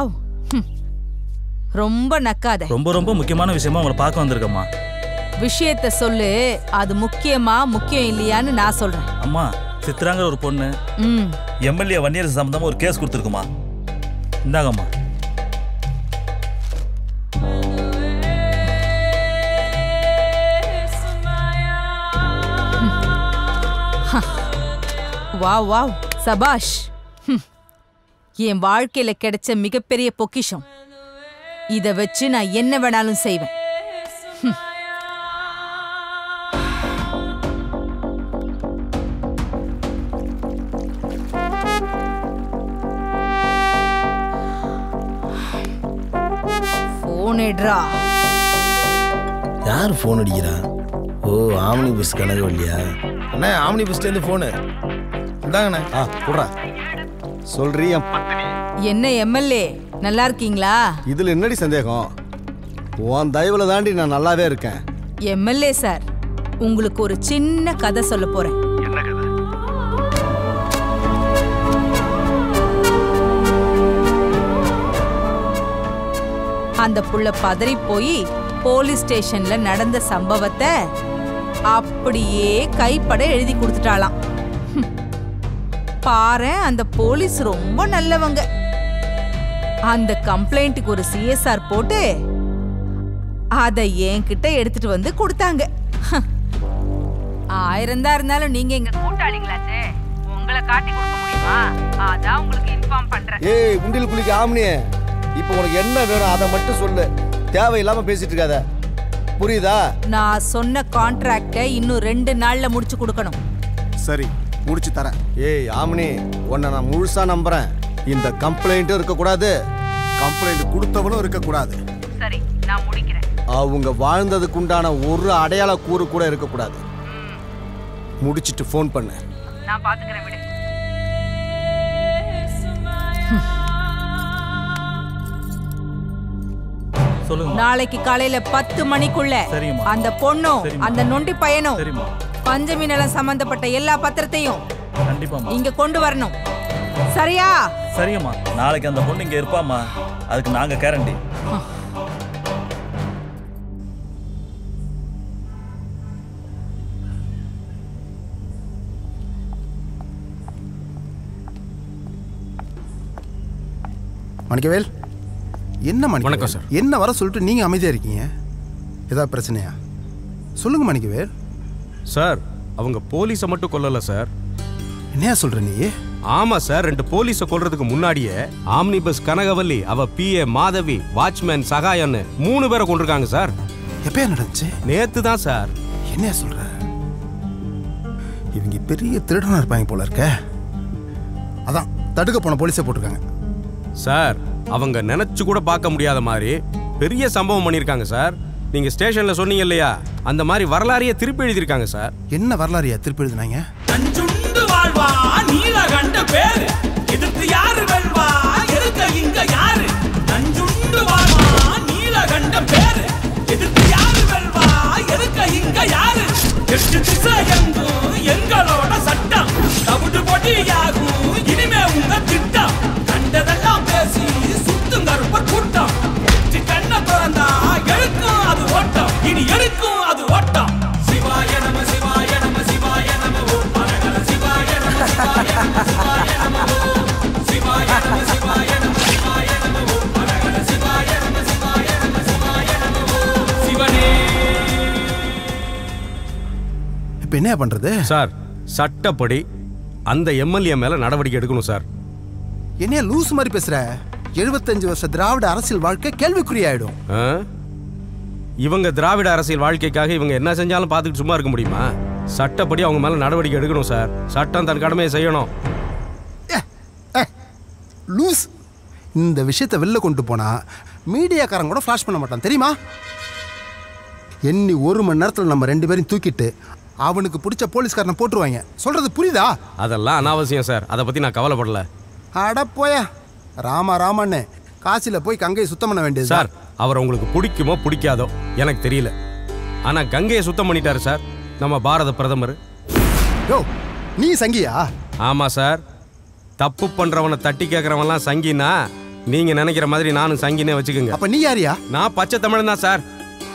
ரொம்ப நக்காத. ரொம்ப ரொம்ப முக்கியமான விஷயமா உங்களை பார்க்க வந்திருக்கம்மா. விஷயத்த சொல்லு, அது முக்கியமா முக்கியம் இல்லையான்னு நான் சொல்றேன். அம்மா, சித்ராங்கிற ஒரு பொண்ணு எம்எல்ஏ வன்னியரசு சம்பந்தமா ஒரு கேஸ் கொடுத்துருக்குமா. இந்தாங்கம்மா. வாவ் வாவ், சபாஷ். என் வாழ்க்கையில கிடைச்ச மிகப்பெரிய பொக்கிஷம். இத வச்சு நான் என்ன வேணாலும் செய்வேன். போன் எடுறா. யார் போன் அடிக்கிறா? ஓ, ஆம்னி பஸ் கணக்கு இல்லையா? அண்ணா, ஆம்னி பஸ்லேருந்து ஃபோனு இந்தாங்கண்ணே. ஆ போடுறா. சொல்றீ. என்ன எம்எல்ஏ, நல்லா இருக்கீங்களா? இதுல என்னடி சந்தேகம்? உன் தயவுல தாண்டி நான் நல்லாவே இருக்கேன். எம்எல்ஏ சார், உங்களுக்கு ஒரு சின்ன கதை சொல்ல போறேன். என்ன கதை? அந்த புள்ள பதறி போய் போலீஸ் ஸ்டேஷன்ல நடந்த சம்பவத்தை அப்படியே கைப்பட எழுதி கொடுத்துட்டாளாம். பாரு, அந்த போலீஸ் ரொம்ப நல்லவங்க. அந்த கம்ப்ளைண்ட்டுக்கு ஒரு சிஎஸ்ஆர் போட்டு அதை என்கிட்ட எடுத்துட்டு வந்து கொடுத்தாங்க. ஆயிரம் தான் இருந்தாலும் நீங்க எங்க கூட்டாளிங்களாச்சே, உங்களை காட்டி கொடுக்க முடியுமா? அதான் உங்களுக்கு இன்ஃபார்ம் பண்றேன். ஏய் உண்டில் குளிக்க ஆம்னியே, இப்போ உனக்கு என்ன வேணும் அதை மட்டும் சொல்லு, தேவையில்லாம பேசிட்டு இருக்காத, புரியுதா? நான் சொன்ன கான்ட்ராக்டை இன்னும் ரெண்டு நாள்ல முடிச்சு கொடுக்கணும். சரி, முடிச்சு தரேன். ஏய் ஆம்னி, உன்னை நான் முழுசா நம்புறேன். இந்த கம்ப்ளைண்ட்டும் இருக்கக்கூடாது, கம்ப்ளைண்ட் கொடுத்தவனும் இருக்கக்கூடாது. சரி, நான் முடிக்கிறேன். அவங்க வாழ்ந்ததுக்கு உண்டான ஒரு அடையாள கூறு கூட இருக்கக்கூடாது. முடிச்சிட்டு ஃபோன் பண்ணு. நான் பாத்துக்கிறேன், விடு. நாளைக்கு காலையில பத்து மணிக்குள்ள அந்த பொண்ணும் அந்த நொண்டி பையனும் பஞ்சமி நிலம் சம்பந்தப்பட்ட எல்லா பத்திரத்தையும் இங்க கொண்டு வரணும். சரியா? சரியம்மா. நாளைக்கு அந்த பொண்ணு இங்க இருப்பாமா, அதுக்கு நாங்க கேரண்டி. மணிக்கவேல், என்ன மணி? வணக்கம் சார். என்ன வர சொல்லிட்டு நீங்கள் அமைதியாக இருக்கீங்க? ஏதாவது பிரச்சனையா? சொல்லுங்க மணிக்கவேல். சார், அவங்க போலீஸை மட்டும் கொல்லல சார். என்னையா சொல்ற நீ? ஆமா சார், ரெண்டு போலீஸை கொல்றதுக்கு முன்னாடியே ஆம்னி பஸ் கனகவல்லி, அவ பிஏ மாதவி, வாட்ச்மேன் சகாயன்னு மூணு பேரை கொண்டிருக்காங்க சார். எப்ப நடந்துச்சு? நேத்து தான் சார். என்னையா சொல்ற? இவங்க பெரிய திருடனா இருப்பாங்க போல இருக்க. அதான் தடுக்க போன போலீஸை போட்டிருக்காங்க சார். அவங்க நினைச்சு கூட பார்க்க முடியாத மாதிரி பெரிய சம்பவம் பண்ணிருக்காங்க சார். நீங்க ஸ்டேஷன்ல சொன்னீங்க இல்லையா, அந்த மாதிரி வரலாறையே திருப்பி எழுதிருக்காங்க சார். என்ன வரலாறையா திருப்பி எழுதினாங்க? நஞ்சுண்டு வாழ்வா நீலகண்ட பேரு, எதிர்த்து யாரு வெல்வா, எதுக்க இங்க யாரு? நஞ்சுண்டு வாழ்வா நீலகண்ட பேரு, எதிர்த்து யாரு வெல்வா, எதுக்க இங்க யாரு? எட்டு திசை எங்கும் எங்களோட சட்டம், தவிடு பொடியாகும் இனிமே உங்க திட்டம். கண்டதெல்லாம் பேசி சுத்தும் கருப்ப கூட்டம், கண்ண பிறந்தா எழுக்கும் அது ஓட்டம், இனி எடுக்கும் அது ஓட்டம். சிவாய நம சிவாய நம சிவாய நம ஓம் மரகர சிவாய நம சிவாய நம சிவாய நம ஓம் சிவாய நம சிவாய நம சிவாய நம ஓம் மரகர சிவாய நம சிவாய நம சிவாய நம ஓம் சிவனே. இப்போ என்ன பண்றது சார்? சட்டப்படி அந்த எம்எல்ஏ மேல நடவடிக்கை எடுக்கணும் சார். என்னைய லூஸ் மாதிரி பேசுற? எழுபத்தஞ்சு வருஷ திராவிட அரசியல் வாழ்க்கை கேள்விக்குறியாயிடும். இவங்க திராவிட அரசியல் வாழ்க்கைக்காக இவங்க என்ன செஞ்சாலும் பார்த்துட்டு சும்மா இருக்க முடியுமா? சட்டப்படி அவங்க மேல நடவடிக்கை எடுக்கணும் சார். சட்டம் தன் கடமையை செய்யணும். லூஸ், இந்த விஷயத்தை வெளில கொண்டு போனா மீடியாக்காரங்க கூட ஃபிளாஷ் பண்ண மாட்டான் தெரியுமா? எண்ணி ஒரு மணி நேரத்தில் நம்ம ரெண்டு பேரையும் தூக்கிட்டு அவனுக்கு பிடிச்ச போலீஸ்காரனை போட்டுருவாங்க. சொல்றது புரியுதா? அதெல்லாம் அனாவசியம் சார். அதை பத்தி நான் கவலைப்படல. அட போயா ராமா ராமண்ணே, காசில போய் கங்கையை சுத்தம் பண்ண வேண்டியது சார். அவர் உங்களுக்கு பிடிக்குமோ பிடிக்காதோ எனக்கு தெரியல, ஆனா கங்கையை சுத்தம் பண்ணிட்டாரு சார் நம்ம பாரத பிரதமர். யோ, நீ சங்கியா? ஆமா சார். தப்பு பண்றவனை தட்டி கேட்கறவன்லாம் சங்கினா நீங்க நினைக்கிற மாதிரி நானும் சங்கினே வச்சுக்கோங்க. அப்ப நீ யாரியா? நான் பச்சை தமிழன் தான் சார்.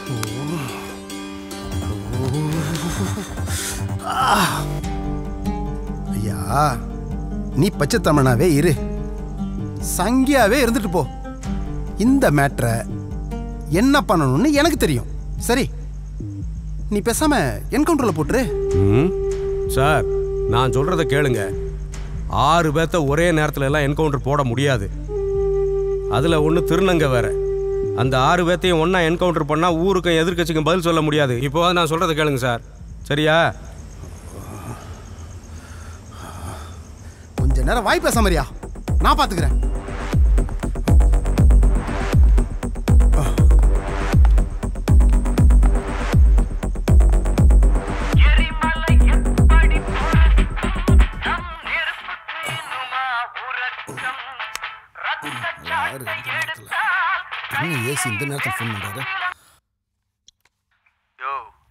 ஐயா, நீ பச்சை தமிழனாவே இரு, சங்கியாவே இருந்துட்டு போ. இந்த மேட்ரை என்ன பண்ணணும்னு எனக்கு தெரியும். சரி, நீ பேசாம என்கவுண்டர்ல போட்டுரு. சார், நான் சொல்றத கேளுங்க. ஆறு பேர்த்த ஒரே நேரத்துல எல்லாம் என்கவுண்டர் போட முடியாது. அதுல ஒண்ணு திருநங்க வேற. அந்த ஆறு பேர்த்தையும் ஒன்னா என்கவுண்டர் பண்ணா ஊருக்கும் எதிர்கட்சிக்கும் பதில் சொல்ல முடியாது. இப்போ நான் சொல்றத கேளுங்க சார், சரியா? கொஞ்ச நேரம் வாய் பேச மாதிரியா, நான் பாத்துக்கிறேன். ஏசி இந்த நேரத்தில் ஃபோன் பண்றாரு. யோ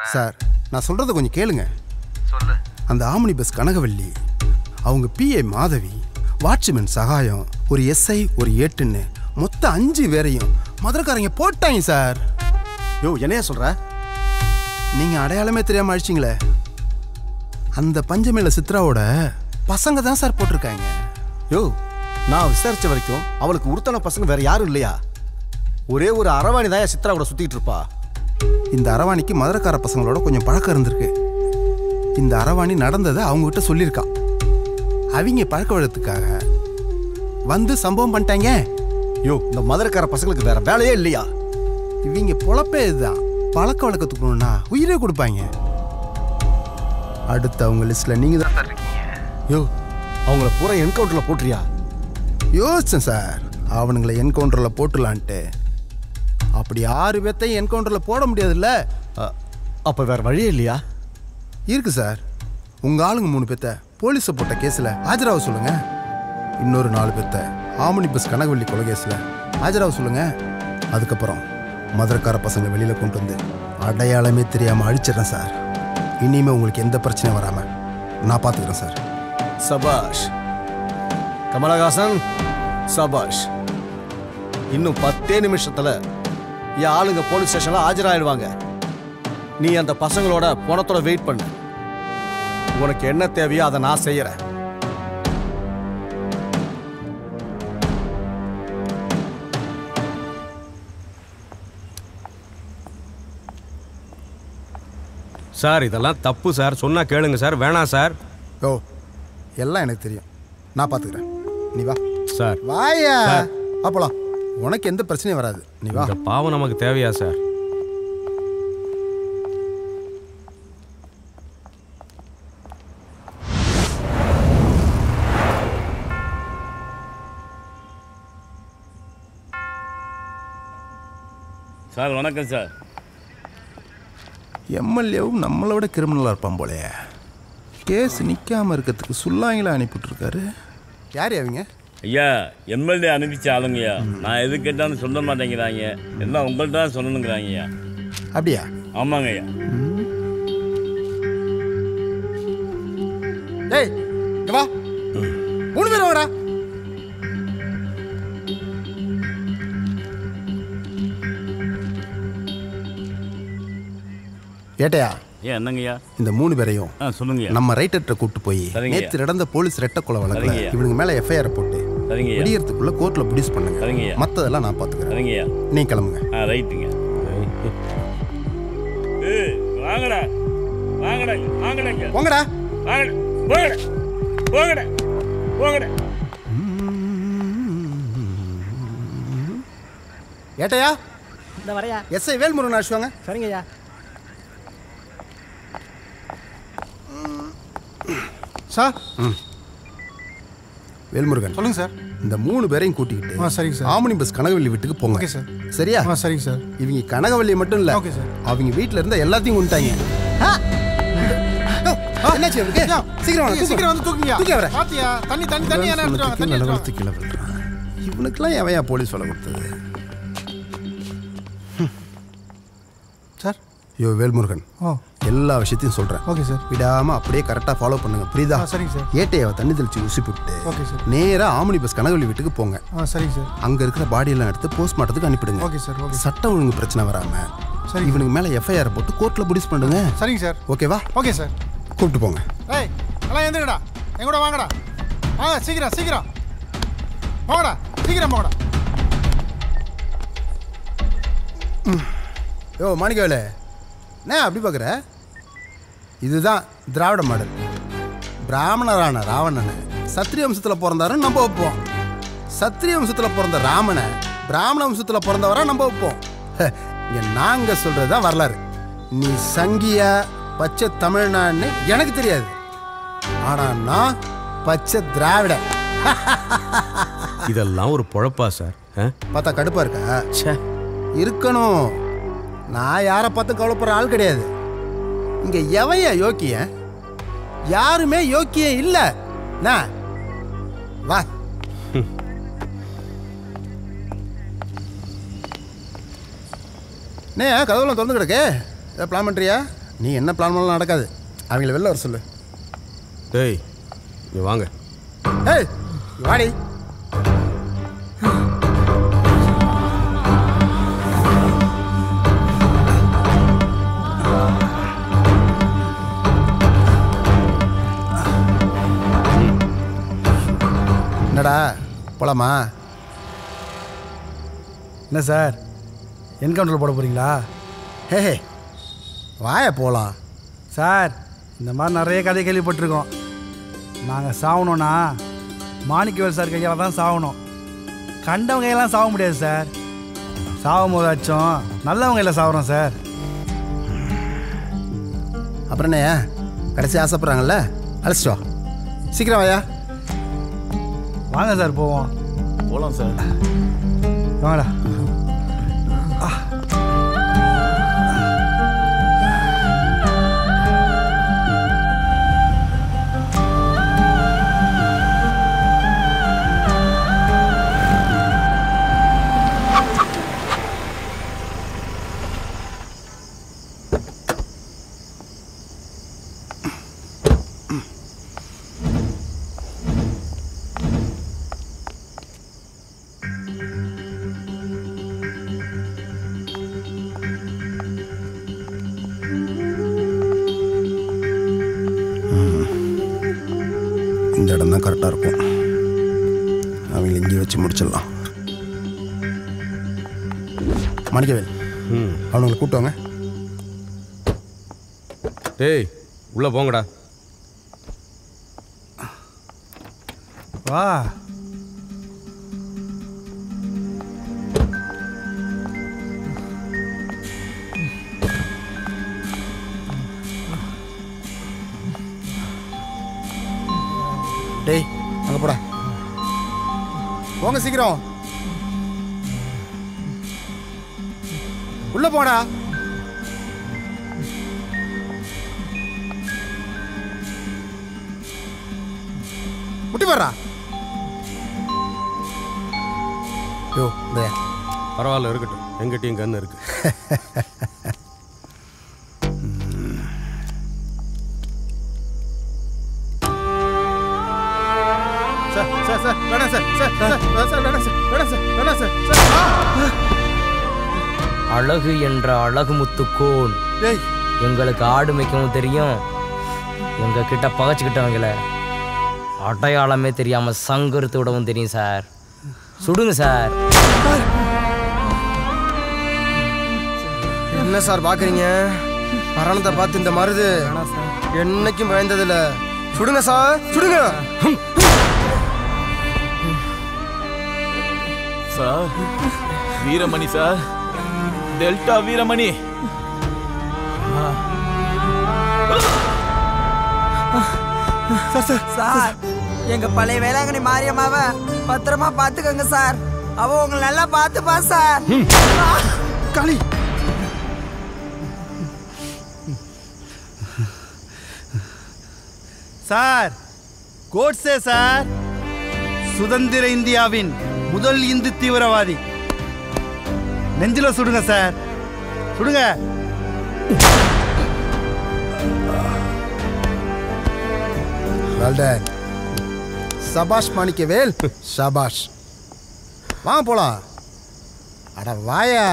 சார் நான் சொல்கிறத கொஞ்சம் கேளுங்க. அந்த ஆம்னி பஸ் கனகவல்லி, அவங்க பிஏ மாதவி, வாட்ச்மேன் சகாயம், ஒரு எஸ்ஐ, ஒரு ஏட்டுன்னு மொத்தம் அஞ்சு பேரையும் மதுரைக்காரங்க போட்டாங்க சார். யோ என்னையா சொல்ற? நீங்கள் அடையாளமே தெரியாமல் அழிச்சிங்களே, அந்த பஞ்சமேல சித்ராவோட பசங்க தான் சார் போட்டிருக்காங்க. யோ நான் விசாரிச்ச வரைக்கும் அவளுக்கு உருத்தான பசங்க வேற யாரும் இல்லையா? ஒரே ஒரு அரவாணி தான் சித்ராவோட சுத்திட்டு இருப்பா. இந்த அரவாணிக்கு மதுரைக்கார பசங்களோட கொஞ்சம் பழக்கம் இருந்திருக்கு. இந்த அரவாணி நடந்ததை அவங்ககிட்ட சொல்லியிருக்கா. அவங்க பழக்க வழக்கத்துக்காக வந்து சம்பவம் பண்ணிட்டாங்க. யோ இந்த மதுரைக்கார பசங்களுக்கு வேற வேலையே இல்லையா? இவங்க பொழப்பே இதுதான். பழக்க வழக்கத்துக்குன்னா உயிரே கொடுப்பாங்க. அடுத்து அவங்க லிஸ்ட்ல நீங்க தான் சார் இருக்கீங்க. யோ அவங்கள பூரா என்கவுண்டர்ல போட்டுறியா? யோசிச்சேன் சார், அவனுங்களை என்கவுண்டர்ல போட்டுலான்ட்டு. அப்படி ஆறு பேர்த்தையும் என்கவுண்டர்ல போட முடியாதுல்ல. அப்ப வேற வழியே இல்லையா? இருக்கு சார். உங்க ஆளுங்க மூணு பேர்த்த போலீஸை போட்ட கேஸ்ல ஆஜராக சொல்லுங்க. இன்னொரு நாலு பேர்த்த ஆமணி பஸ் கனகவல்லி கொலை கேஸ்ல ஆஜராக சொல்லுங்க. அதுக்கப்புறம் மதுரைக்கார பசங்களை வெளியில கொண்டு வந்து அடையாளமே தெரியாம அழிச்சிடறேன் சார். இனிமே உங்களுக்கு எந்த பிரச்சனையும் வராம நான் பாத்துக்கிறேன் சார். சபாஷ் கமலஹாசன், சபாஷ். இன்னும் பத்தே நிமிஷத்துல என் ஆளுங்க போலீஸ் ஸ்டேஷன்ல ஆஜராயிடுவாங்க. நீ அந்த பசங்களோட பணத்தோட வெயிட் பண்ணு. உனக்கு என்ன தேவையோ அதை நான் செய்யறேன். சார் இதெல்லாம் தப்பு சார். சொன்னா கேளுங்க சார். வேணாம் சார். ஓ எல்லாம் எனக்கு தெரியும், நான் பாத்துக்கிறேன். நீ வா சார். வாயா அப்பலாம். உனக்கு எந்த பிரச்சனையும் வராது. நீ வா. இந்த பாவம் நமக்கு தேவையா சார்? சார் வணக்கம் சார். எம்எல்ஏவும் நம்மளை விட கிரிமினலாக இருப்பான் போலையே. கேஸ் நிற்காமல் இருக்கிறதுக்கு சுல்லாங்களா அனுப்பிட்டுருக்காரு. யார் அவங்க? ஐயா எம்எல்ஏ அனுப்பிச்ச ஆளுங்கய்யா. நான் எது கேட்டாலும் சொல்ல மாட்டேங்கிறாங்க. எல்லாம் உங்கள்கிட்ட தான் சொல்லணுங்கிறாங்கய்யா. அப்படியா? ஆமாங்க ஐயா. டேய் வா, மூணு பேர் வாங்கடா. ஏட்டையா? ஏன் என்னங்கய்யா? இந்த மூணு பேரையும் சொல்லுங்க. நம்ம ரைட்டர்கிட்ட கூட்டு போய் நேற்று நடந்த போலீஸ் ரெட்ட கொலை வழக்குல இவனுக்கு மேல எஃப்ஐஆர் போட்டு விடியறதுக்குள்ள கோர்ட்ல ப்ரொடியூஸ் பண்ணுங்க. மத்ததெல்லாம் நான் பாத்துக்கிறேன். நீ கிளம்புங்க. ரைட்டுங்க. வாங்கடா வாங்கடா வாங்கடா போங்கடா போங்கடா போங்கடா போங்கடா. ஏட்டையா? இந்த வரையா எஸ்ஐ வேல்முருகன் அழைச்சுவாங்க. சரிங்கய்யா. சார். வேல்முருகன் சொல்லுங்க சார். இந்த மூணு பேரையும் கூட்டிக்கிட்டு ஆ சரிங்க சார். ஆமணி பஸ் கனகவல்லி வீட்டுக்கு போங்க. Okay sir. சரியா? ஆ சரிங்க சார். இவங்க கனகவல்லி மட்டும் இல்ல, ஓகே சார், அவங்க வீட்ல இருந்த எல்லாத்தையும் கொண்டுட்டாங்க. என்னாச்சு அவருக்கு? சீக்கிரம் வாங்க, சீக்கிரம் வந்து தூக்குங்க. தூக்கி அவரை. பாத்தியா தண்ணி தண்ணி தண்ணி என்ன எடுத்துட்டு வாங்க. தண்ணி எடுத்துட்டு கீழ விழுறான். இவனுக்குலாம் எவையா போலீஸ் சொல்ல கொடுத்தது? சார். யோ வேல்முருகன், ஓ எல்லா விஷயத்தையும் சொல்றேன். Okay sir. விடாம அப்படியே கரெக்டா ஃபாலோ பண்ணுங்க. புரியுதா? சரிங்க சார். ஏட்டையாவை தண்ணி தெளிச்சு ஊசி போட்டு ஓகே சார். நேரா ஆமணி பஸ் கனகவல்லி வீட்டுக்கு போங்க. ஆ சரிங்க சார். அங்க இருக்கிற பாடி எல்லாம் எடுத்து போஸ்ட்மார்ட்டத்துக்கு அனுப்பிடுங்க. Okay sir. ஓகே. சட்டம் ஒழுங்கு பிரச்சனை வராம சரி இவனுக்கு மேல எஃப்ஐஆர் போட்டு கோர்ட்ல ப்ரொடியூஸ் பண்ணுங்க. சரிங்க சார். ஓகேவா? Okay sir. கூப்பிட்டு போங்க. ஏய் எல்லாம் எந்திரடா, என் கூட வாங்கடா. ஆ சீக்கிரம் சீக்கிரம் போங்கடா, சீக்கிரம் போங்கடா. யோ மாணிக்கவேலு, என்ன அப்படி பார்க்குற? இதுதான் திராவிட மாடல். பிராமணரான ராவணனை சத்திரிய வம்சத்தில் பிறந்தாரு நம்ம வைப்போம். சத்திரிய வம்சத்தில் பிறந்த ராமனை பிராமண வம்சத்தில் பிறந்தவரா நம்ம வைப்போம். இங்கே நாங்கள் சொல்கிறது தான் வரலாறு. நீ சங்கியா பச்சை தமிழ்னான்னு எனக்கு தெரியாது, ஆனால் நான் பச்சை திராவிட. இதெல்லாம் ஒரு பொழப்பா சார்? பார்த்தா கடுப்பா இருக்கா? சே இருக்கணும். நான் யாரை பார்த்து கவலைப்படுற ஆள் கிடையாது. இங்க எவைய யோக்கிய? யாருமே யோக்கிய இல்ல. வா நே, கதவுலாம் திறந்து கிடக்கு. ஏதாவது பிளான் பண்றியா? நீ என்ன பிளான் பண்ணலாம் நடக்காது. அவங்கள வெளில வர சொல்லு. டேய் நீ வாங்க. ஏய் வாடி. என்னடா போலாமா? என்ன சார் என்கவுண்டரில் போட போகிறீங்களா? ஹே ஹே வாய போகலாம் சார். இந்த மாதிரி நிறைய கதை கேள்விப்பட்டிருக்கோம். நாங்கள் சாகணும்னா மாணிக்கவேல் சார் கையால் தான் சாகணும். கண்டவங்க கையெல்லாம் சாக முடியாது சார். சாகும் போதாச்சும் நல்லவங்க கையில் சாகுறோம் சார். அப்புறம் என்ன கடைசி ஆசைப்படுறாங்கல்ல, அழைச்சிட்டு வா. சீக்கிரம் வாயா. வாங்க சார் போவோம். போகலாம் சார். வாங்கடா. இந்த இடம் தான் கரெக்டாக இருக்கும். அவங்கள இங்கே வச்சு முடிச்சிடலாம். மாணிக்கவேல் அவனுங்களை கூப்பிட்டு வாங்க. டேய் உள்ளே போங்கடா. வா. டேய் அங்கே போடா. போங்க சீக்கிரம் உள்ள போடா. முட்டி வர்றா. யோ பரவாயில்ல இருக்கட்டும், எங்கிட்டையும் கன்று இருக்கு. சார் சார் சார் வேணாம் சார் சார் சார் சார் வேணாம் சார் வேணாம் சார் வேணாம் சார் சார். அழகு என்ற அழகு முத்துக்கோன் எங்களுக்கு ஆடு மேய்க்கவும் தெரியும். எங்க கிட்ட பகச்சுக்கிட்டவங்கள அடையாளமே தெரியாம சங்கரித்து விடவும் தெரியும் சார். சுடுங்க சார். என்ன சார் பாக்குறீங்க? மரணத்தை பார்த்து இந்த மருது என்னைக்கும் பயந்ததில்ல. சுடுங்க சார் சுடுங்க. Sir Veeramani sir, delta Veeramani. Sir sir sir எங்க பழைய வேளாங்கண்ணி மாரியம்மாவை பத்திரமா பாத்துக்கோங்க சார். அவ உங்களை நல்லா பாத்துப்பா sir. Kali sir Godse sir, சுதந்திர இந்தியாவின் முதல் இந்து தீவிரவாதி. நெஞ்சில சுடுங்க சார், சுடுங்க. சபாஷ் மாணிக்கவேல், சபாஷ். வாங்க போலாம். அட வாயா.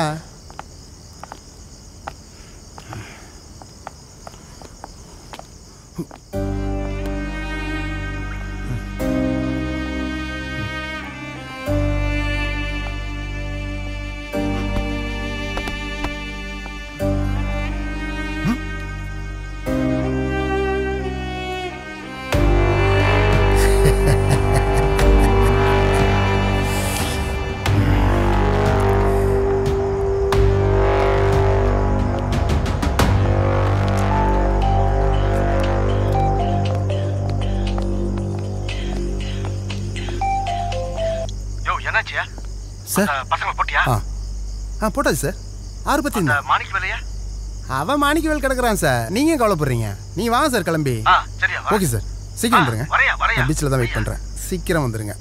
சார் பசங்களை போட்டியா? ஆ ஆ போட்டாச்சு சார். ஆறு பத்தி மாணிக்க வேலையா? அவன் மாணிக்கவேல் கிடக்குறான் சார். நீங்கள் கவலைப்படுறீங்க. நீ வாங்க சார் கிளம்பி. ஓகே சார் சீக்கிரம் வந்துருங்க. பீச்சில் தான் வெயிட் பண்ணுறேன். சீக்கிரம் வந்துருங்க.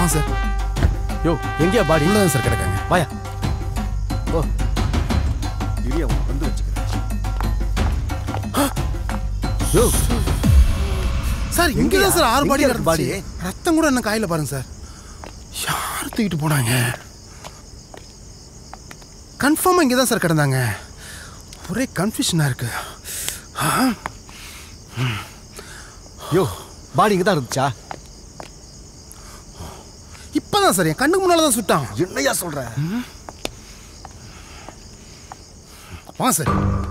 வாங்க சார். யோ எங்கேயா பாடி? உள்ளதான் சார் கிடக்காங்க. வாயா. ஓ இரியா வந்து வச்சுக்கிறேன். யோ சார் இங்கே தான் சார் ஆறு பாடி பாடி பாடி ரத்தம் கூட என்ன காயில பாருங்க சார். யார் தூக்கிட்டு போனாங்க? கன்ஃபார்மாக இங்கே தான் சார் கிடந்தாங்க. ஒரே கன்ஃபியூஷனாக இருக்கு. யோ பாடி இங்கே தான் இருந்துச்சா? இப்போதான் சார் என் கண்ணுக்கு முன்னால் தான் சுட்டான். என்னையா சொல்ற? வா சார்.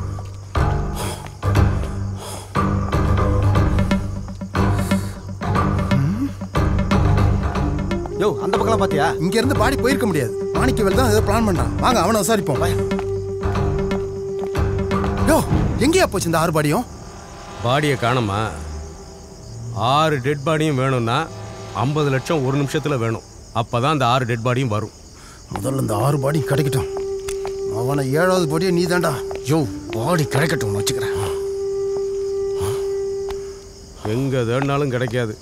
யோ அந்த பக்கம் பாத்தியா? இங்க இருந்து பாடி போயிருக்க முடியாது. மாணிக்கவேல் தான் ஏதோ பிளான் பண்றான். வாங்க அவனை விசாரிப்போம். யோ எங்கேயா போச்சு இந்த ஆறு பாடியும்? பாடியை காணோமா? ஆறு டெட் பாடியும் வேணும்னா ஐம்பது லட்சம் ஒரு நிமிஷத்துல வேணும். அப்பதான் அந்த ஆறு டெட் பாடியும் வரும். முதல்ல இந்த ஆறு பாடி கிடைக்கட்டும். அவனை ஏழாவது பாடியை நீ தாண்டா. யோ பாடி கிடைக்கட்டும் வச்சுக்கிறேன். எங்க தேடினாலும் கிடைக்காது.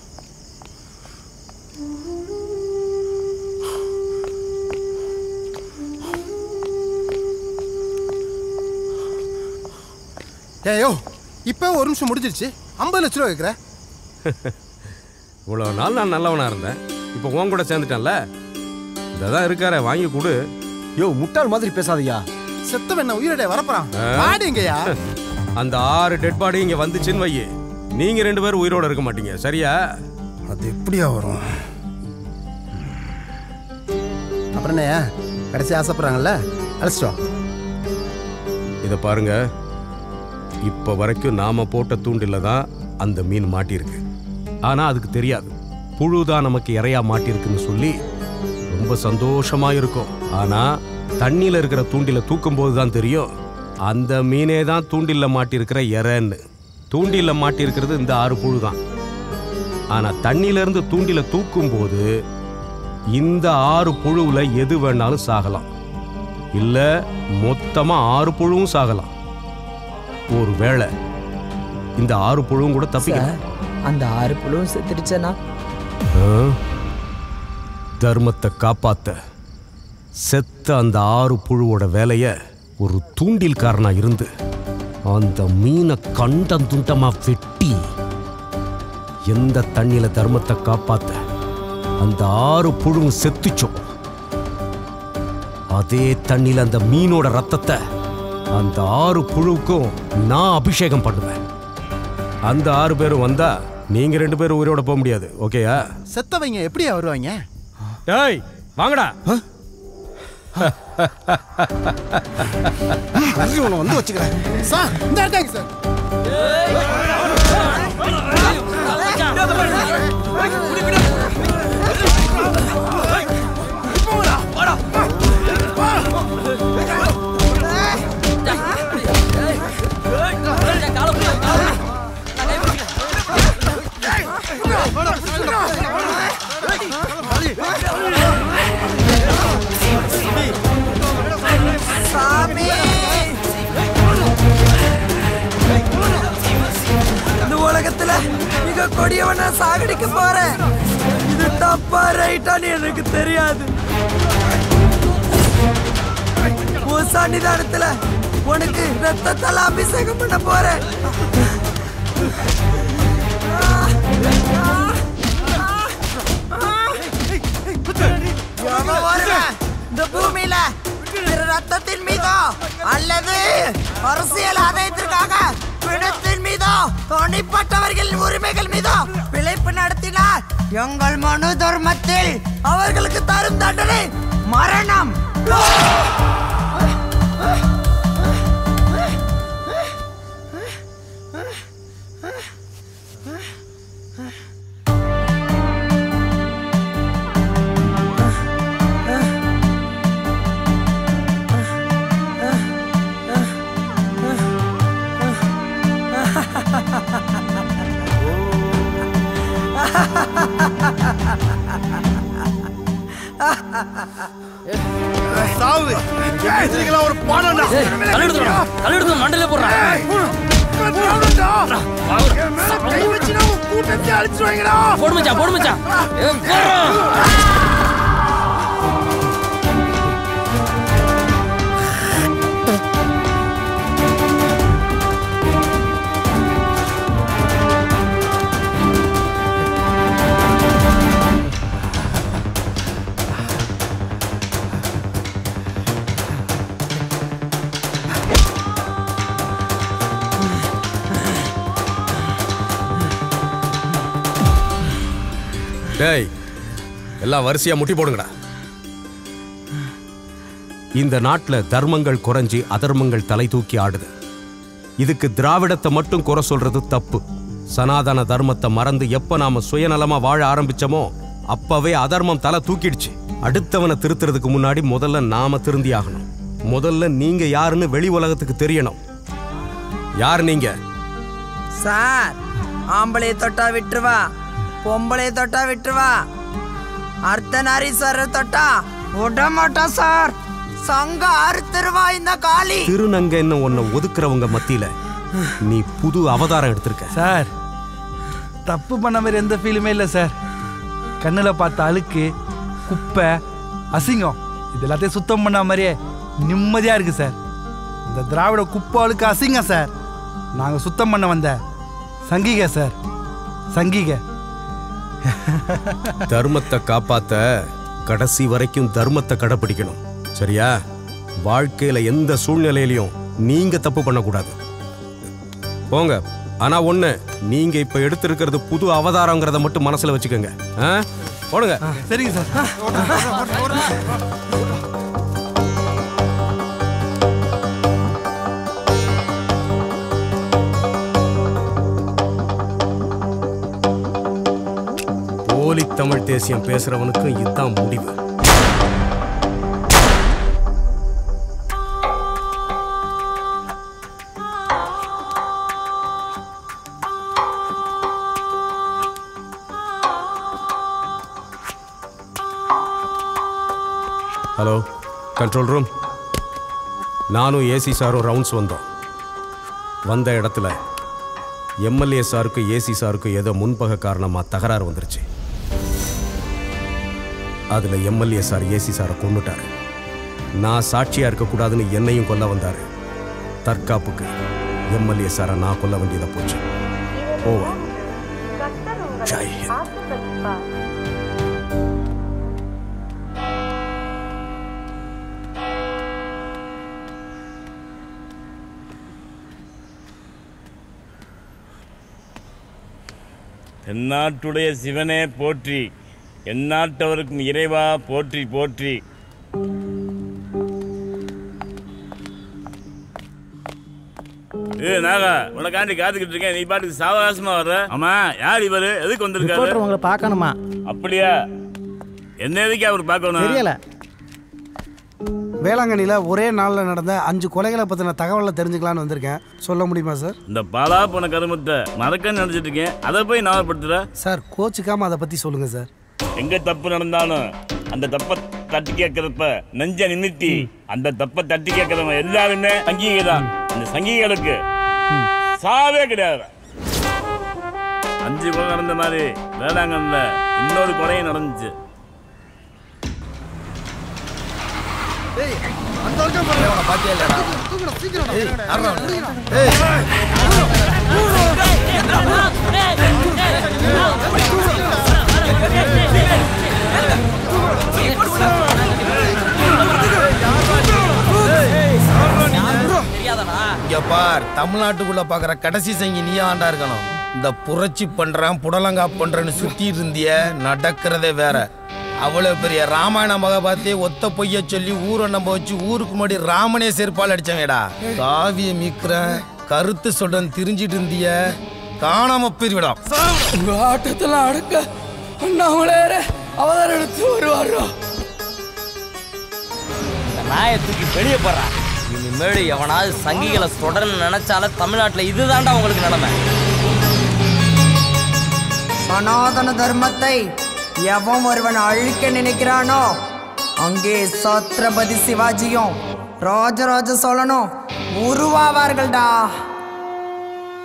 ஏயோ இப்போ ஒரு நிமிஷம் முடிஞ்சிருச்சு. ஐம்பது லட்ச ரூபா கேட்குற? இவ்வளோ நாள் நான் நல்லவனா இருந்தேன். இப்போ உன் கூட சேர்ந்துட்டேன்ல, இதான் இருக்கார வாங்கி கொடு. யோ முட்டாள் மாதிரி பேசாதயா. செத்தவன் என்ன உயிரடைய வரப்பறான். பாடிங்கயா. அந்த ஆறு டெட் பாடி இங்க வந்துச்சுன்னு வையே, நீங்க ரெண்டு பேரும் உயிரோட இருக்க மாட்டீங்க. சரியா? அது எப்படியா வரும்? அப்புறம் என்ன கடைசி ஆசைப்படுறாங்கல்ல, அழைச்சிட்டோம். இதை பாருங்க, இப்போ வரைக்கும் நாம போட்ட தூண்டில தான் அந்த மீன் மாட்டியிருக்கு. ஆனா அதுக்கு தெரியாது புழுதான் நமக்கு இறையா மாட்டிருக்குன்னு சொல்லி ரொம்ப சந்தோஷமா இருக்கும். ஆனா தண்ணியில இருக்கிற தூண்டில தூக்கும் போது தான் தெரியும் அந்த மீனே தான் தூண்டில மாட்டிருக்கிற இறைன்னு. தூண்டில மாட்டிருக்கிறது இந்த ஆறு புழு தான். ஆனா தண்ணியில இருந்து தூண்டில தூக்கும் போது இந்த ஆறு புழுவுல எது வேணாலும் சாகலாம், இல்ல மொத்தமா ஆறு புழுவும் சாகலாம். ஒரு வேளை இந்த ஆறு புழுவும் கூட தப்பிக்கலாம். அந்த ஆறு புழுவும் செத்துடுச்சனா தர்மத்தை காப்பாத்த செத்த அந்த ஆறு புழுவோட வேலைய ஒரு தூண்டில்காரனா இருந்து அந்த மீனை கண்டம் துண்டமா வெட்டி எந்த தண்ணியில தர்மத்தை காப்பாத்த அந்த ஆறு புழுவும் செத்துச்சோ அதே தண்ணியில அந்த மீனோட ரத்தத்தை அந்த ஆறு புழுவுக்கும் நான் அபிஷேகம் பண்ணுவேன். அந்த ஆறு பேரும் வந்தா நீங்க ரெண்டு பேரும் உயிரோட போக முடியாது. ஓகேயா? செத்தவங்க எப்படியா வருவாங்க? டேய் வாங்கடா. வந்து வச்சுக்கிறேன் சார். இந்த இருக்காங்க சார். இந்த உலகத்துல மிக கொடியவன சாகடிக்க போறேன். இது தப்பா ரைட்டான்னு எனக்கு தெரியாது. உன் சன்னிதானத்துல உனக்கு ரத்தத்தால அபிஷேகம் பண்ண போறேன். இந்த பூமியில ரத்தத்தின் மீதோ அல்லது அரசியல் ஆதாயத்திற்காக பிணத்தின் மீதோ தனிப்பட்டவர்களின் உரிமைகள் மீதோ பிழைப்பு நடத்தினார் எங்கள் மனு தர்மத்தில் அவர்களுக்கு தரும் தண்டனை மரணம். சாவு ஒரு பாடம். தலையெடுத்து தலையெடுத்து மண்டல போடுறேன். போடு மச்சான் போடு மச்சான் டேய் எல்லாம் வரிசையா முட்டி போடுங்கடா. இந்த நாட்டில் தர்மங்கள் குறைஞ்சி அதர்மங்கள் தலை தூக்கி ஆடுது. இதுக்கு திராவிடத்தை மட்டும் குறை சொல்றது தப்பு. சனாதன தர்மத்தை மறந்து எப்ப நாம சுயநலமா வாழ ஆரம்பிச்சோமோ அப்பவே அதர்மம் தலை தூக்கிடுச்சு. அடுத்தவனை திருத்துறதுக்கு முன்னாடி முதல்ல நாம திருந்தி ஆகணும். முதல்ல நீங்க யாருன்னு வெளி உலகத்துக்கு தெரியணும். யார் நீங்க? சார், ஆம்பளை தொட்டா விட்டுருவா, பொம்பளை தொட்டா விட்டுருவா, அர்த்தநாரீஸ்வரர் தொட்டா விட மாட்டா சார். சங்க அறுத்துருவா இந்த காளி. திருநங்க என்ன உன்னை ஒதுக்குறவங்க மத்தியில நீ புது அவதாரம் எடுத்திருக்க. சார், தப்பு பண்ண மாதிரி எந்த ஃபீலுமே இல்லை சார். கண்ணில் பார்த்த அழுக்கு, குப்பை, அசிங்கம் இது எல்லாத்தையும் சுத்தம் பண்ண மாதிரியே நிம்மதியாக இருக்கு சார். இந்த திராவிட குப்பை அழுக்கு அசிங்கம் சார். நாங்கள் சுத்தம் பண்ண வந்த சங்கிக சார், சங்கிக. தர்மத்தை காப்பாத்த கடைசி வரைக்கும் தர்மத்தை கடைபிடிக்கணும். சரியா? வாழ்க்கையில எந்த சூழ்நிலையிலையும் நீங்க தப்பு பண்ணக்கூடாது. போங்க. ஆனா ஒண்ணு, நீங்க இப்ப எடுத்திருக்கிறது புது அவதாரங்கிறத மட்டும் மனசுல வச்சுக்கோங்க. போடுங்க. சரிங்க சார். போலி தமிழ் தேசியம் பேசுறவனுக்கு இதுதான் முடிவு. Hello, control room. நானும் ஏசி சாரும் ரவுண்ட்ஸ் வந்தோம். வந்த இடத்துல எம்எல்ஏ சாருக்கு ஏசி சாருக்கு ஏதோ முன்பக காரணமாக தகராறு வந்துருச்சு. அதில் எம்எல்ஏ சார் ஏசி சாரை கொண்டுட்டாரு. நான் சாட்சியாக இருக்கக்கூடாதுன்னு என்னையும் கொல்ல வந்தார். தற்காப்புக்கு எம்எல்ஏ சாரை நான் கொல்ல வேண்டியதாக போச்சு. ஓவா. ஜெய் ஹிந்த். தென்னாட்டுடைய சிவனே போற்றி, எந்நாட்டவருக்கும் இறைவா போற்றி போற்றி. ஏ நாகா, உனக்காண்டி காத்துக்கிட்டு இருக்கேன். நீ பாட்டுக்கு சாவகாசமா வர்ற. ஆமா, யார் இவரு? எதுக்கு வந்திருக்காரு? உங்களை பார்க்கணுமா? அப்படியா? என்ன எதுக்கு அவர் பார்க்கணும்? தெரியல. வேளாங்கண்ணியில் ஒரே நாளில் நடந்த அஞ்சு கொலைகளை பற்றின தகவலை தெரிஞ்சுக்கலான்னு வந்திருக்கேன். சொல்ல முடியுமா சார்? இந்த பாலா போன கருமத்தை மறக்கன்னு நினச்சிட்டு இருக்கேன். அதை போய் ஞாபகப்படுத்துற சார். கோச்சுக்காம அதை பற்றி சொல்லுங்க சார். எங்க தப்பு நடந்தாலும் அந்த தப்பை தட்டி கேட்கறப்ப நெஞ்ச நிமித்தி அந்த தப்பை தட்டி கேட்கறவங்க எல்லாருமே சங்கிகை தான். அந்த சங்கிகளுக்கு சாவே கிடையாது. அஞ்சு கொலை நடந்த மாதிரி வேளாங்கண்ணில இன்னொரு கொலையும் நடந்துச்சு. இங்க பார், தமிழ்நாட்டுக்குள்ள பாக்குற கடைசி சங்கி நீ ஆண்டா இருக்கணும். இந்த புரட்சி பண்றேன் புடலங்கா பண்றேன்னு சுத்திட்டு இருந்திய நடக்கிறதே வேற. அவ்வளவு பெரிய ராமாயண மகாபாரத்தை ஒத்த பொய்ய சொல்லி ஊரை நம்ப வச்சு ஊருக்கு முன்னாடி ராமனே செருப்பால் அடிச்சாங்கடா. காவிய மீக்கிறேன் கருத்து சொல்றேன் திரிஞ்சிட்டு இருந்திய காணாம போய்விடும். உங்க ஆட்டத்துல அடக்க அண்ணாமலையார அவதாரம் எடுத்து வருவாரோ. நாயை தூக்கி வெளியே போடுறா. இனிமேல் எவனாவது சங்கிகளை தொடர்ந்து நினைச்சால தமிழ்நாட்டுல இதுதான்டா உங்களுக்கு நிலைமை. சனாதன தர்மத்தை எவன் ஒருவன் அழிக்க நினைக்கிறானோ அங்கே சத்ரபதி சிவாஜியும் ராஜராஜ சோழனும் உருவாவார்கள்டா.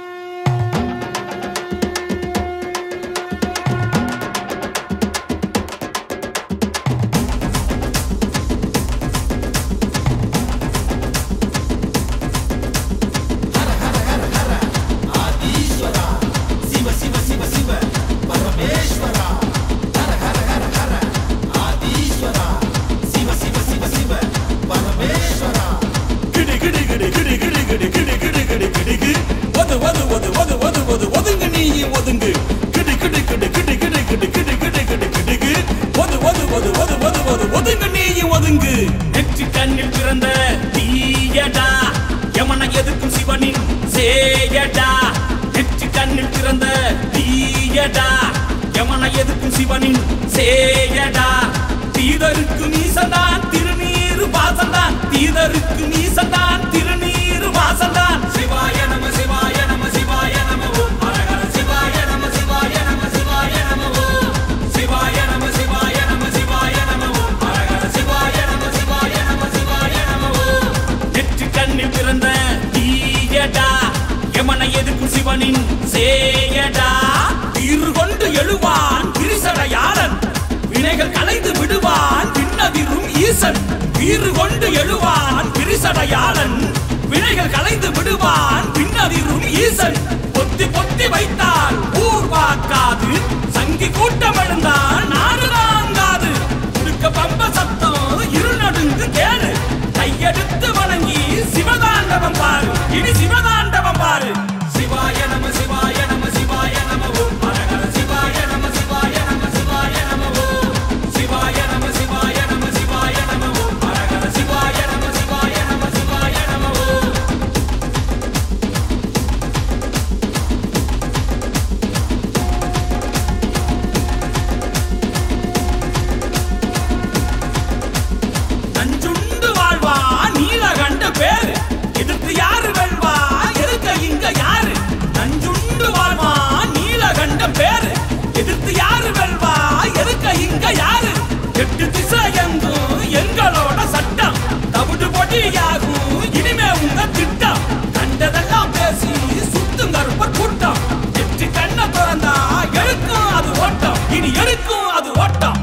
சேயடா நெற்றி கண்ணில் பிறந்த தீயடா யமனை எதுக்கும் சிவனின் சேயடா தீதருக்கு நீசந்தான் திருநீரு வாசந்தான் தீதருக்கு நீசந்தான் திருநீரு வாசந்தான் சிவாய நம சிவாய நம சிவாய நம ஓம் ஹரஹர சிவாய நம சிவாய நம சிவாய நம ஓம் சிவாய நம சிவாய நம சிவாய நம ஓம் ஹரஹர சிவாய நம சிவாய நம சிவாய நம ஓம் நெற்றி கண்ணில் பிறந்த தீயடா யமனை எதுக்கும் சிவனின் சேயடா தீர் கொண்டு எழுவான் கிரிசடையாளன் வினைகள் கலைந்து விடுவான் விண்ணதிரும் ஈசன் வீறு கொண்டு எழுவான் கிரிசடையாளன் வினைகள் கலைந்து விடுவான் விண்ணதிரும் ஈசன் பொத்தி பொத்தி வைத்தால் ஊர் பார்க்காது சங்கி கூட்டம் எழுந்தால் நாடு தாங்காது இருக்க பம்ப சத்தம் இருள் நடுங்கு கேளு கையெடுத்து வணங்கி சிவதாண்டவம் பாரு இனி சிவதாண்டவம் பாரு சிவாய நம சிவாய நம சிவாய நம ஓம் ஹரஹர சிவாய நம சிவாய நம சிவாய நம ஓம் சிவாய நம சிவாய நம சிவாய நம ஓம் ஹரஹர சிவாய நம சிவாய நம சிவாய நம ஓம் நஞ்சுண்டு வாழ்வா நீலகண்ட பேரு எதிர்த்து யாரு வெல்வா எதுக்க இங்க யாரு நஞ்சுண்டு வாழ்வா நீலகண்ட பேரு எதிர்த்து யாரு வெல்வா எதுக்க இங்க யாரு எட்டு திசை எங்கும் எங்களோட சட்டம் தவிடு பொடியாகும் இனிமே உங்க திட்டம் கண்டதெல்லாம் பேசி சுத்தும் கருப்ப கூட்டம் எட்டு கண்ண திறந்தா எடுக்கும் அது ஓட்டம் இனி எடுக்கும் அது ஓட்டம்